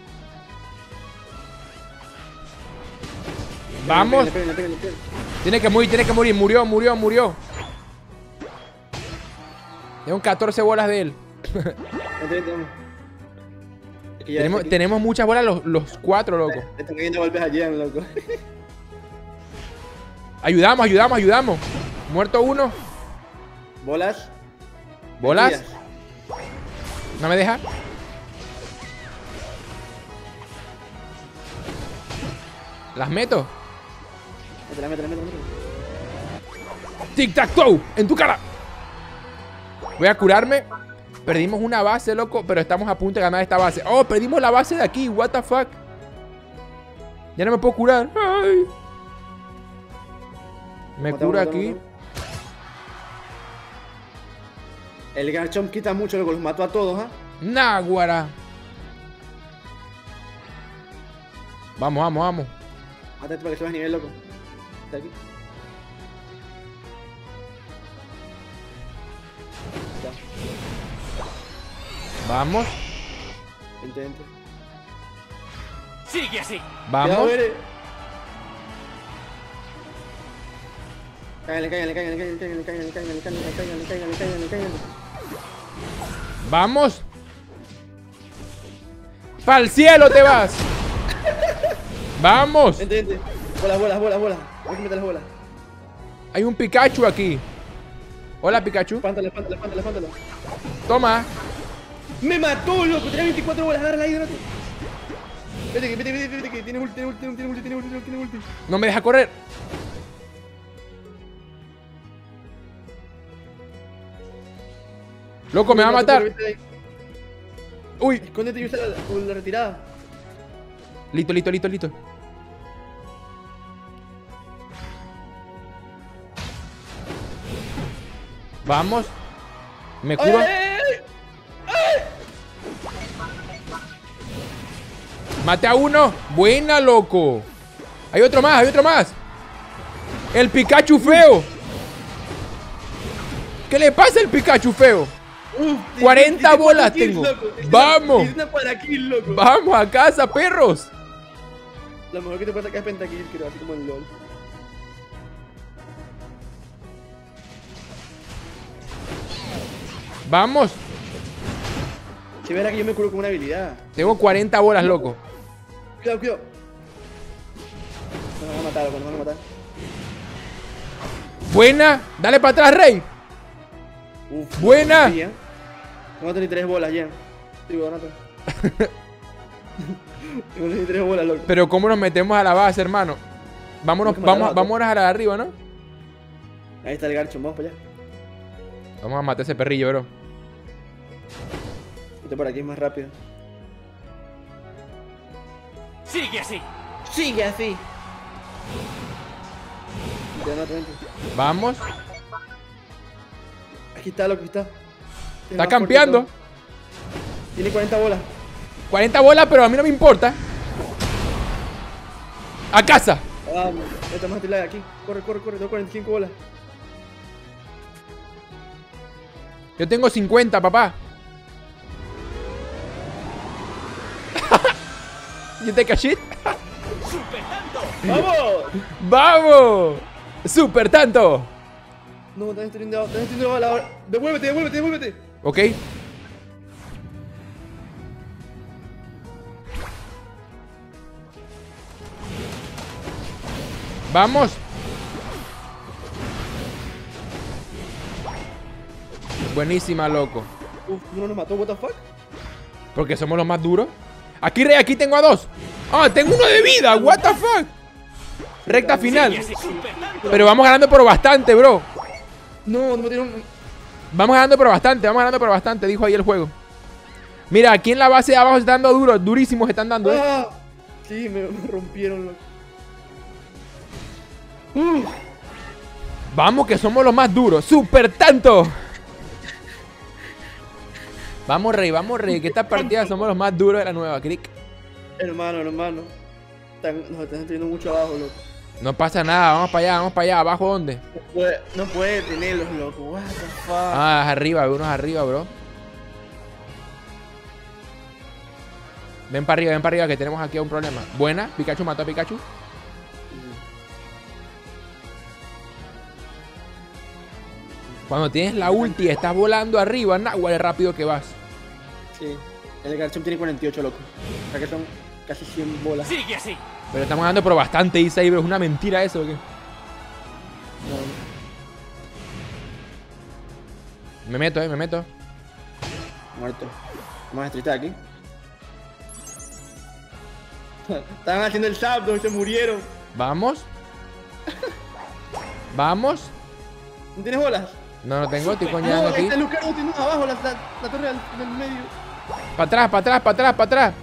Vamos. Pégale. Tiene que morir. Murió. Tengo 14 bolas de él. Vente. Es que ya Tenemos muchas bolas los 4, loco. Le están cayendo golpes a Jean, loco. Ayudamos. Muerto uno. ¿Bolas? ¿Bolas? Metidas. ¿No me deja? ¿Las meto? Métela. Tic-tac-toe, en tu cara. Voy a curarme. Perdimos una base, loco, pero estamos a punto de ganar esta base. Oh, perdimos la base de aquí, what the fuck. Ya no me puedo curar. Ay. Me curo aquí. El Garchomp quita mucho, loco, los mató a todos, ¿ah? Náguara. Vamos. Mátate para que subas nivel, loco. Está aquí. Vamos. Vente, vente. Sigue así. Vamos. Cuidado, Bere. Cállale, cállale, cállale, cállale, cállale, cállale, cállale, cállale, cállale, cállale, cállale, cállale. Vamos. ¡Pa'l cielo te vas! ¡Vamos! Vente, vente. Bolas, bolas, bolas, bolas. Hay que meter las bolas. Hay un Pikachu aquí. Hola, Pikachu. Espántalo, espántalo, espántalo, espántalo. Toma. ¡Me mató, loco! Tenía 24 bolas, agárrala ahí, agárrate. Vete, vete, vete, vete, que tiene ulti, tiene ulti, tiene ulti, tiene ulti, tiene ulti. No me deja correr. Loco, me va a matar. Uy. Escóndete y usa la retirada. Listo, listo, listo, listo. Vamos. Me curo. Mate a uno. Buena, loco. Hay otro más, hay otro más. El Pikachu feo. ¿Qué le pasa al Pikachu feo? 40 bolas tengo. Vamos. Vamos a casa, perros. Lo mejor que te puede sacar es pentakill, creo, así como en LOL. Vamos. Si verá que yo me curo con una habilidad. Tengo 40 bolas, loco. Cuidado, cuidado. Nos van a matar, loco, nos van a matar. Buena. Dale para atrás, Rey. Uf, Buena. sí, ¿eh? Tengo 33 bolas ya. Sí, Donato. Tengo 33 bolas, loco. Pero ¿cómo nos metemos a la base, hermano? Vámonos, vámonos a la de arriba, ¿no? Ahí está el garcho, vamos para allá. Vamos a matar ese perrillo, bro. Este por aquí es más rápido. Sigue así. Sigue así. Donato, vente. Vamos. Aquí está, loco, aquí está. Está campeando. Tiene 40 bolas. 40 bolas, pero a mí no me importa. A casa. Vamos, estamos a tirar aquí. Corre, corre, corre. Tengo 45 bolas. Yo tengo 50, papá. You take a shit. Super tanto. ¡Vamos! ¡Vamos! ¡Super tanto! No, estás destruyendo bala ahora. Devuélvete, devuélvete, devuélvete. Ok. Vamos. Buenísima, loco. Uf, uno nos mató, what the fuck. Porque somos los más duros. Aquí, Rey, aquí tengo a 2. Ah, tengo uno de vida. What the fuck. Recta final. Sigue así. Super tanto. Pero vamos ganando por bastante, bro. No, no me dieron. Vamos ganando por bastante, vamos ganando por bastante, dijo ahí el juego. Mira, aquí en la base de abajo se están dando duros, durísimos están dando, Ah, sí, me rompieron, loco. Vamos que somos los más duros. ¡Super tanto! Vamos, Rey, que esta partida somos los más duros de la nueva, Crick. Hermano, hermano. Nos están teniendo mucho abajo, loco. No pasa nada, vamos para allá. ¿Abajo dónde? No puede tenerlos, loco. What the fuck. Ah, arriba, unos arriba, bro. Ven para arriba, que tenemos aquí un problema. Buena, Pikachu mató a Pikachu. Cuando tienes la ulti y estás volando arriba, Nahual, es rápido que vas. Sí. El Garchomp tiene 48, loco. O sea que son casi 100 bolas. Sigue así. Pero estamos ganando por bastante, dice ahí, bro. ¿Es una mentira eso o qué? No. Me meto, me meto. Muerto. Vamos a estrechar aquí. Estaban haciendo el zapdo y se murieron. Vamos. Vamos. ¿No tienes bolas? No tengo, estoy No, coñando aquí. este Lucario tiene abajo la torre del medio. Para atrás.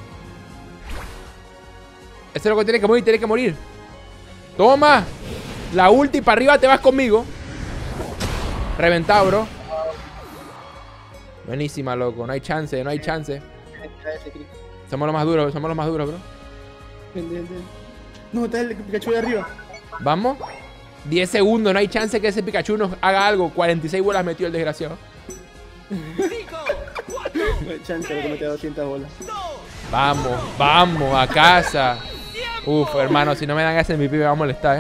Ese es lo que tiene que morir, Toma. La ulti para arriba te vas conmigo. Reventado, bro. Buenísima, loco. No hay chance. Somos los más duros, bro. No, está el Pikachu de arriba. Vamos. 10 segundos, no hay chance que ese Pikachu nos haga algo. 46 bolas metió el desgraciado. 5, 4, Chance, lo que mete 200 bolas. Vamos, vamos, a casa. Uf, hermano, si no me dan ese MVP me va a molestar,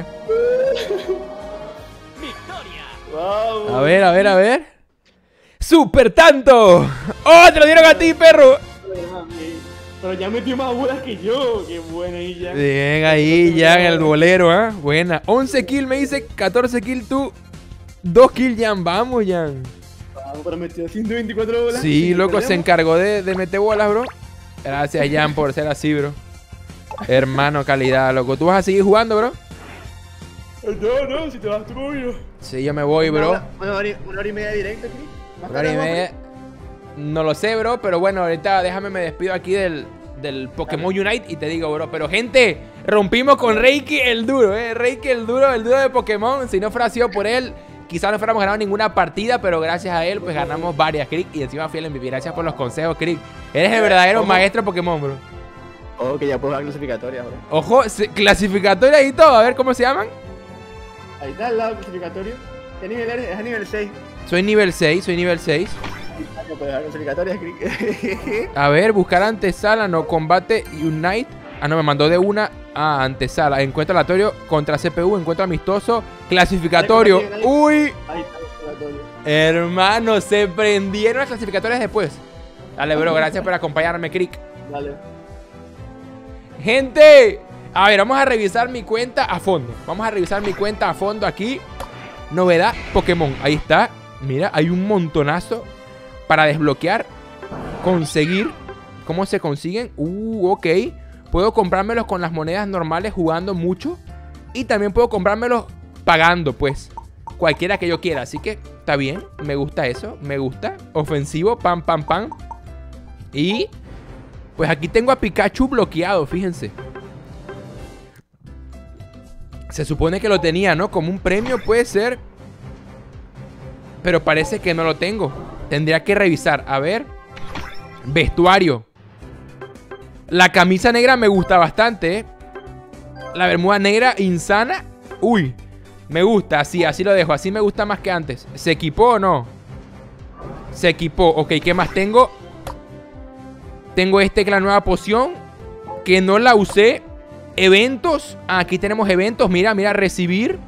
¡Victoria! Vamos. A ver, a ver, a ver. ¡Super tanto! ¡Oh, te lo dieron a ti, perro! Pero ya metió más bolas que yo. Qué buena ahí ya. Bien, ahí, Jan, el bolero, ¿eh? Buena. 11 kills me dice, 14 kills tú. 2 kills, Jan. Vamos, Jan. Vamos, pero metió 124 bolas. Sí, loco, se encargó de meter bolas, bro. Gracias, Jan, por ser así, bro. Hermano, calidad, loco. ¿Tú vas a seguir jugando, bro? No, si te vas tú conmigo. Sí, yo me voy, bro. Una hora y media de directo, Chris. Más Una hora y tarde, media. No lo sé, bro, pero bueno, ahorita déjame me despido aquí del Pokémon Unite y te digo, bro. Pero, gente, rompimos con Reiki el duro, Reiki el duro de Pokémon. Si no fuera sido por él, quizás no fuéramos ganado ninguna partida, pero gracias a él, pues ganamos varias, Crick. Y encima fui el MVP. Gracias por los consejos, Crick. Eres el verdadero maestro Pokémon, bro. Oh, que ya puedo dar clasificatorias, bro. Ojo, clasificatorias y todo. A ver cómo se llaman. Ahí está al lado clasificatorio. ¿Qué nivel eres? Es a nivel 6. Soy nivel 6, soy nivel 6. Ya puedes dar clasificatorias, Crick. A ver, buscar antesala, no, combate Unite. Ah, no, me mandó de una a antesala. Encuentro aleatorio contra CPU, encuentro amistoso, clasificatorio. Dale, Uy, Ahí está el clasificatorio. hermano, se prendieron las clasificatorias después. Dale, bro, gracias por acompañarme, Crick. Dale. Gente, a ver, vamos a revisar mi cuenta a fondo. Vamos a revisar mi cuenta a fondo aquí. Novedad Pokémon, ahí está. Mira, hay un montonazo para desbloquear, conseguir. ¿Cómo se consiguen? Ok. Puedo comprármelos con las monedas normales jugando mucho. Y también puedo comprármelos pagando, pues. Cualquiera que yo quiera. Así que está bien. Me gusta eso. Me gusta. Ofensivo. Pam, pam, pam. Y pues aquí tengo a Pikachu bloqueado, fíjense. Se supone que lo tenía, ¿no? Como un premio puede ser. Pero parece que no lo tengo. Tendría que revisar. A ver. Vestuario. La camisa negra me gusta bastante, La bermuda negra insana. Uy, me gusta, así lo dejo. Así me gusta más que antes. ¿Se equipó o no? Se equipó, ok, ¿qué más tengo? Tengo la nueva poción que no la usé. Eventos, aquí tenemos eventos. Mira, mira, recibir.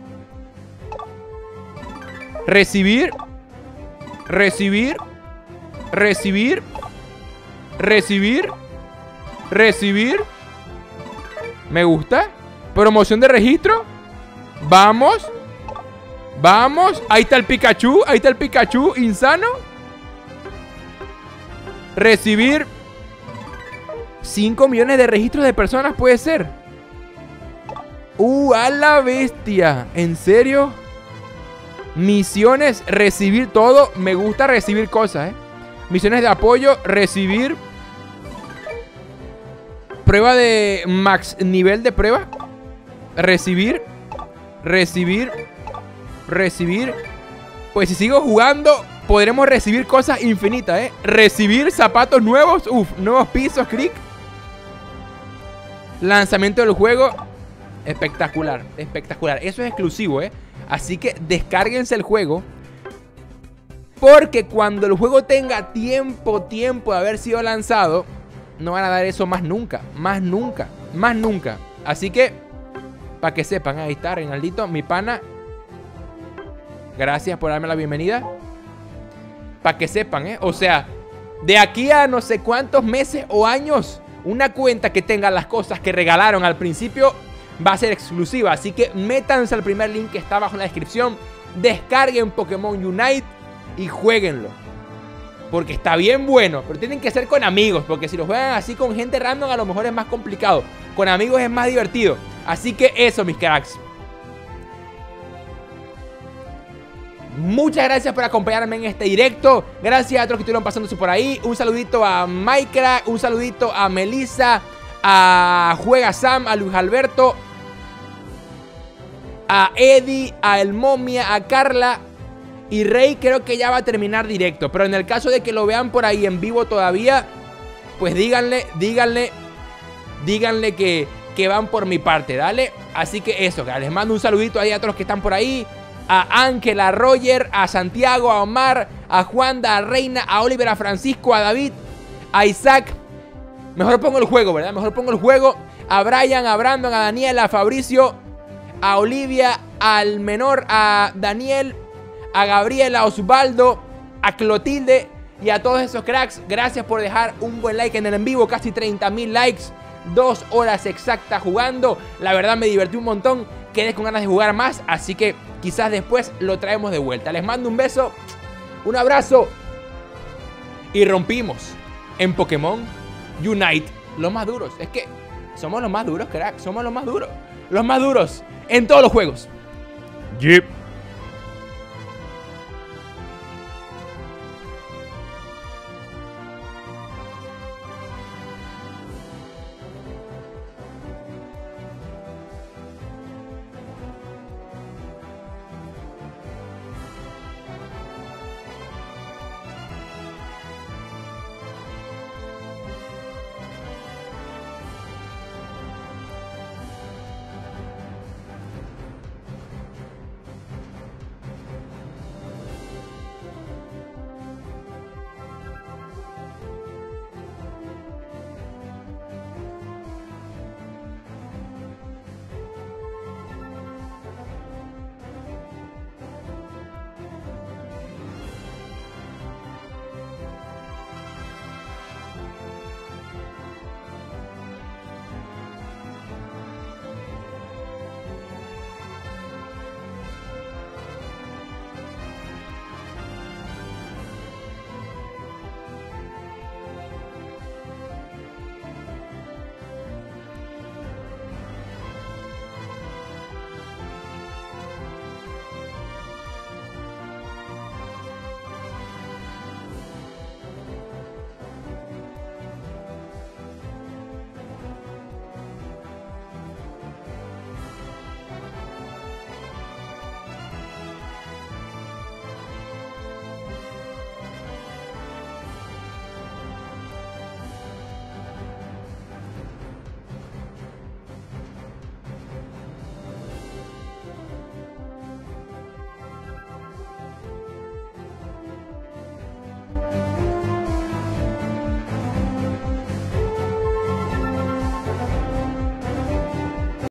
Recibir. Recibir. Recibir. Recibir. Recibir. Me gusta. Promoción de registro. Vamos. Vamos. Ahí está el Pikachu. Ahí está el Pikachu insano. Recibir 5 millones de registros de personas puede ser. A la bestia. ¿En serio? Misiones, recibir todo. Me gusta recibir cosas, Misiones de apoyo, recibir. Prueba de max nivel de prueba. Recibir. Recibir. Recibir. Pues si sigo jugando, podremos recibir cosas infinitas, Recibir zapatos nuevos. Nuevos pisos, Crick. Lanzamiento del juego. Espectacular, espectacular. Eso es exclusivo, Así que descárguense el juego. Porque cuando el juego tenga tiempo de haber sido lanzado, no van a dar eso más nunca. Más nunca, más nunca. Así que, para que sepan, ahí está Reinaldito, mi pana. Gracias por darme la bienvenida. Para que sepan, O sea, de aquí a no sé cuántos meses o años, una cuenta que tenga las cosas que regalaron al principio va a ser exclusiva. Así que métanse al primer link que está abajo en la descripción. Descarguen Pokémon Unite y jueguenlo. Porque está bien bueno. Pero tienen que ser con amigos. Porque si lo juegan así con gente random, a lo mejor es más complicado. Con amigos es más divertido. Así que eso, mis cracks. Muchas gracias por acompañarme en este directo. Gracias a todos que estuvieron pasándose por ahí. Un saludito a Minecraft. Un saludito a Melissa. A Juega Sam. A Luis Alberto. A Eddie. A El Momia. A Carla. Y Rey creo que ya va a terminar directo. Pero en el caso de que lo vean por ahí en vivo todavía, pues díganle que van por mi parte, dale. Así que eso, les mando un saludito ahí a todos los que están por ahí. A Ángel, a Roger, a Santiago, a Omar, a Juanda, a Reina, a Oliver, a Francisco, a David, a Isaac. Mejor pongo el juego, ¿verdad? Mejor pongo el juego. A Brian, a Brandon, a Daniel, a Fabricio, a Olivia, al menor, a Daniel, a Gabriel, a Osvaldo, a Clotilde y a todos esos cracks. Gracias por dejar un buen like en el en vivo. Casi 30.000 likes. 2 horas exactas jugando. La verdad me divertí un montón. Quedé con ganas de jugar más. Así que quizás después lo traemos de vuelta. Les mando un beso. Un abrazo. Y rompimos en Pokémon Unite. Los más duros. Es que somos los más duros, crack. Somos los más duros. Los más duros en todos los juegos. Yep.